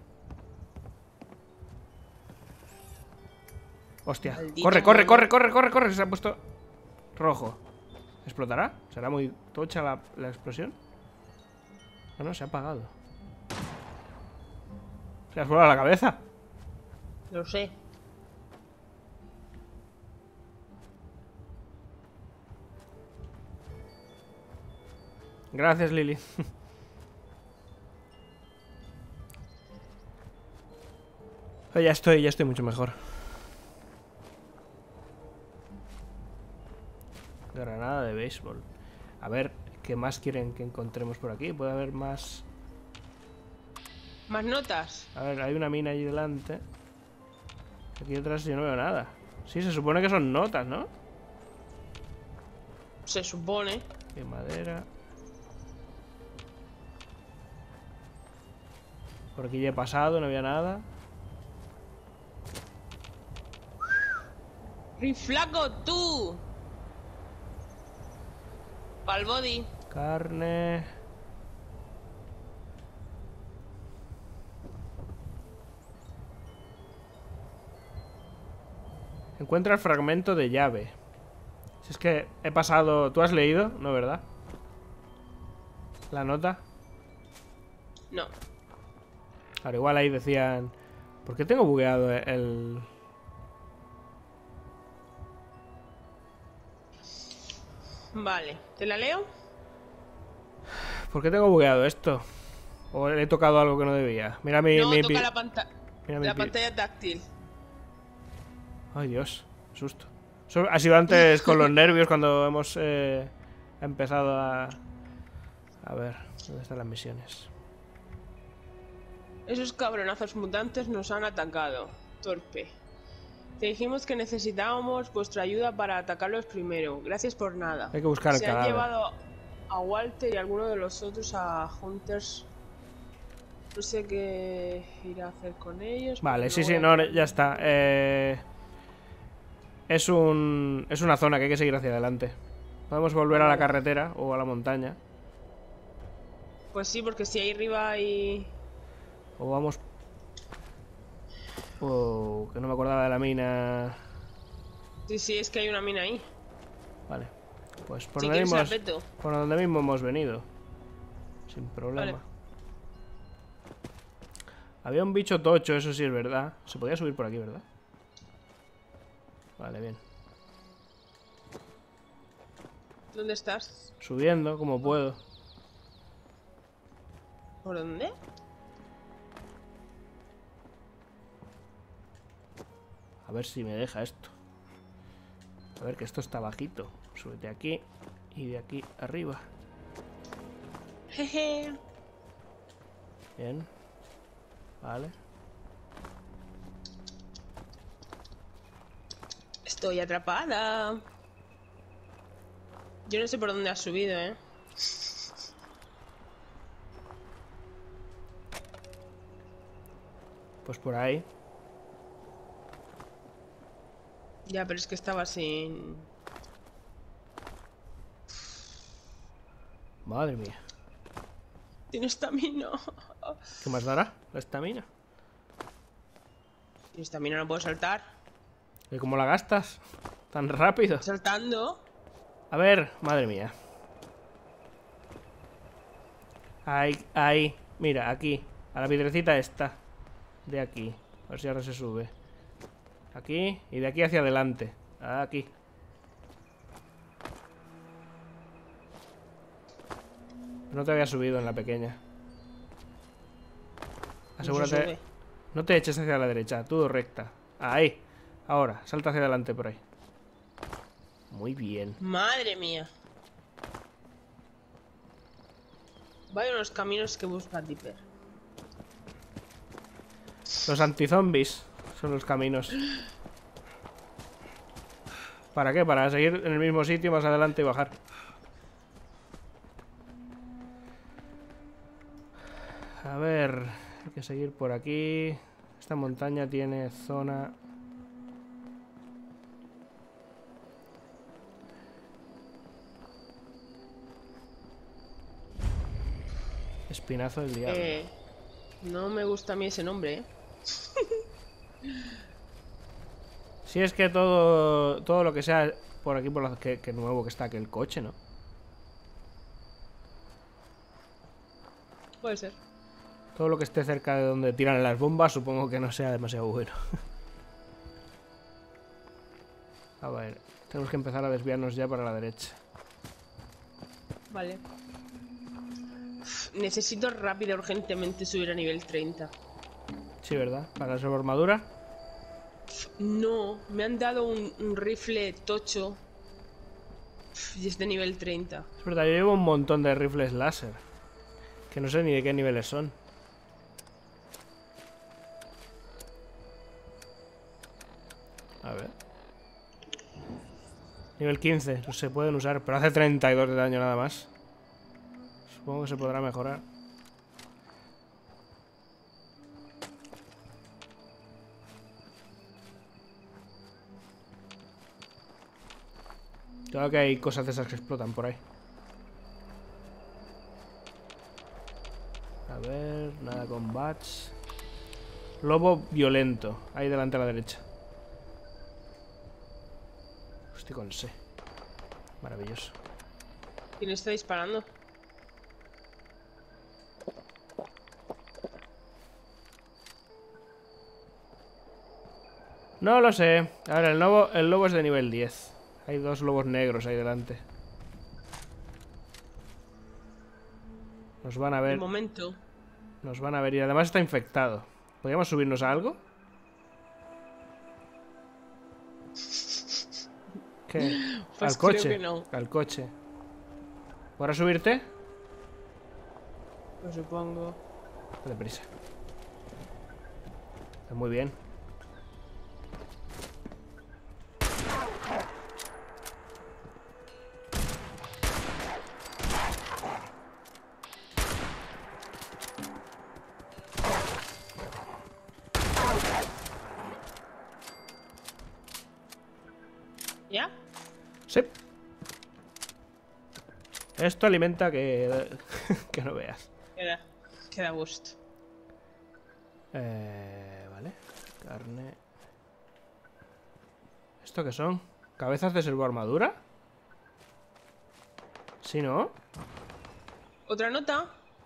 Hostia. Maldito Corre, corre, mono. corre, corre, corre, corre. Se ha puesto rojo. ¿Explotará? ¿Será muy tocha la, la explosión? No, no, se ha apagado. Se ha explotado la cabeza. Lo sé. Gracias, Lili. Oh, ya estoy, ya estoy mucho mejor. Granada de béisbol. A ver, ¿qué más quieren que encontremos por aquí? Puede haber más... ¿Más notas? A ver, hay una mina allí delante. Aquí detrás yo no veo nada. Sí, se supone que son notas, ¿no? Se supone. De madera. Por aquí ya he pasado, no había nada. ¡Riflaco, tú! Pa'l body. Carne. Encuentra el fragmento de llave. Si es que he pasado... ¿Tú has leído? No, ¿verdad? La nota. No. Ahora igual ahí decían... ¿Por qué tengo bugueado el... Vale, ¿te la leo? ¿Por qué tengo bugueado esto? ¿O he tocado algo que no debía? Mira mi... No, mi toca pi- la, panta mira mi la pi- pantalla táctil. Ay, Dios, qué susto. Eso ha sido antes con los nervios cuando hemos eh, empezado a... A ver, ¿dónde están las misiones? Esos cabronazos mutantes nos han atacado. Torpe. Te dijimos que necesitábamos vuestra ayuda para atacarlos primero. Gracias por nada. Hay que buscar el Se han cadáver. llevado a Walter y a alguno de los otros a Hunters. No sé qué ir a hacer con ellos. Vale, porque sí, sí, voy no, a- ya está. Eh, es un... Es una zona que hay que seguir hacia adelante. Podemos volver a la carretera o a la montaña. Pues sí, porque si ahí arriba hay... O vamos... Oh, que no me acordaba de la mina. Sí, sí, es que hay una mina ahí. Vale. Pues por Si donde quieres la mismo, peto. por donde mismo hemos venido. Sin problema. Vale. Había un bicho tocho, eso sí es verdad. Se podía subir por aquí, ¿verdad? Vale, bien. ¿Dónde estás? Subiendo como puedo. ¿Por dónde? A ver si me deja esto. A ver que esto está bajito. Súbete aquí y de aquí arriba. Jeje. Bien. Vale. Estoy atrapada. Yo no sé por dónde has subido, ¿eh? Pues por ahí. Ya, pero es que estaba sin... Madre mía. Tiene estamina. ¿Qué más dará la estamina? Tiene estamina, no puedo saltar. ¿Y cómo la gastas? Tan rápido. Saltando. A ver, madre mía. Ahí, ahí. Mira, aquí. A la piedrecita esta. De aquí. A ver si ahora se sube. Aquí. Y de aquí hacia adelante. Aquí. No te había subido en la pequeña. No se Asegúrate. sube. No te eches hacia la derecha. Tú recta. Ahí. Ahora. Salta hacia adelante por ahí. Muy bien. Madre mía. Vaya unos caminos que busca Dipper. Los antizombies son los caminos. ¿Para qué? Para seguir en el mismo sitio más adelante y bajar. A ver, hay que seguir por aquí. Esta montaña tiene zona... Espinazo del diablo. Eh, no me gusta a mí ese nombre, ¿eh? Si es que todo todo lo que sea por aquí, por la, que, que nuevo que está aquel coche, ¿no? Puede ser. Todo lo que esté cerca de donde tiran las bombas, supongo que no sea demasiado bueno. A ver, tenemos que empezar a desviarnos ya para la derecha. Vale. Necesito rápido, urgentemente subir a nivel treinta. Sí, ¿verdad? ¿Para la armadura? No, me han dado un, un rifle tocho. Y es de nivel treinta. Es verdad, yo llevo un montón de rifles láser. Que no sé ni de qué niveles son. A ver. Nivel quince, se pueden usar, pero hace treinta y dos de daño nada más. Supongo que se podrá mejorar. Claro que hay cosas de esas que explotan por ahí. A ver, nada con bats. Lobo violento, ahí delante a la derecha. Estoy con C. Maravilloso. ¿Quién está disparando? No lo sé. A ver, el lobo, el lobo es de nivel diez. Hay dos lobos negros ahí delante. Nos van a De ver. momento. Nos van a ver. Y además está infectado. ¿Podríamos subirnos a algo? ¿Qué? Pues Al coche. creo que no. Al coche. ¿Podrás subirte? Lo supongo. Dale prisa. Está muy bien. ¿Ya? Sí. Esto alimenta que... que no veas. Queda, queda gusto. Eh, vale. Carne. ¿Esto qué son? ¿Cabezas de servo armadura? ¿Sí, no? ¿Otra nota?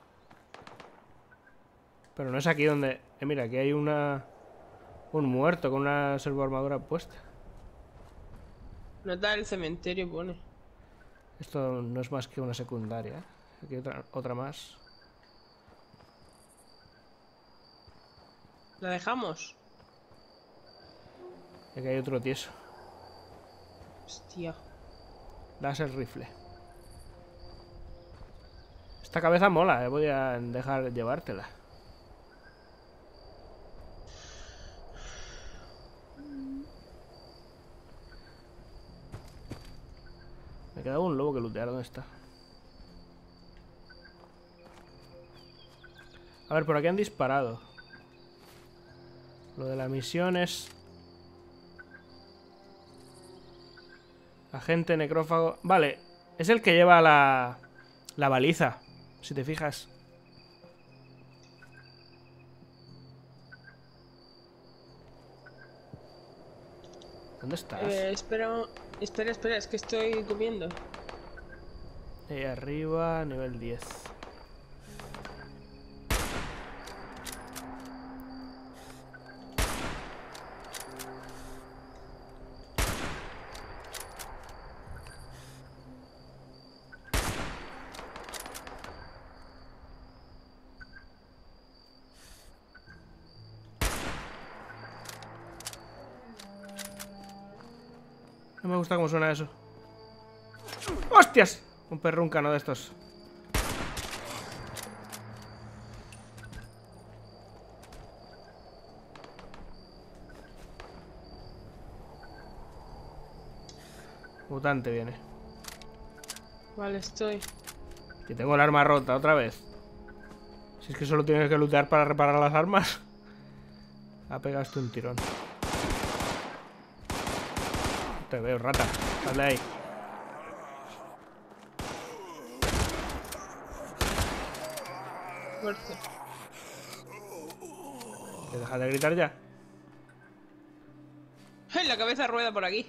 Pero no es aquí donde... Eh, mira, aquí hay una... Un muerto con una servo armadura puesta. Nota del cementerio pone. Esto no es más que una secundaria, ¿eh? Aquí otra, otra más. ¿La dejamos? Y aquí hay otro tieso. Hostia. Láser rifle. Esta cabeza mola, eh. Voy a dejar llevártela. Me quedaba un lobo que lootear. ¿Dónde está? A ver, por aquí han disparado. Lo de la misión es... Agente necrófago... Vale, es el que lleva la... La baliza, si te fijas. ¿Dónde estás? Eh, espera, espera, espera, es que estoy comiendo. Ahí arriba, nivel diez. No me gusta cómo suena eso. ¡Hostias! Un perruncano de estos. Mutante viene. Vale, estoy. Que tengo el arma rota otra vez. Si es que solo tienes que lootear para reparar las armas. Ha pegado esto un tirón. Te veo, rata. Sal de ahí. Fuerte. ¿Te dejas de gritar ya? ¡Ay, la cabeza rueda por aquí!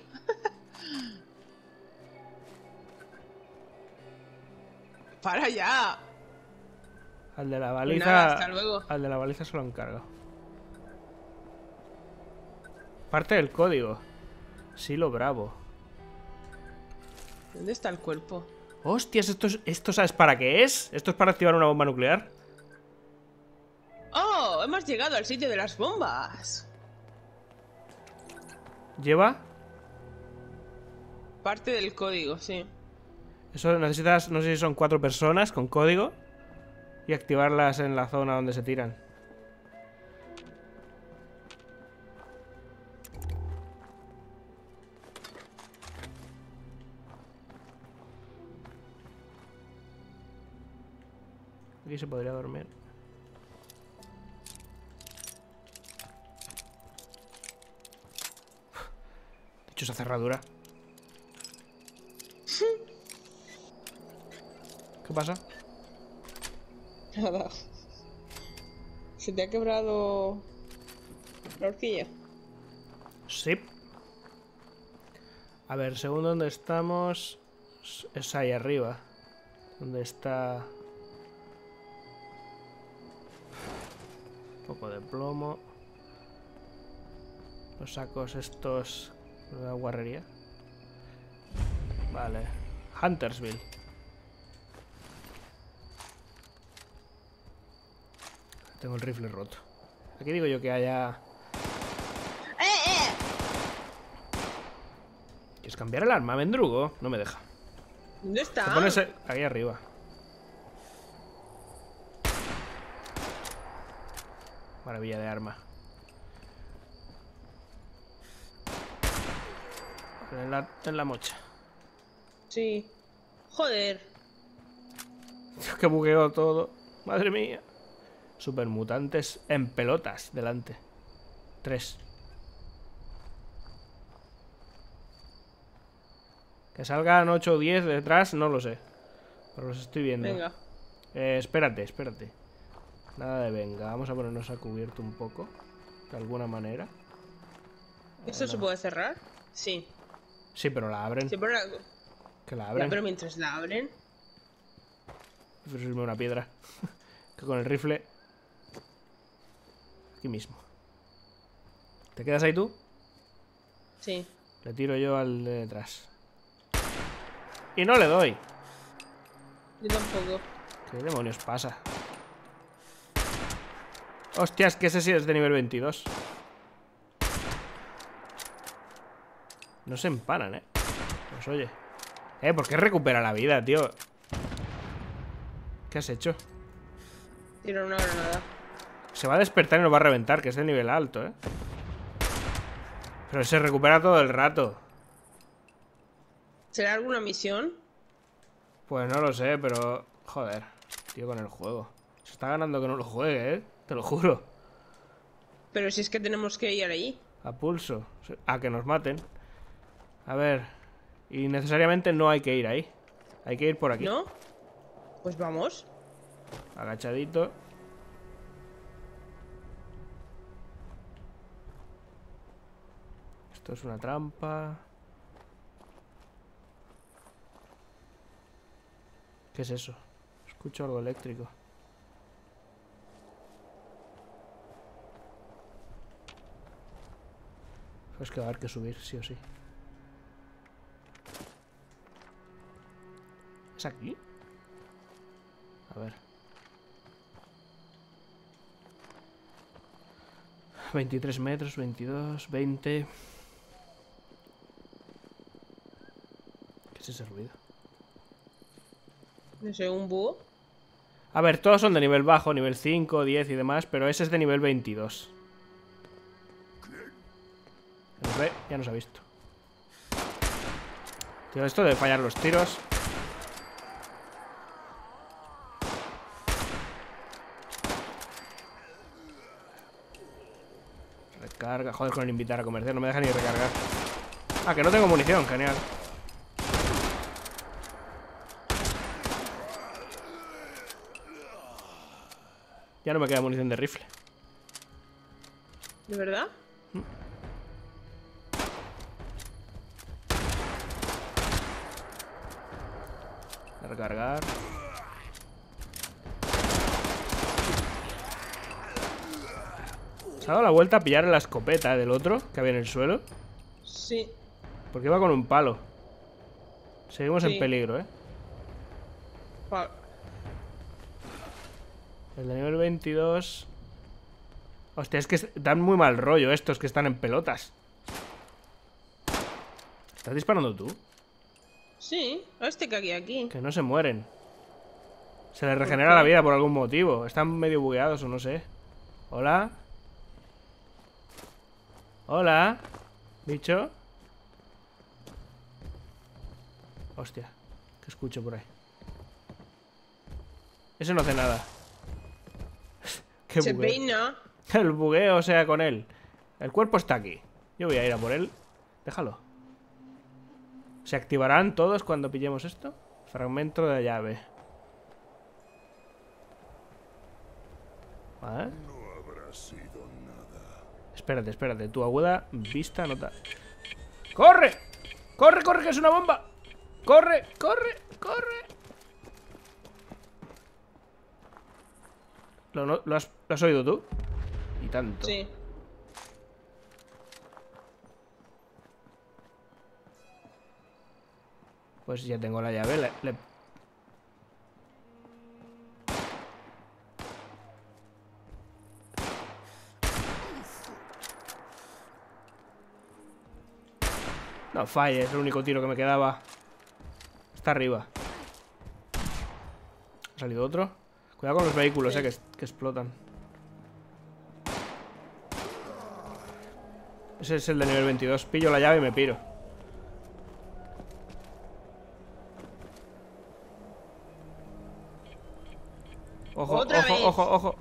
¡Para ya! Al de la Pues baliza. nada, hasta luego. Al de la baliza se lo encargo. Parte del código. Silo Bravo. ¿Dónde está el cuerpo? Hostias, ¿esto, es- ¿esto sabes para qué es? ¿Esto es para activar una bomba nuclear? ¡Oh! Hemos llegado al sitio de las bombas. ¿Lleva? Parte del código, sí. Eso necesitas, no sé si son cuatro personas con código. Y activarlas en la zona donde se tiran. Aquí se podría dormir. De hecho, esa cerradura. ¿Qué pasa? Nada. ¿Se te ha quebrado la horquilla? Sí. A ver, según donde estamos... Es ahí arriba. Donde está... Un poco de plomo. Los sacos estos... de la guarrería. Vale. Huntersville. Tengo el rifle roto. Aquí digo yo que haya... ¡Eh, eh! ¿Quieres cambiar el arma, Mendrugo? No me deja. ¿Dónde está? Te pones ahí arriba. Maravilla de arma. En la, en la mocha. Sí. Joder. Que bugueo todo. Madre mía. Supermutantes en pelotas delante. Tres. Que salgan ocho o diez detrás, no lo sé. Pero los estoy viendo. Venga. Eh, espérate, espérate. Nada de venga. Vamos a ponernos a cubierto un poco. De alguna manera. ¿Esto Eh, se no. puede cerrar? Sí. Sí, pero la abren. Sí, pero, la- Que la ya, abren. pero mientras la abren. Prefiero subirme una piedra. Que con el rifle. Aquí mismo. ¿Te quedas ahí tú? Sí. Le tiro yo al de detrás. Y no le doy. Yo tampoco. ¿Qué demonios pasa? Hostias, que ese sí es de nivel veintidós. No se empanan, eh. Pues oye. Eh, ¿por qué recupera la vida, tío? ¿Qué has hecho? Tira una granada. Se va a despertar y nos va a reventar, que es de nivel alto, eh. Pero se recupera todo el rato. ¿Será alguna misión? Pues no lo sé, pero... Joder, tío, con el juego. Se está ganando que no lo juegue, eh. Te lo juro. Pero si es que tenemos que ir ahí. A pulso. A que nos maten. A ver. Y necesariamente no hay que ir ahí. Hay que ir por aquí. ¿No? Pues vamos. Agachadito. Esto es una trampa. ¿Qué es eso? Escucho algo eléctrico. Pues que va a haber que subir, sí o sí. ¿Es aquí? A ver. veintitrés metros, veintidós, veinte. ¿Qué es ese ruido? No sé, un búho. A ver, todos son de nivel bajo, nivel cinco, diez y demás, pero ese es de nivel veintidós. Nos ve, ya nos ha visto. Tío, esto de fallar los tiros. Recarga, joder con el invitar a comerciar, no me deja ni recargar. Ah, que no tengo munición, genial. Ya no me queda munición de rifle. ¿De verdad? A recargar. Se ha dado la vuelta a pillar la escopeta del otro que había en el suelo. Sí. Porque iba con un palo. Seguimos Sí. en peligro, eh. Pa- El de nivel veintidós. Hostia, es que dan muy mal rollo estos que están en pelotas. ¿Estás disparando tú? Sí. A este que aquí, aquí. Que no se mueren. Se les regenera qué? la vida por algún motivo. Están medio bugueados o no sé. Hola. Hola. Bicho. Hostia. Que escucho por ahí. Ese no hace nada. Qué Se bugueo. peina. El bugueo, o sea, con él. El cuerpo está aquí. Yo voy a ir a por él. Déjalo. ¿Se activarán todos cuando pillemos esto? Fragmento de llave. ¿Vale? Espérate, espérate. Tu aguda vista nota. ¡Corre! ¡Corre, corre, que es una bomba! ¡Corre, corre, corre! ¿Lo, no- lo has, lo has oído tú? Y tanto. Sí. Pues ya tengo la llave. Le, le- No falles, es el único tiro que me quedaba. Está arriba. ¿Ha salido otro? Cuidado con los vehículos, Sí. eh, que, que explotan. Ese es el de nivel veintidós. Pillo la llave y me piro. Ojo, Otra ojo, vez. ojo, ojo.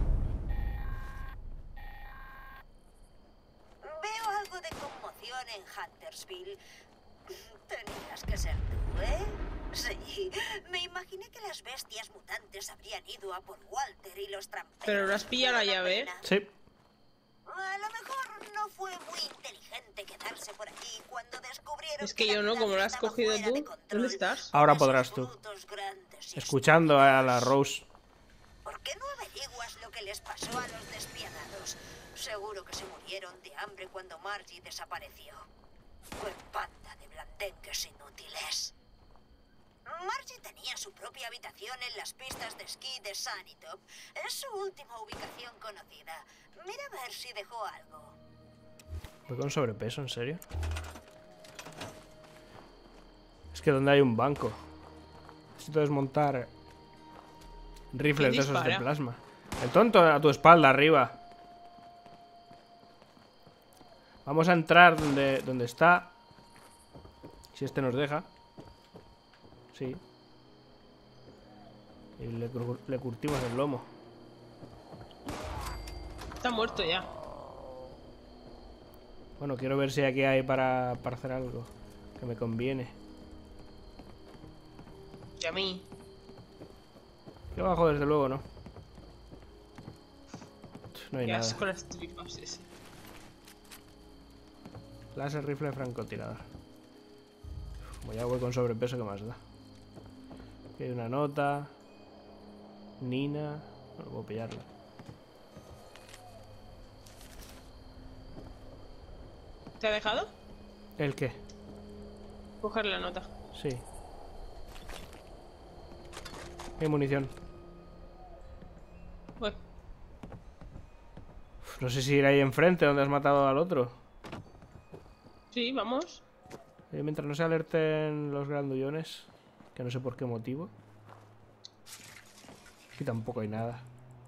Veo algo de conmoción en Huntersville. Tenías que ser tú, ¿eh? Sí, me imaginé que las bestias mutantes habrían ido a por Walter y los tramperos. Pero no has pillado la Una llave. pena. Sí. A lo mejor no fue muy inteligente quedarse por allí cuando descubrieron Es que la yo no, ciudad como lo has estaba cogido fuera tú. de control. ¿Dónde estás? Ahora Esos podrás tú. brutos grandes y Escuchando a la estúpidos. Rose. ¿Por qué no averiguas lo que les pasó a los despiadados? Seguro que se murieron de hambre cuando Margie desapareció. ¡Qué panda de blandengues inútiles! Margie tenía su propia habitación en las pistas de esquí de Sunnitop. Es su última ubicación conocida. Mira a ver si dejó algo. Voy con sobrepeso, ¿en serio? Es que donde hay un banco. Necesito desmontar rifles de ¿Quién esos de dispara? plasma. El tonto a tu espalda, arriba. Vamos a entrar donde, donde está. Si este nos deja. Sí. Y le, cur- le curtimos el lomo. Está muerto ya. Bueno, quiero ver si aquí hay para, para hacer algo que me conviene. Y a mí. Aquí abajo, desde luego, no. No hay Qué nada. asco las tripas ese. Láser, rifle, francotirador. Como ya voy con sobrepeso, ¿qué más da? Aquí hay una nota. Nina. No puedo pillarla. ¿Te ha dejado? ¿El qué? Coger la nota. Sí. Hay munición. Uy, Uf, no sé si ir ahí enfrente donde has matado al otro. sí, vamos. Eh, mientras no se alerten los grandullones, que no sé por qué motivo. Aquí tampoco hay nada.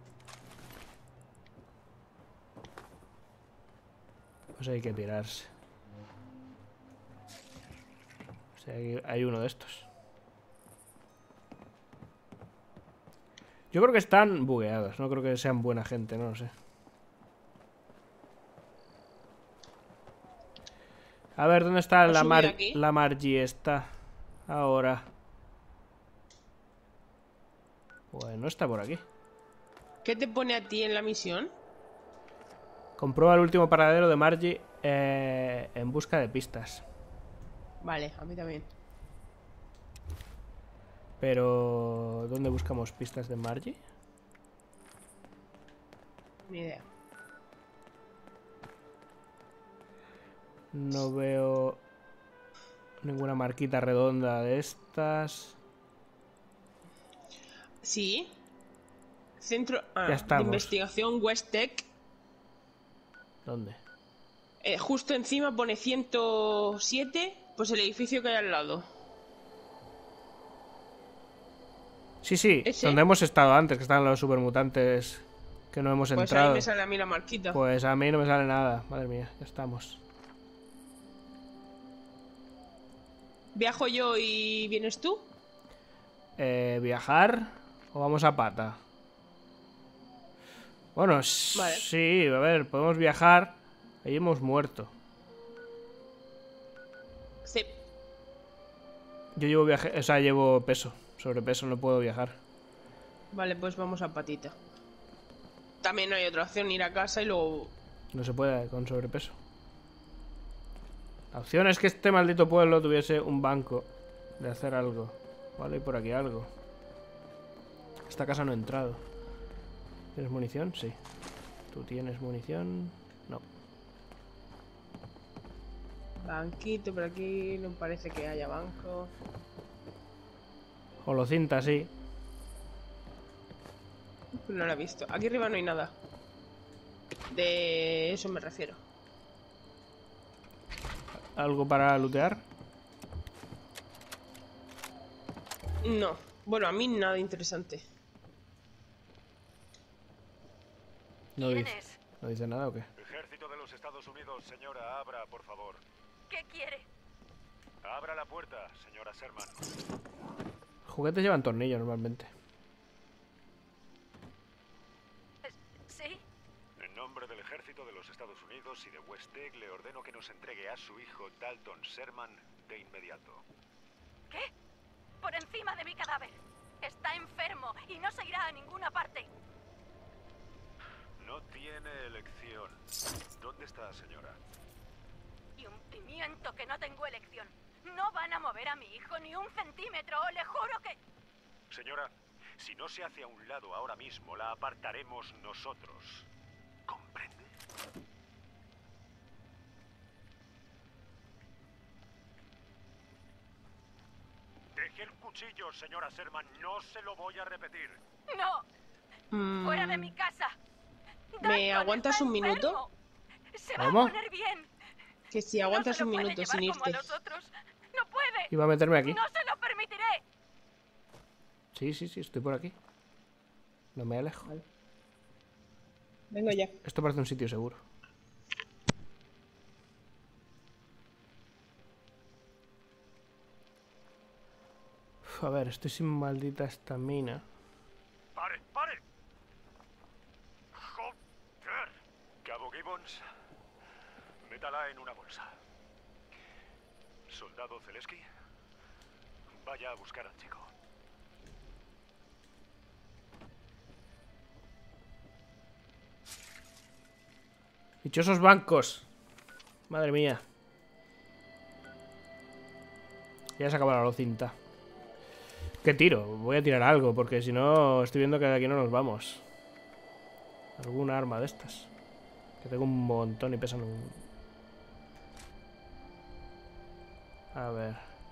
Pues hay que tirarse. O sea, hay- hay uno de estos. Yo creo que están bugueados, no creo que sean buena gente, no lo sé. A ver, ¿dónde está ¿Has la, subido Mar aquí? la Margie esta? Ahora. Bueno, está por aquí. ¿Qué te pone a ti en la misión? Comprueba el último paradero de Margie eh, en busca de pistas. Vale, a mí también. Pero... ¿dónde buscamos pistas de Margie? Ni idea. No veo ninguna marquita redonda de estas. Sí. Centro ah, Ya de estamos. investigación West Tech. ¿Dónde? Eh, justo encima pone ciento siete. Pues el edificio que hay al lado. Sí, sí, ¿Ese? donde hemos estado antes, que están los supermutantes que no hemos Pues entrado. ahí me sale a mí la marquita. Pues a mí no me sale nada. Madre mía, ya estamos. ¿Viajo yo y vienes tú? Eh, ¿Viajar o vamos a pata? Bueno, s- Vale. sí, a ver, podemos viajar. Ahí hemos muerto. Sí. Yo llevo viaje, o sea, llevo peso. Sobrepeso, no puedo viajar. Vale, pues vamos a patita. También no hay otra opción, ir a casa y luego... No se puede con sobrepeso. La opción es que este maldito pueblo tuviese un banco de hacer algo. Vale, y por aquí algo. Esta casa no he entrado. ¿Tienes munición? Sí. ¿Tú tienes munición? No. Banquito, por aquí no parece que haya banco. Holocinta, sí. No la he visto. Aquí arriba no hay nada. De eso me refiero. algo para lootear? No. Bueno, a mí nada interesante. No ¿Quién dice, es? ¿no dice nada o qué? Ejército de los Estados Unidos, señora, abra, por favor. ¿Qué quiere? Abra la puerta, señora Sherman. Juguetes llevan tornillos normalmente. ¿Sí? En nombre del Ejército de los Estados Unidos y de West Egg, le ordeno que nos entregue a su hijo Dalton Sherman de inmediato. ¿Qué? Por encima de mi cadáver. Está enfermo y no se irá a ninguna parte. No tiene elección. ¿Dónde está, señora? Y un pimiento que no tengo elección. No van a mover a mi hijo ni un centímetro, le juro que... Señora, si no se hace a un lado ahora mismo, la apartaremos nosotros. ¿Comprende? Deje el cuchillo, señora Sherman. No se lo voy a repetir. ¡No! Mm, ¡Fuera de mi casa! ¿Me Dalton aguantas está un minuto? enfermo. Se va ¿Cómo? a poner bien. Que si No aguantas se lo un puede minuto sin llevar como a irte. nosotros. ¡No puede! Iba a meterme aquí. ¡No se lo permitiré! Sí, sí, sí, estoy por aquí. No me alejo. Vengo ya. Esto parece un sitio seguro. Uf, a ver, estoy sin maldita estamina. ¡Pare, pare! ¡Joder! Cabo Gibbons, métala en una bolsa. Soldado Zaleski, vaya a buscar al chico. Dichosos bancos. Madre mía. Ya se acaba la cinta. ¿Qué tiro? Voy a tirar algo, porque si no, estoy viendo que de aquí no nos vamos. Alguna arma de estas. Que tengo un montón y pesan un... A ver.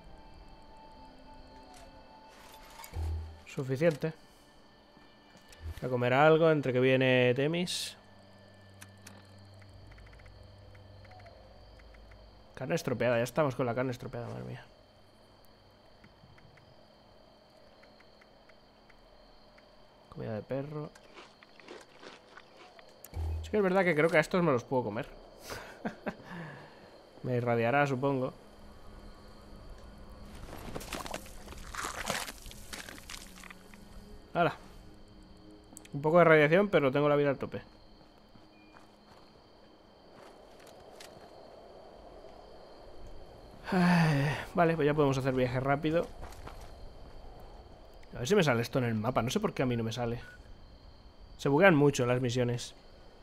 Suficiente. A comer algo entre que viene Temis. Carne estropeada, ya estamos con la carne estropeada, madre mía. Comida de perro. Sí que es verdad que creo que a estos me los puedo comer. Me irradiará, supongo. ¡Hala! Un poco de radiación, pero tengo la vida al tope. Ay, vale, pues ya podemos hacer viaje rápido. A ver si me sale esto en el mapa. No sé por qué a mí no me sale. Se buguean mucho las misiones.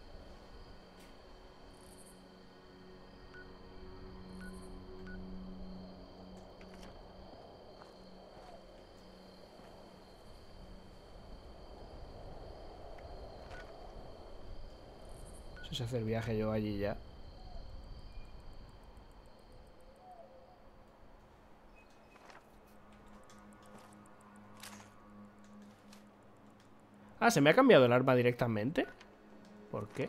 No sé si hacer viaje yo allí ya. Ah, ¿se me ha cambiado el arma directamente? ¿Por qué?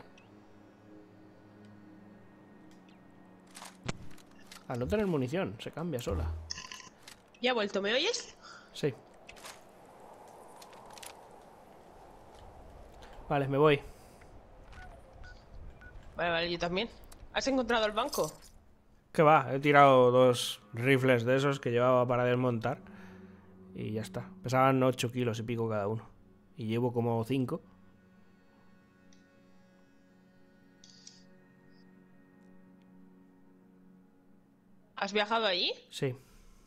Al no tener munición, se cambia sola. ¿Ya ha vuelto? ¿Me oyes? Sí. Vale, me voy. Vale, vale, yo también. ¿Has encontrado el banco? ¿Qué va? He tirado dos rifles de esos que llevaba para desmontar. Y ya está. Pesaban ocho kilos y pico cada uno. Y llevo como cinco. ¿Has viajado allí? Sí.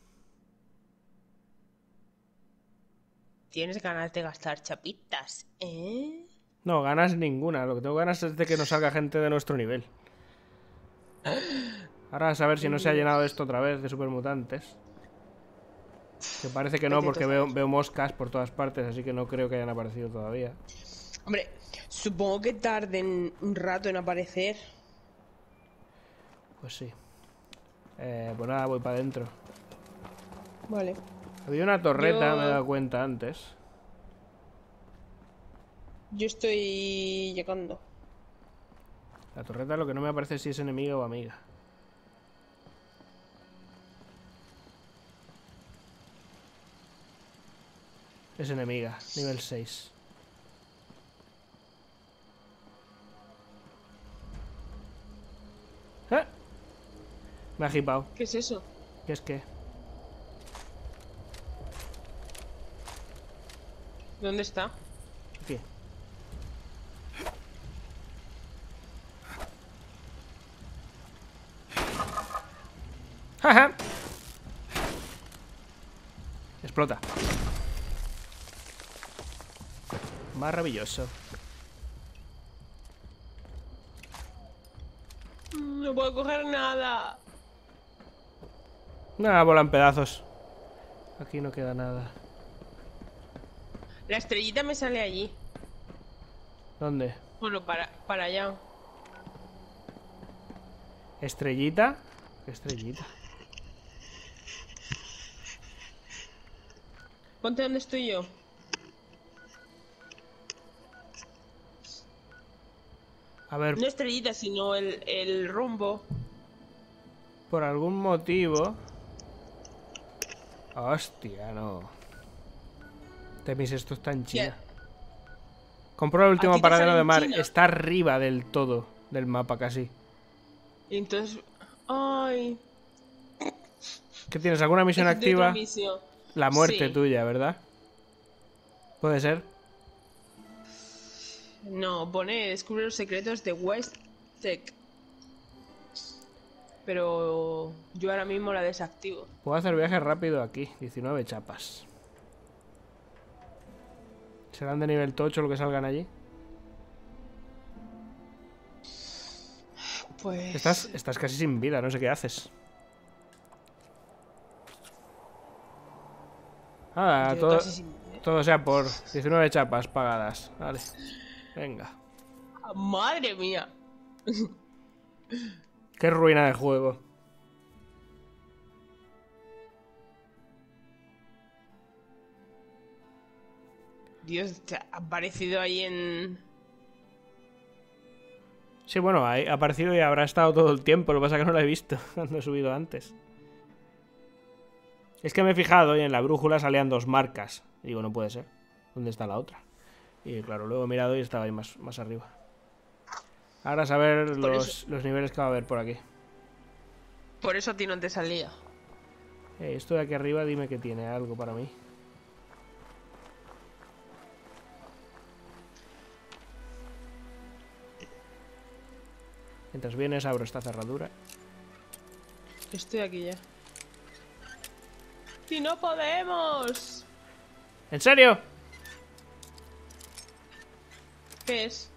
Tienes ganas de gastar chapitas, ¿eh? No, ganas ninguna. Lo que tengo ganas es de que nos salga gente de nuestro nivel. Ahora a saber si no se ha llenado esto otra vez de supermutantes. Que parece que no, porque veo, veo moscas por todas partes, así que no creo que hayan aparecido todavía. Hombre, supongo que tarden un rato en aparecer. Pues sí. Eh, pues nada, voy para adentro. Vale. Había una torreta, Yo- me he dado cuenta antes. Yo estoy llegando. La torreta lo que no me aparece es si es enemiga o amiga. Es enemiga, nivel seis. ¿Eh? Me ha hipado. ¿Qué es eso? ¿Qué es qué? ¿Dónde está? Aquí. ¡Jaja! Explota. Maravilloso. No puedo coger nada. Nada, volan pedazos. Aquí no queda nada. La estrellita me sale allí. ¿Dónde? Bueno, para, para allá. ¿Estrellita? ¿Qué estrellita? Ponte donde estoy yo. A ver, No estrellita, sino el, el rombo. por algún motivo... Hostia, no. Temis, esto está en China. Compró el último Aquí te paradero sale de en mar. China. Está arriba del todo del mapa casi. Y entonces... Ay... ¿Qué tienes? ¿Alguna misión es de otra activa? misión. La muerte Sí. tuya, ¿verdad? Puede ser. No, pone descubre los secretos de West Tech. Pero yo ahora mismo la desactivo. Puedo hacer viaje rápido aquí. diecinueve chapas. ¿Serán de nivel tocho lo que salgan allí? Pues... Estás, estás casi sin vida, no sé qué haces. Ah, yo todo, casi sin- todo sea por diecinueve chapas pagadas. Vale. Venga. ¡Ah, ¡Madre mía! Qué ruina de juego. Dios, te ha aparecido ahí en... Sí, bueno, ha ha aparecido y habrá estado todo el tiempo. Lo que pasa es que no lo he visto cuando he subido antes. Es que me he fijado y en la brújula salían dos marcas. Y digo, no puede ser. ¿Dónde está la otra? Y claro, luego he mirado y estaba ahí más, más arriba. Ahora a saber Por los, eso- los niveles que va a haber por aquí. Por eso a ti no te salía. Eh, esto de aquí arriba, dime que tiene algo para mí. Mientras vienes, abro esta cerradura. Estoy aquí ya. ¡Y no podemos! ¿En serio? ¿Qué es?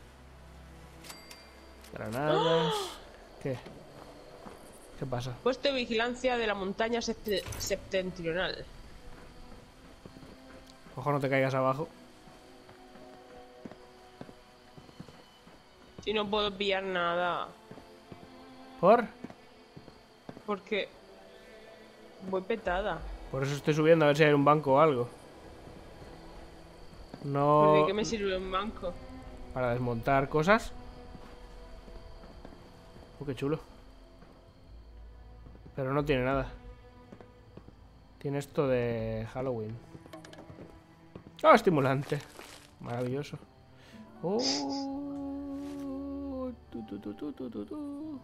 Granadas. ¿Qué? ¿Qué pasa? Puesto de vigilancia de la montaña septe- septentrional. Ojo, no te caigas abajo. Y no puedo pillar nada. ¿Por? Porque... voy petada. Por eso estoy subiendo a ver si hay un banco o algo. ¿Pero No... ¿De qué me sirve un banco? Para desmontar cosas. Oh, qué chulo. Pero no tiene nada. Tiene esto de Halloween. Oh, estimulante. Maravilloso. Oh. Tu, tu, tu, tu, tu, tu, tu.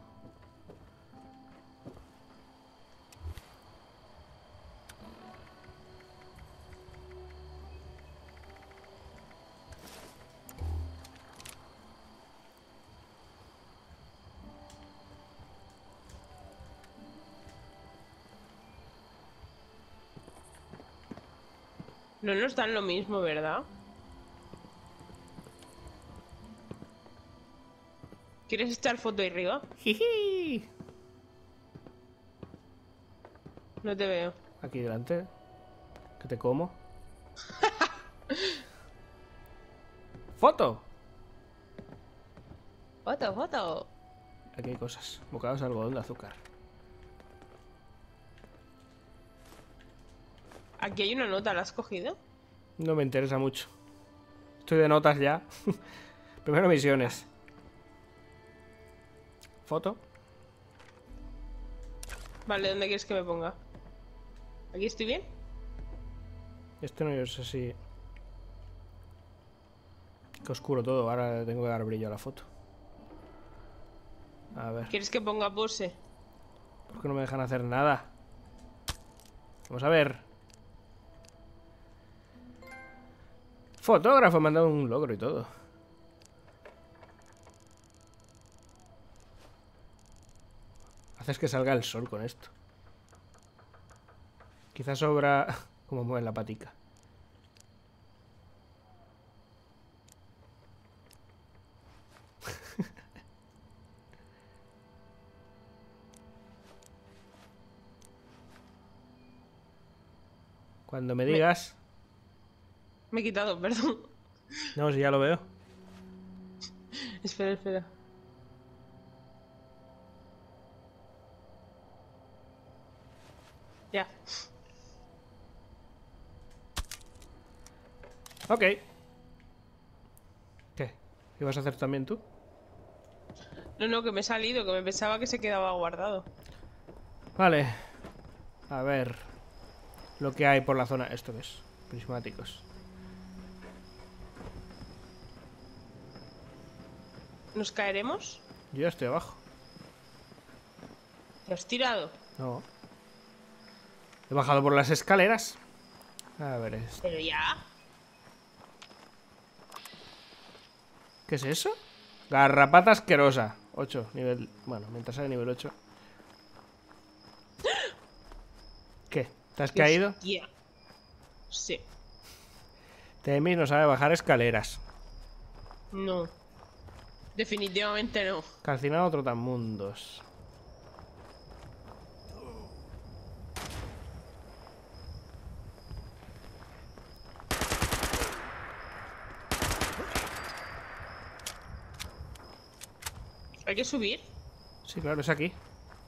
No nos dan lo mismo, ¿verdad? ¿Quieres echar foto ahí arriba? Jiji. No te veo. Aquí delante. Que te como. ¡Foto! Foto, foto. Aquí hay cosas. Bocados de algodón de azúcar. Aquí hay una nota, ¿la has cogido? No me interesa mucho. Estoy de notas ya. Primero misiones. Foto. Vale, ¿dónde quieres que me ponga? ¿Aquí estoy bien? Este no, yo sé si... Qué oscuro todo, ahora le tengo que dar brillo a la foto. A ver, ¿Quieres que ponga pose? ¿por qué no me dejan hacer nada? Vamos a ver. Fotógrafo, me han dado un logro y todo. Haces que salga el sol con esto. Quizás sobra como mueve la patica. Cuando me digas... Me he quitado, perdón. No, si ya lo veo. Espera, espera. Ya. Ok. ¿Qué? ¿Qué vas a hacer también tú? No, no, que me he salido, que me pensaba que se quedaba guardado. Vale. A ver. Lo que hay por la zona. ¿Esto qué es? Prismáticos. ¿Nos caeremos? Yo ya estoy abajo. ¿Te has tirado? No. He bajado por las escaleras. A ver esto. Pero ya. ¿Qué es eso? Garrapata asquerosa. ocho, nivel... Bueno, mientras sea nivel ocho. ¿Qué? ¿Te has caído? Hostia. Sí. Temis no sabe bajar escaleras. No. Definitivamente no. Calcinado trotamundos. ¿Hay que subir? Sí, claro, es aquí.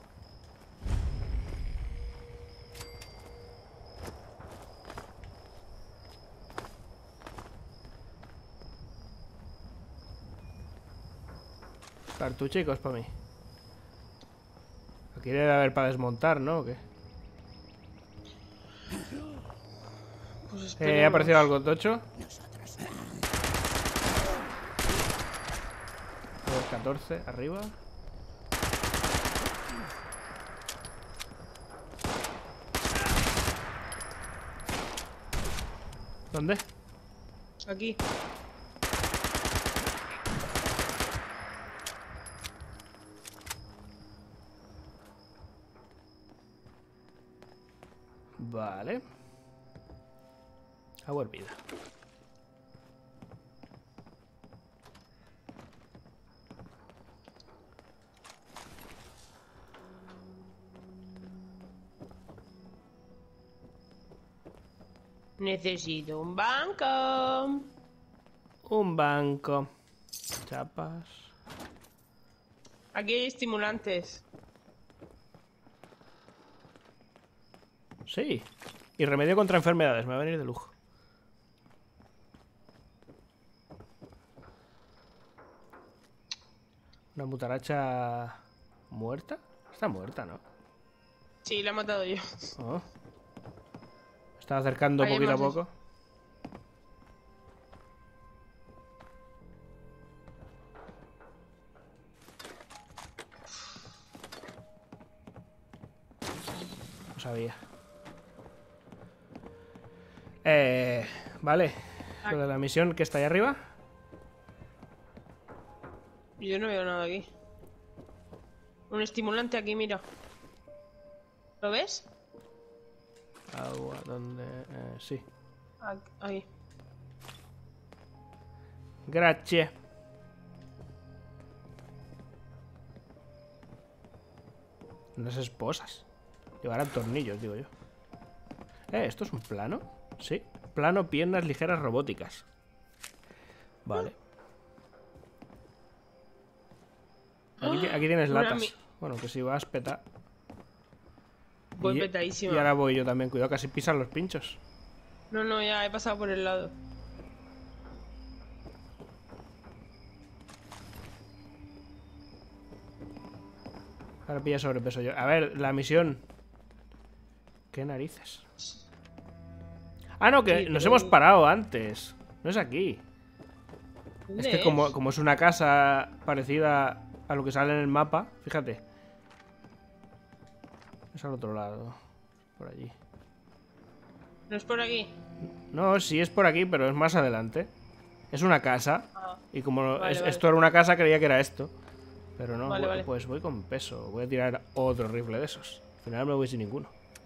Cartuchicos para mí. Aquí debe haber para desmontar, ¿no? ¿O qué? Pues Eh, ¿ha aparecido algo tocho? catorce, arriba. ¿Dónde? Aquí. Vale. Agua hervida. Necesito un banco. Un banco. Chapas. Aquí hay estimulantes. Sí. Y remedio contra enfermedades. Me va a venir de lujo. Una mutaracha muerta. Está muerta, ¿no? Sí, la he matado yo. Oh. Está acercando Hay poquito a más poco. No sabía. Eh, vale. Lo de la misión que está ahí arriba. Yo no veo nada aquí. Un estimulante aquí, mira. ¿Lo ves? Agua, ¿dónde? Eh, sí. Aquí, ahí. Gracias. Unas esposas. Llevarán tornillos, digo yo. Eh, ¿esto es un plano? Sí. Plano, piernas ligeras robóticas. Vale. Aquí, aquí tienes Una latas. mi- Bueno, que si vas, peta. Voy Y- petadísima. Y ahora voy yo también. Cuidado, casi pisan los pinchos. No, no, ya he pasado por el lado. Ahora pilla sobrepeso yo. A ver, la misión. ¿Qué narices? Ah, no, que Sí, nos pero- hemos parado antes. No es aquí. Es ¿Dónde que como, como es una casa parecida a lo que sale en el mapa, fíjate. Es al otro lado. Por allí. ¿No es por aquí? No, sí es por aquí, pero es más adelante. Es una casa. Ah, Y como Vale, es- vale. esto era una casa, creía que era esto. Pero no, Vale, voy- vale. pues voy con peso. Voy a tirar otro rifle de esos. Al final me voy sin ninguno.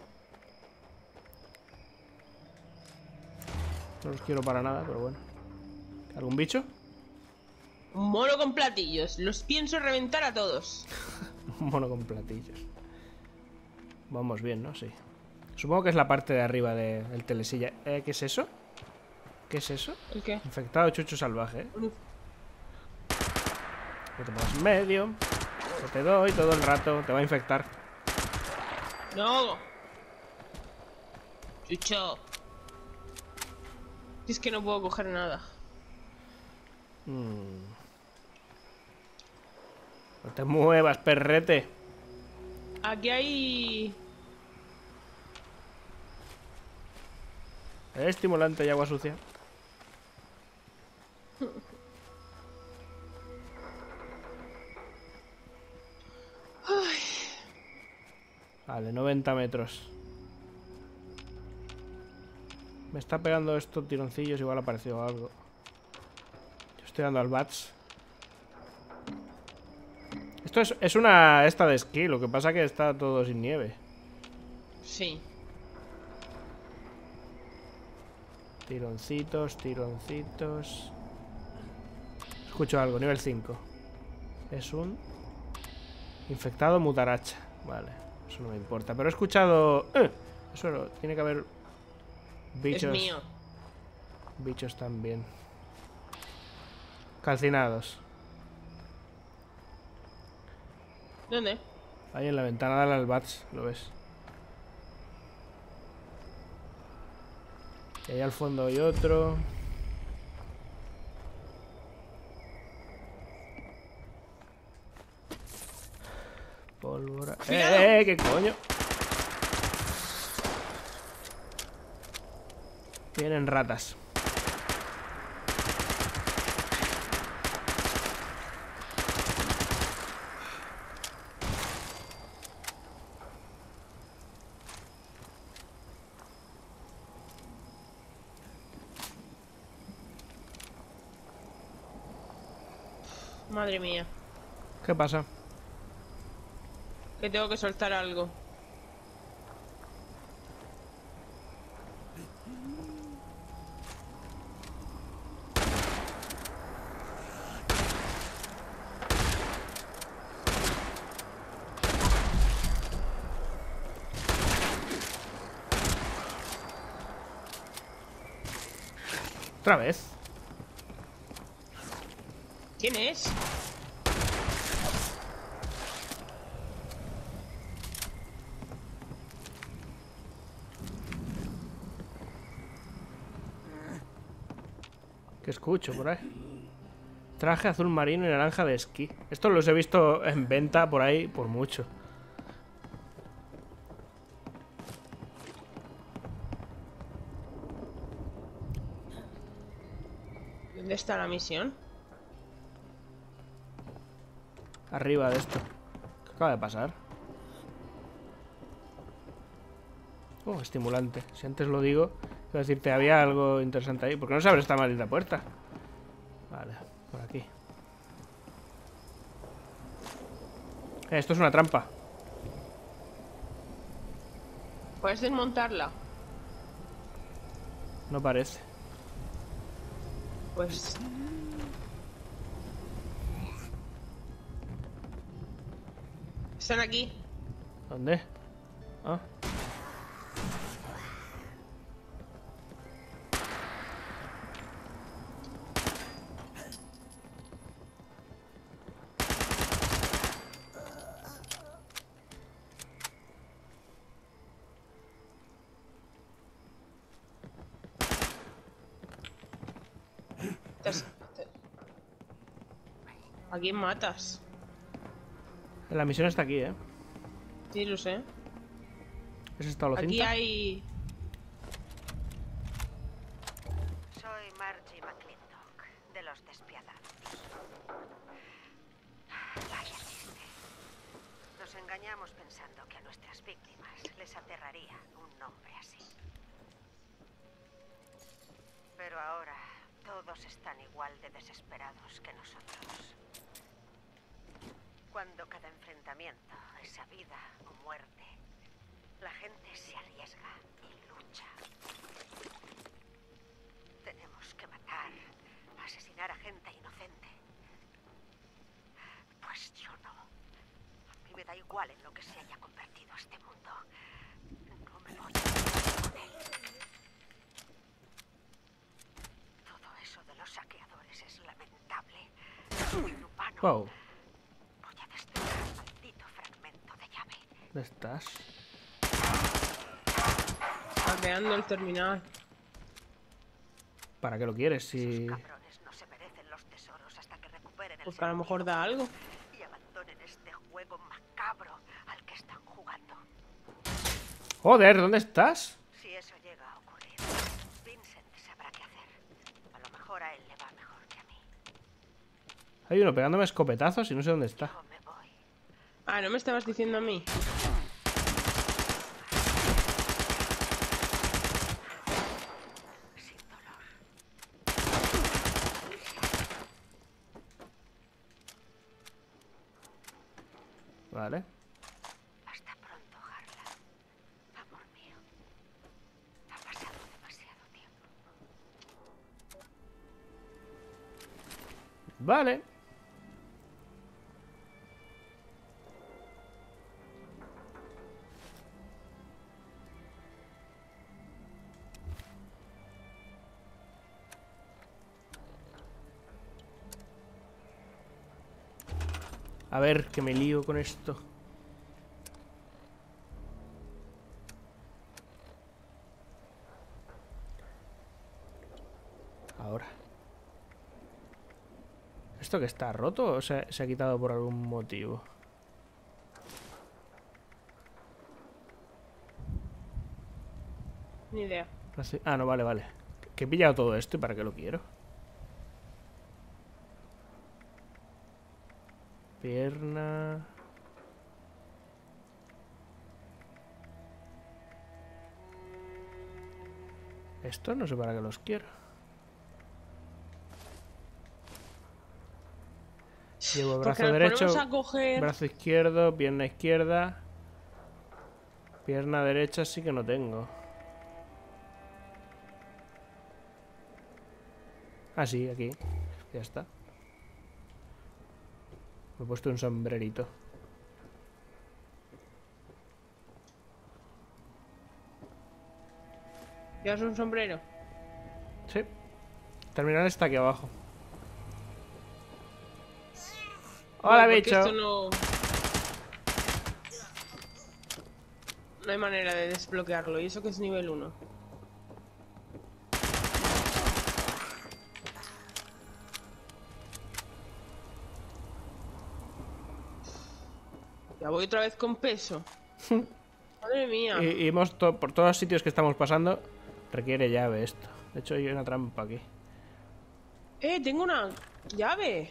No los quiero para nada, pero bueno. ¿Algún bicho? un mono con platillos. Los pienso reventar a todos. Un mono con platillos. Vamos bien, ¿no? Sí. Supongo que es la parte de arriba de- del telesilla. Eh, ¿Qué es eso? ¿Qué es eso? ¿El qué? Infectado chucho salvaje, ¿eh? Un- Que te pongas en medio. Que te doy todo el rato. Te va a infectar. No. Chucho. Es que no puedo coger nada. Mm. No te muevas, perrete. Aquí hay... Estimulante y agua sucia. Vale, noventa metros. Me está pegando estos tironcillos, igual ha aparecido algo. Yo estoy dando al bats. Esto es, es una esta de esquí, lo que pasa que está todo sin nieve. Sí. Tironcitos, tironcitos. Escucho algo, nivel cinco. Es un infectado mutaracha. Vale, eso no me importa. Pero he escuchado... ¡Eh! Eso no, tiene que haber bichos. Es mío. Bichos también. Calcinados. ¿Dónde? Ahí en la ventana dale al bats, lo ves. Y ahí al fondo hay otro. Pólvora. ¡Cuidado! ¡Eh, eh! ¿Qué coño? Vienen ratas. Madre mía. ¿Qué pasa? Que tengo que soltar algo. ¿Otra vez? ¿Quién es? ¿Qué escucho por ahí? Traje azul marino y naranja de esquí. Estos los he visto en venta por ahí por mucho. ¿Dónde está la misión? Arriba de esto. ¿Qué acaba de pasar? Oh, estimulante. Si antes lo digo, iba a decirte, había algo interesante ahí. ¿Por qué no se abre esta maldita puerta? Vale, por aquí. Eh, esto es una trampa. ¿Puedes desmontarla? No parece. Pues... Están aquí. ¿Dónde? Ah. Te has- te- ¿A quién matas? La misión está aquí, ¿eh? Sí, lo sé. ¿Es esta lo Aquí cinta? hay... de los despiadados. Vaya chiste. Nos engañamos pensando que a nuestras víctimas les aterraría un nombre así. Pero ahora todos están igual de desesperados que nosotros. Cuando cada enfrentamiento es a vida o muerte, la gente se arriesga y lucha. Tenemos que matar, asesinar a gente inocente. Pues yo no. A mí me da igual en lo que se haya convertido este mundo. No me voy a meter con él. Todo eso de los saqueadores es lamentable. Muy inhumano. Wow. Voy a destruir el maldito fragmento de llave. ¿Dónde estás? Hackeando el terminal. ¿Para qué lo quieres? Si... Esos cabrones no se merecen los tesoros hasta que recuperen el Porque a lo mejor sentido da algo. y abandonen este juego macabro al que están jugando. Joder, ¿dónde estás? Si eso llega a ocurrir, Vincent sabrá qué hacer. A lo mejor a él le va mejor que a mí. Hay uno pegándome escopetazos y no sé dónde está. Yo me voy. Ah, ¿no me estabas diciendo a mí? Sin dolor. Vale. Hasta pronto, Harla. Amor mío. Ha pasado demasiado tiempo. Vale. A ver, que me lío con esto. Ahora. ¿Esto que está roto o se, se ha quitado por algún motivo? Ni idea. Así- Ah, no, vale, vale. Que he pillado todo esto y para qué lo quiero. Pierna. Esto no sé para qué los quiero. Llevo Porque brazo nos derecho, ponemos a coger... brazo izquierdo, pierna izquierda. Pierna derecha sí que no tengo. Ah, sí, aquí. Ya está. Me he puesto un sombrerito. ¿Ya es un sombrero? Sí. Terminal está aquí abajo. Hola, Bueno, porque bicho. esto no... No hay manera de desbloquearlo. Y eso que es nivel uno. Ya voy otra vez con peso. Madre mía. Y, y hemos to- por todos los sitios que estamos pasando requiere llave esto. De hecho hay una trampa aquí. Eh, tengo una llave.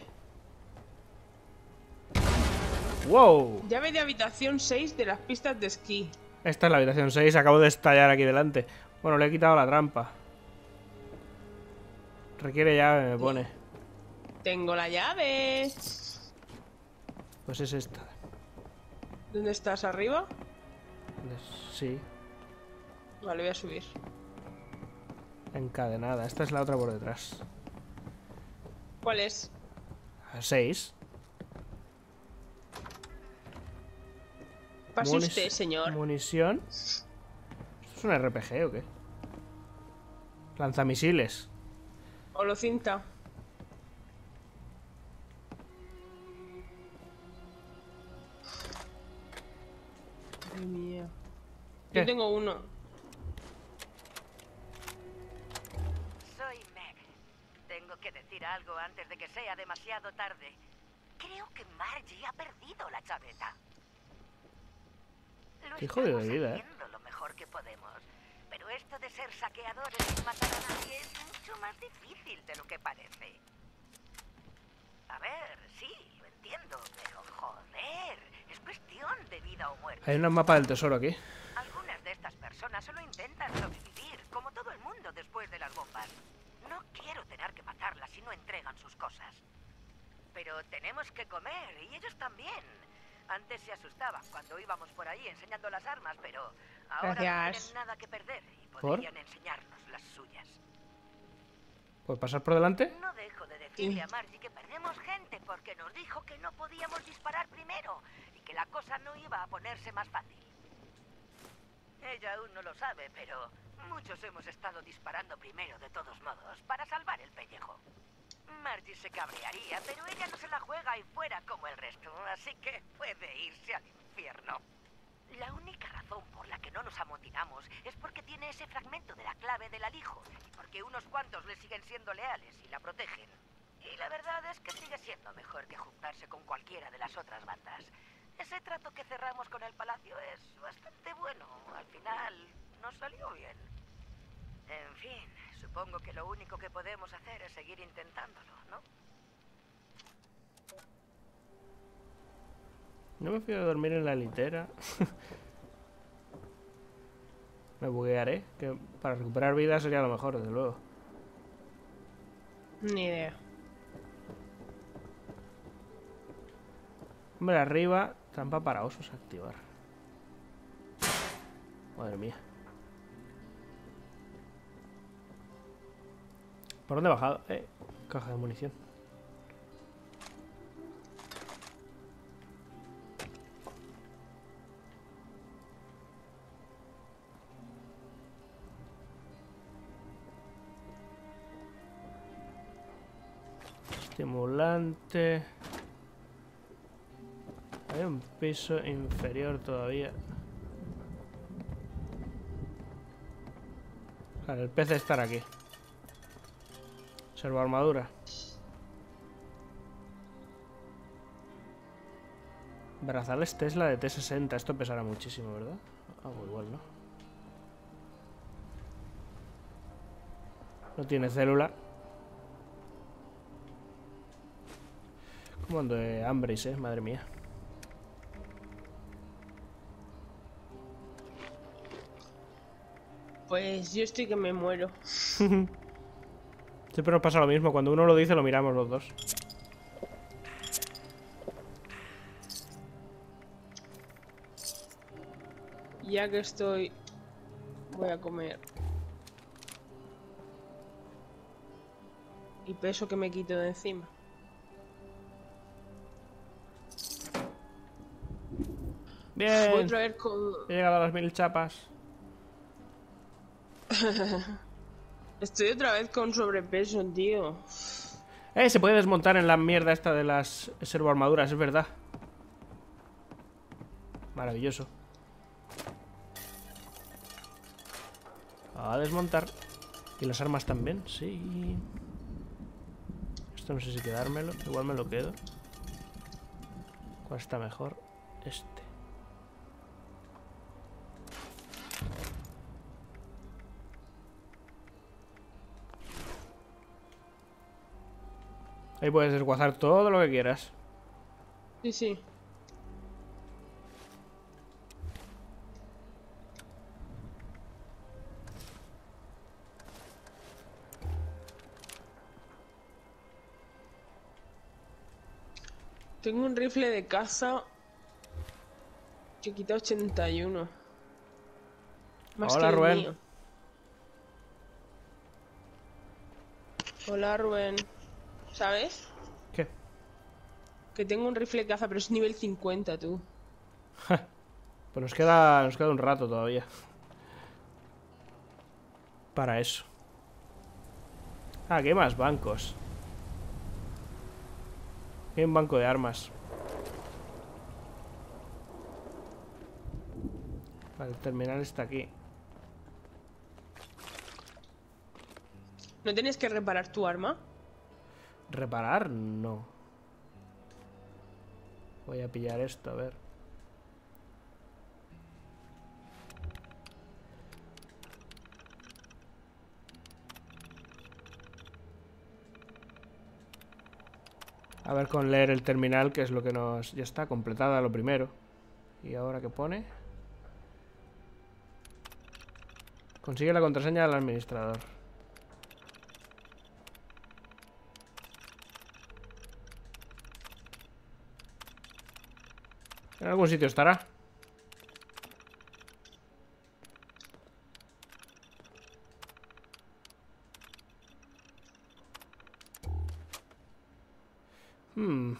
¡Wow! Llave de habitación seis de las pistas de esquí. Esta es la habitación seis. Acabo de estallar aquí delante. Bueno, le he quitado la trampa. Requiere llave, me pone. Tengo la llave. Pues es esta. ¿Dónde estás? ¿Arriba? Sí, Vale, voy a subir. encadenada. Esta es la otra por detrás. ¿Cuál es? A seis. Pase Munis- usted, señor. Munición. ¿Esto es un R P G o qué? Lanzamisiles. Holocinta. Madre mía. ¿Qué? Yo tengo uno. Soy Meg. Tengo que decir algo antes de que sea demasiado tarde. Creo que Margie ha perdido la chaveta. Lo Qué jodido de estamos vida, ¿eh? haciendo lo mejor que podemos. Pero esto de ser saqueadores y matar a nadie es mucho más difícil de lo que parece. Hay un mapa del tesoro aquí. Algunas de estas personas solo intentan sobrevivir, como todo el mundo después de las bombas. No quiero tener que matarlas si no entregan sus cosas. Pero tenemos que comer, y ellos también. Antes se asustaban cuando íbamos por ahí enseñando las armas, pero ahora Gracias. no tienen nada que perder y podrían enseñarnos las suyas. ¿Puedo pasar por delante? No dejo de decirle Sí. a Margie que perdemos gente porque nos dijo que no podíamos disparar primero y que la cosa no iba a ponerse más fácil. Ella aún no lo sabe, pero muchos hemos estado disparando primero de todos modos para salvar el pellejo. Margie se cabrearía, pero ella no se la juega y fuera como el resto, así que puede irse al infierno. La única razón por la que no nos amotinamos es porque tiene ese fragmento de la clave del alijo y porque unos cuantos le siguen siendo leales y la protegen. Y la verdad es que sigue siendo mejor que juntarse con cualquiera de las otras bandas. Ese trato que cerramos con el palacio es bastante bueno. Al final nos salió bien. En fin, supongo que lo único que podemos hacer es seguir intentándolo, ¿no? No me fío de dormir en la litera. Me buguearé, que para recuperar vida sería lo mejor, desde luego. Ni idea. Hombre, arriba, trampa para osos activar. Madre mía. ¿Por dónde he bajado? Eh, caja de munición. Estimulante. Hay un piso inferior todavía. Claro, el pez estará aquí. Servo armadura. Brazales Tesla de T sesenta. Esto pesará muchísimo, ¿verdad? Ah, pues igual, ¿no? No tiene célula. Como ando de hambre, ¿eh? Madre mía. Pues yo estoy que me muero. Siempre nos pasa lo mismo. Cuando uno lo dice, lo miramos los dos. Ya que estoy... Voy a comer. Y peso que me quito de encima. Voy Bien. otra vez con... He llegado a las mil chapas. Estoy otra vez con sobrepeso, tío. Eh, se puede desmontar en la mierda esta de las servoarmaduras, es verdad. Maravilloso. A desmontar. Y las armas también, sí. Esto no sé si quedármelo. Igual me lo quedo. ¿Cuál está mejor? Este. Ahí puedes desguazar todo lo que quieras. Sí, sí. Tengo un rifle de caza que quita ochenta y uno. Más Hola, que el Rubén. mío. Hola, Rubén. ¿Sabes? ¿Qué? Que tengo un rifle de caza, pero es nivel cincuenta, tú. Pues nos queda, nos queda un rato todavía. Para eso. Ah, ¿qué más bancos? Hay un banco de armas. Vale, el terminal está aquí. ¿No tienes que reparar tu arma? ¿Reparar? No. Voy a pillar esto, a ver. A ver con leer el terminal, que es lo que nos... Ya está, completada lo primero. ¿Y ahora qué pone? Consigue la contraseña del administrador. En algún sitio estará. Hmm.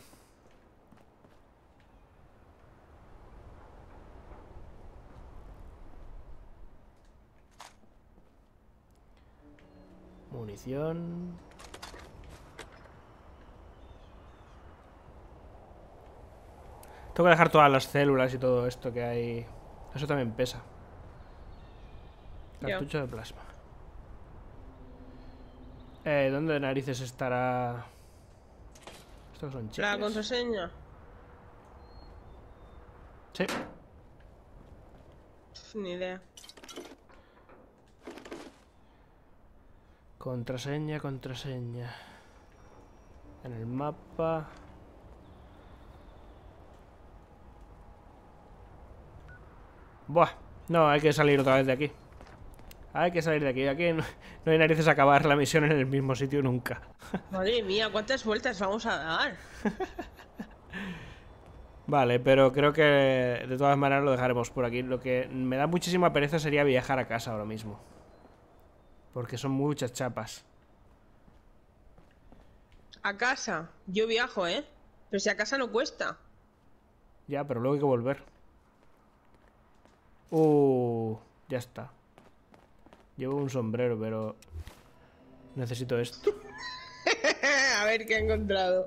Munición. Tengo que dejar todas las células y todo esto que hay. Eso también pesa. Cartucho de plasma. Eh, ¿dónde de narices estará? Estos son chicles. La contraseña. Sí. Ni idea. Contraseña, contraseña. En el mapa. Buah. No, hay que salir otra vez de aquí. Hay que salir de aquí. Aquí no, no hay narices a acabar la misión en el mismo sitio nunca. Madre mía, ¿cuántas vueltas vamos a dar? Vale, pero creo que de todas maneras lo dejaremos por aquí. Lo que me da muchísima pereza sería viajar a casa ahora mismo. Porque son muchas chapas. A casa. Yo viajo, ¿eh? Pero si a casa no cuesta. Ya, pero luego hay que volver. Uh, ya está. Llevo un sombrero, pero necesito esto. A ver qué he encontrado.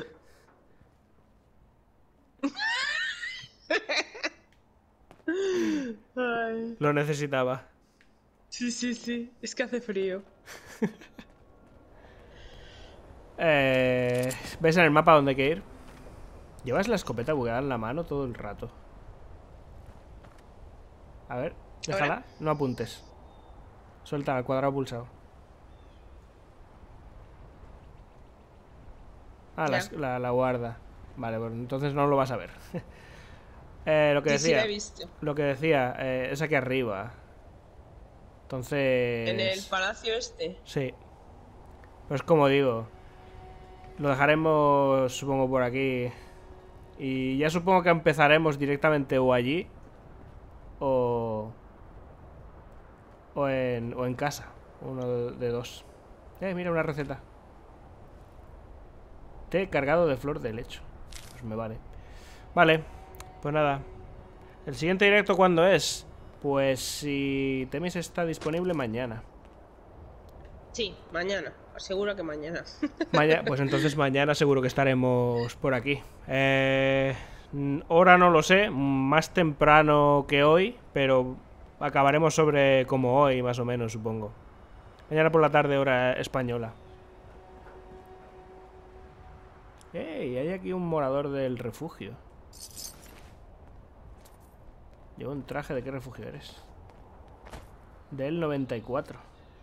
Ay. Lo necesitaba. Sí, sí, sí. Es que hace frío. eh, ¿Ves en el mapa dónde hay que ir? Llevas la escopeta bugueada en la mano todo el rato. A ver, déjala. Ahora. No apuntes. Suelta el cuadrado pulsado. Ah, la, la, la guarda. Vale, pues entonces no lo vas a ver. eh, lo que Sí, sí, decía. la he visto. Lo que decía, eh, es aquí arriba. Entonces. En el palacio este. Sí. Pues como digo. Lo dejaremos, supongo, por aquí. Y ya supongo que empezaremos directamente o allí. O. O en, o en casa. Uno de dos. Eh, mira una receta. Té cargado de flor de lecho. Pues me vale. Vale, pues nada. ¿El siguiente directo cuándo es? Pues si Temis está disponible mañana. Sí, mañana. Seguro que mañana. Mañana, pues entonces mañana seguro que estaremos por aquí. Eh, hora no lo sé, más temprano que hoy, pero acabaremos sobre como hoy, más o menos, supongo. Mañana por la tarde, hora española. ¡Ey! Hay aquí un morador del refugio. Llevo un traje. ¿De qué refugio eres? Del noventa y cuatro.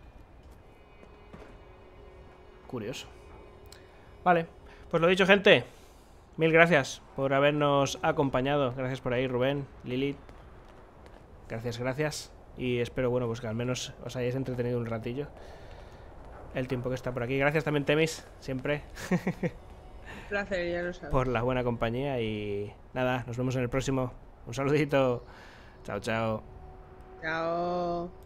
Curioso. Vale, pues lo dicho, gente. Mil gracias por habernos acompañado. Gracias por ahí, Rubén, Lilith. Gracias, gracias. Y espero, bueno, pues que al menos os hayáis entretenido un ratillo el tiempo que está por aquí. Gracias también, Temis, siempre. Placer, ya lo sabes. Por la buena compañía. Y nada, nos vemos en el próximo. Un saludito. Chao, chao. Chao.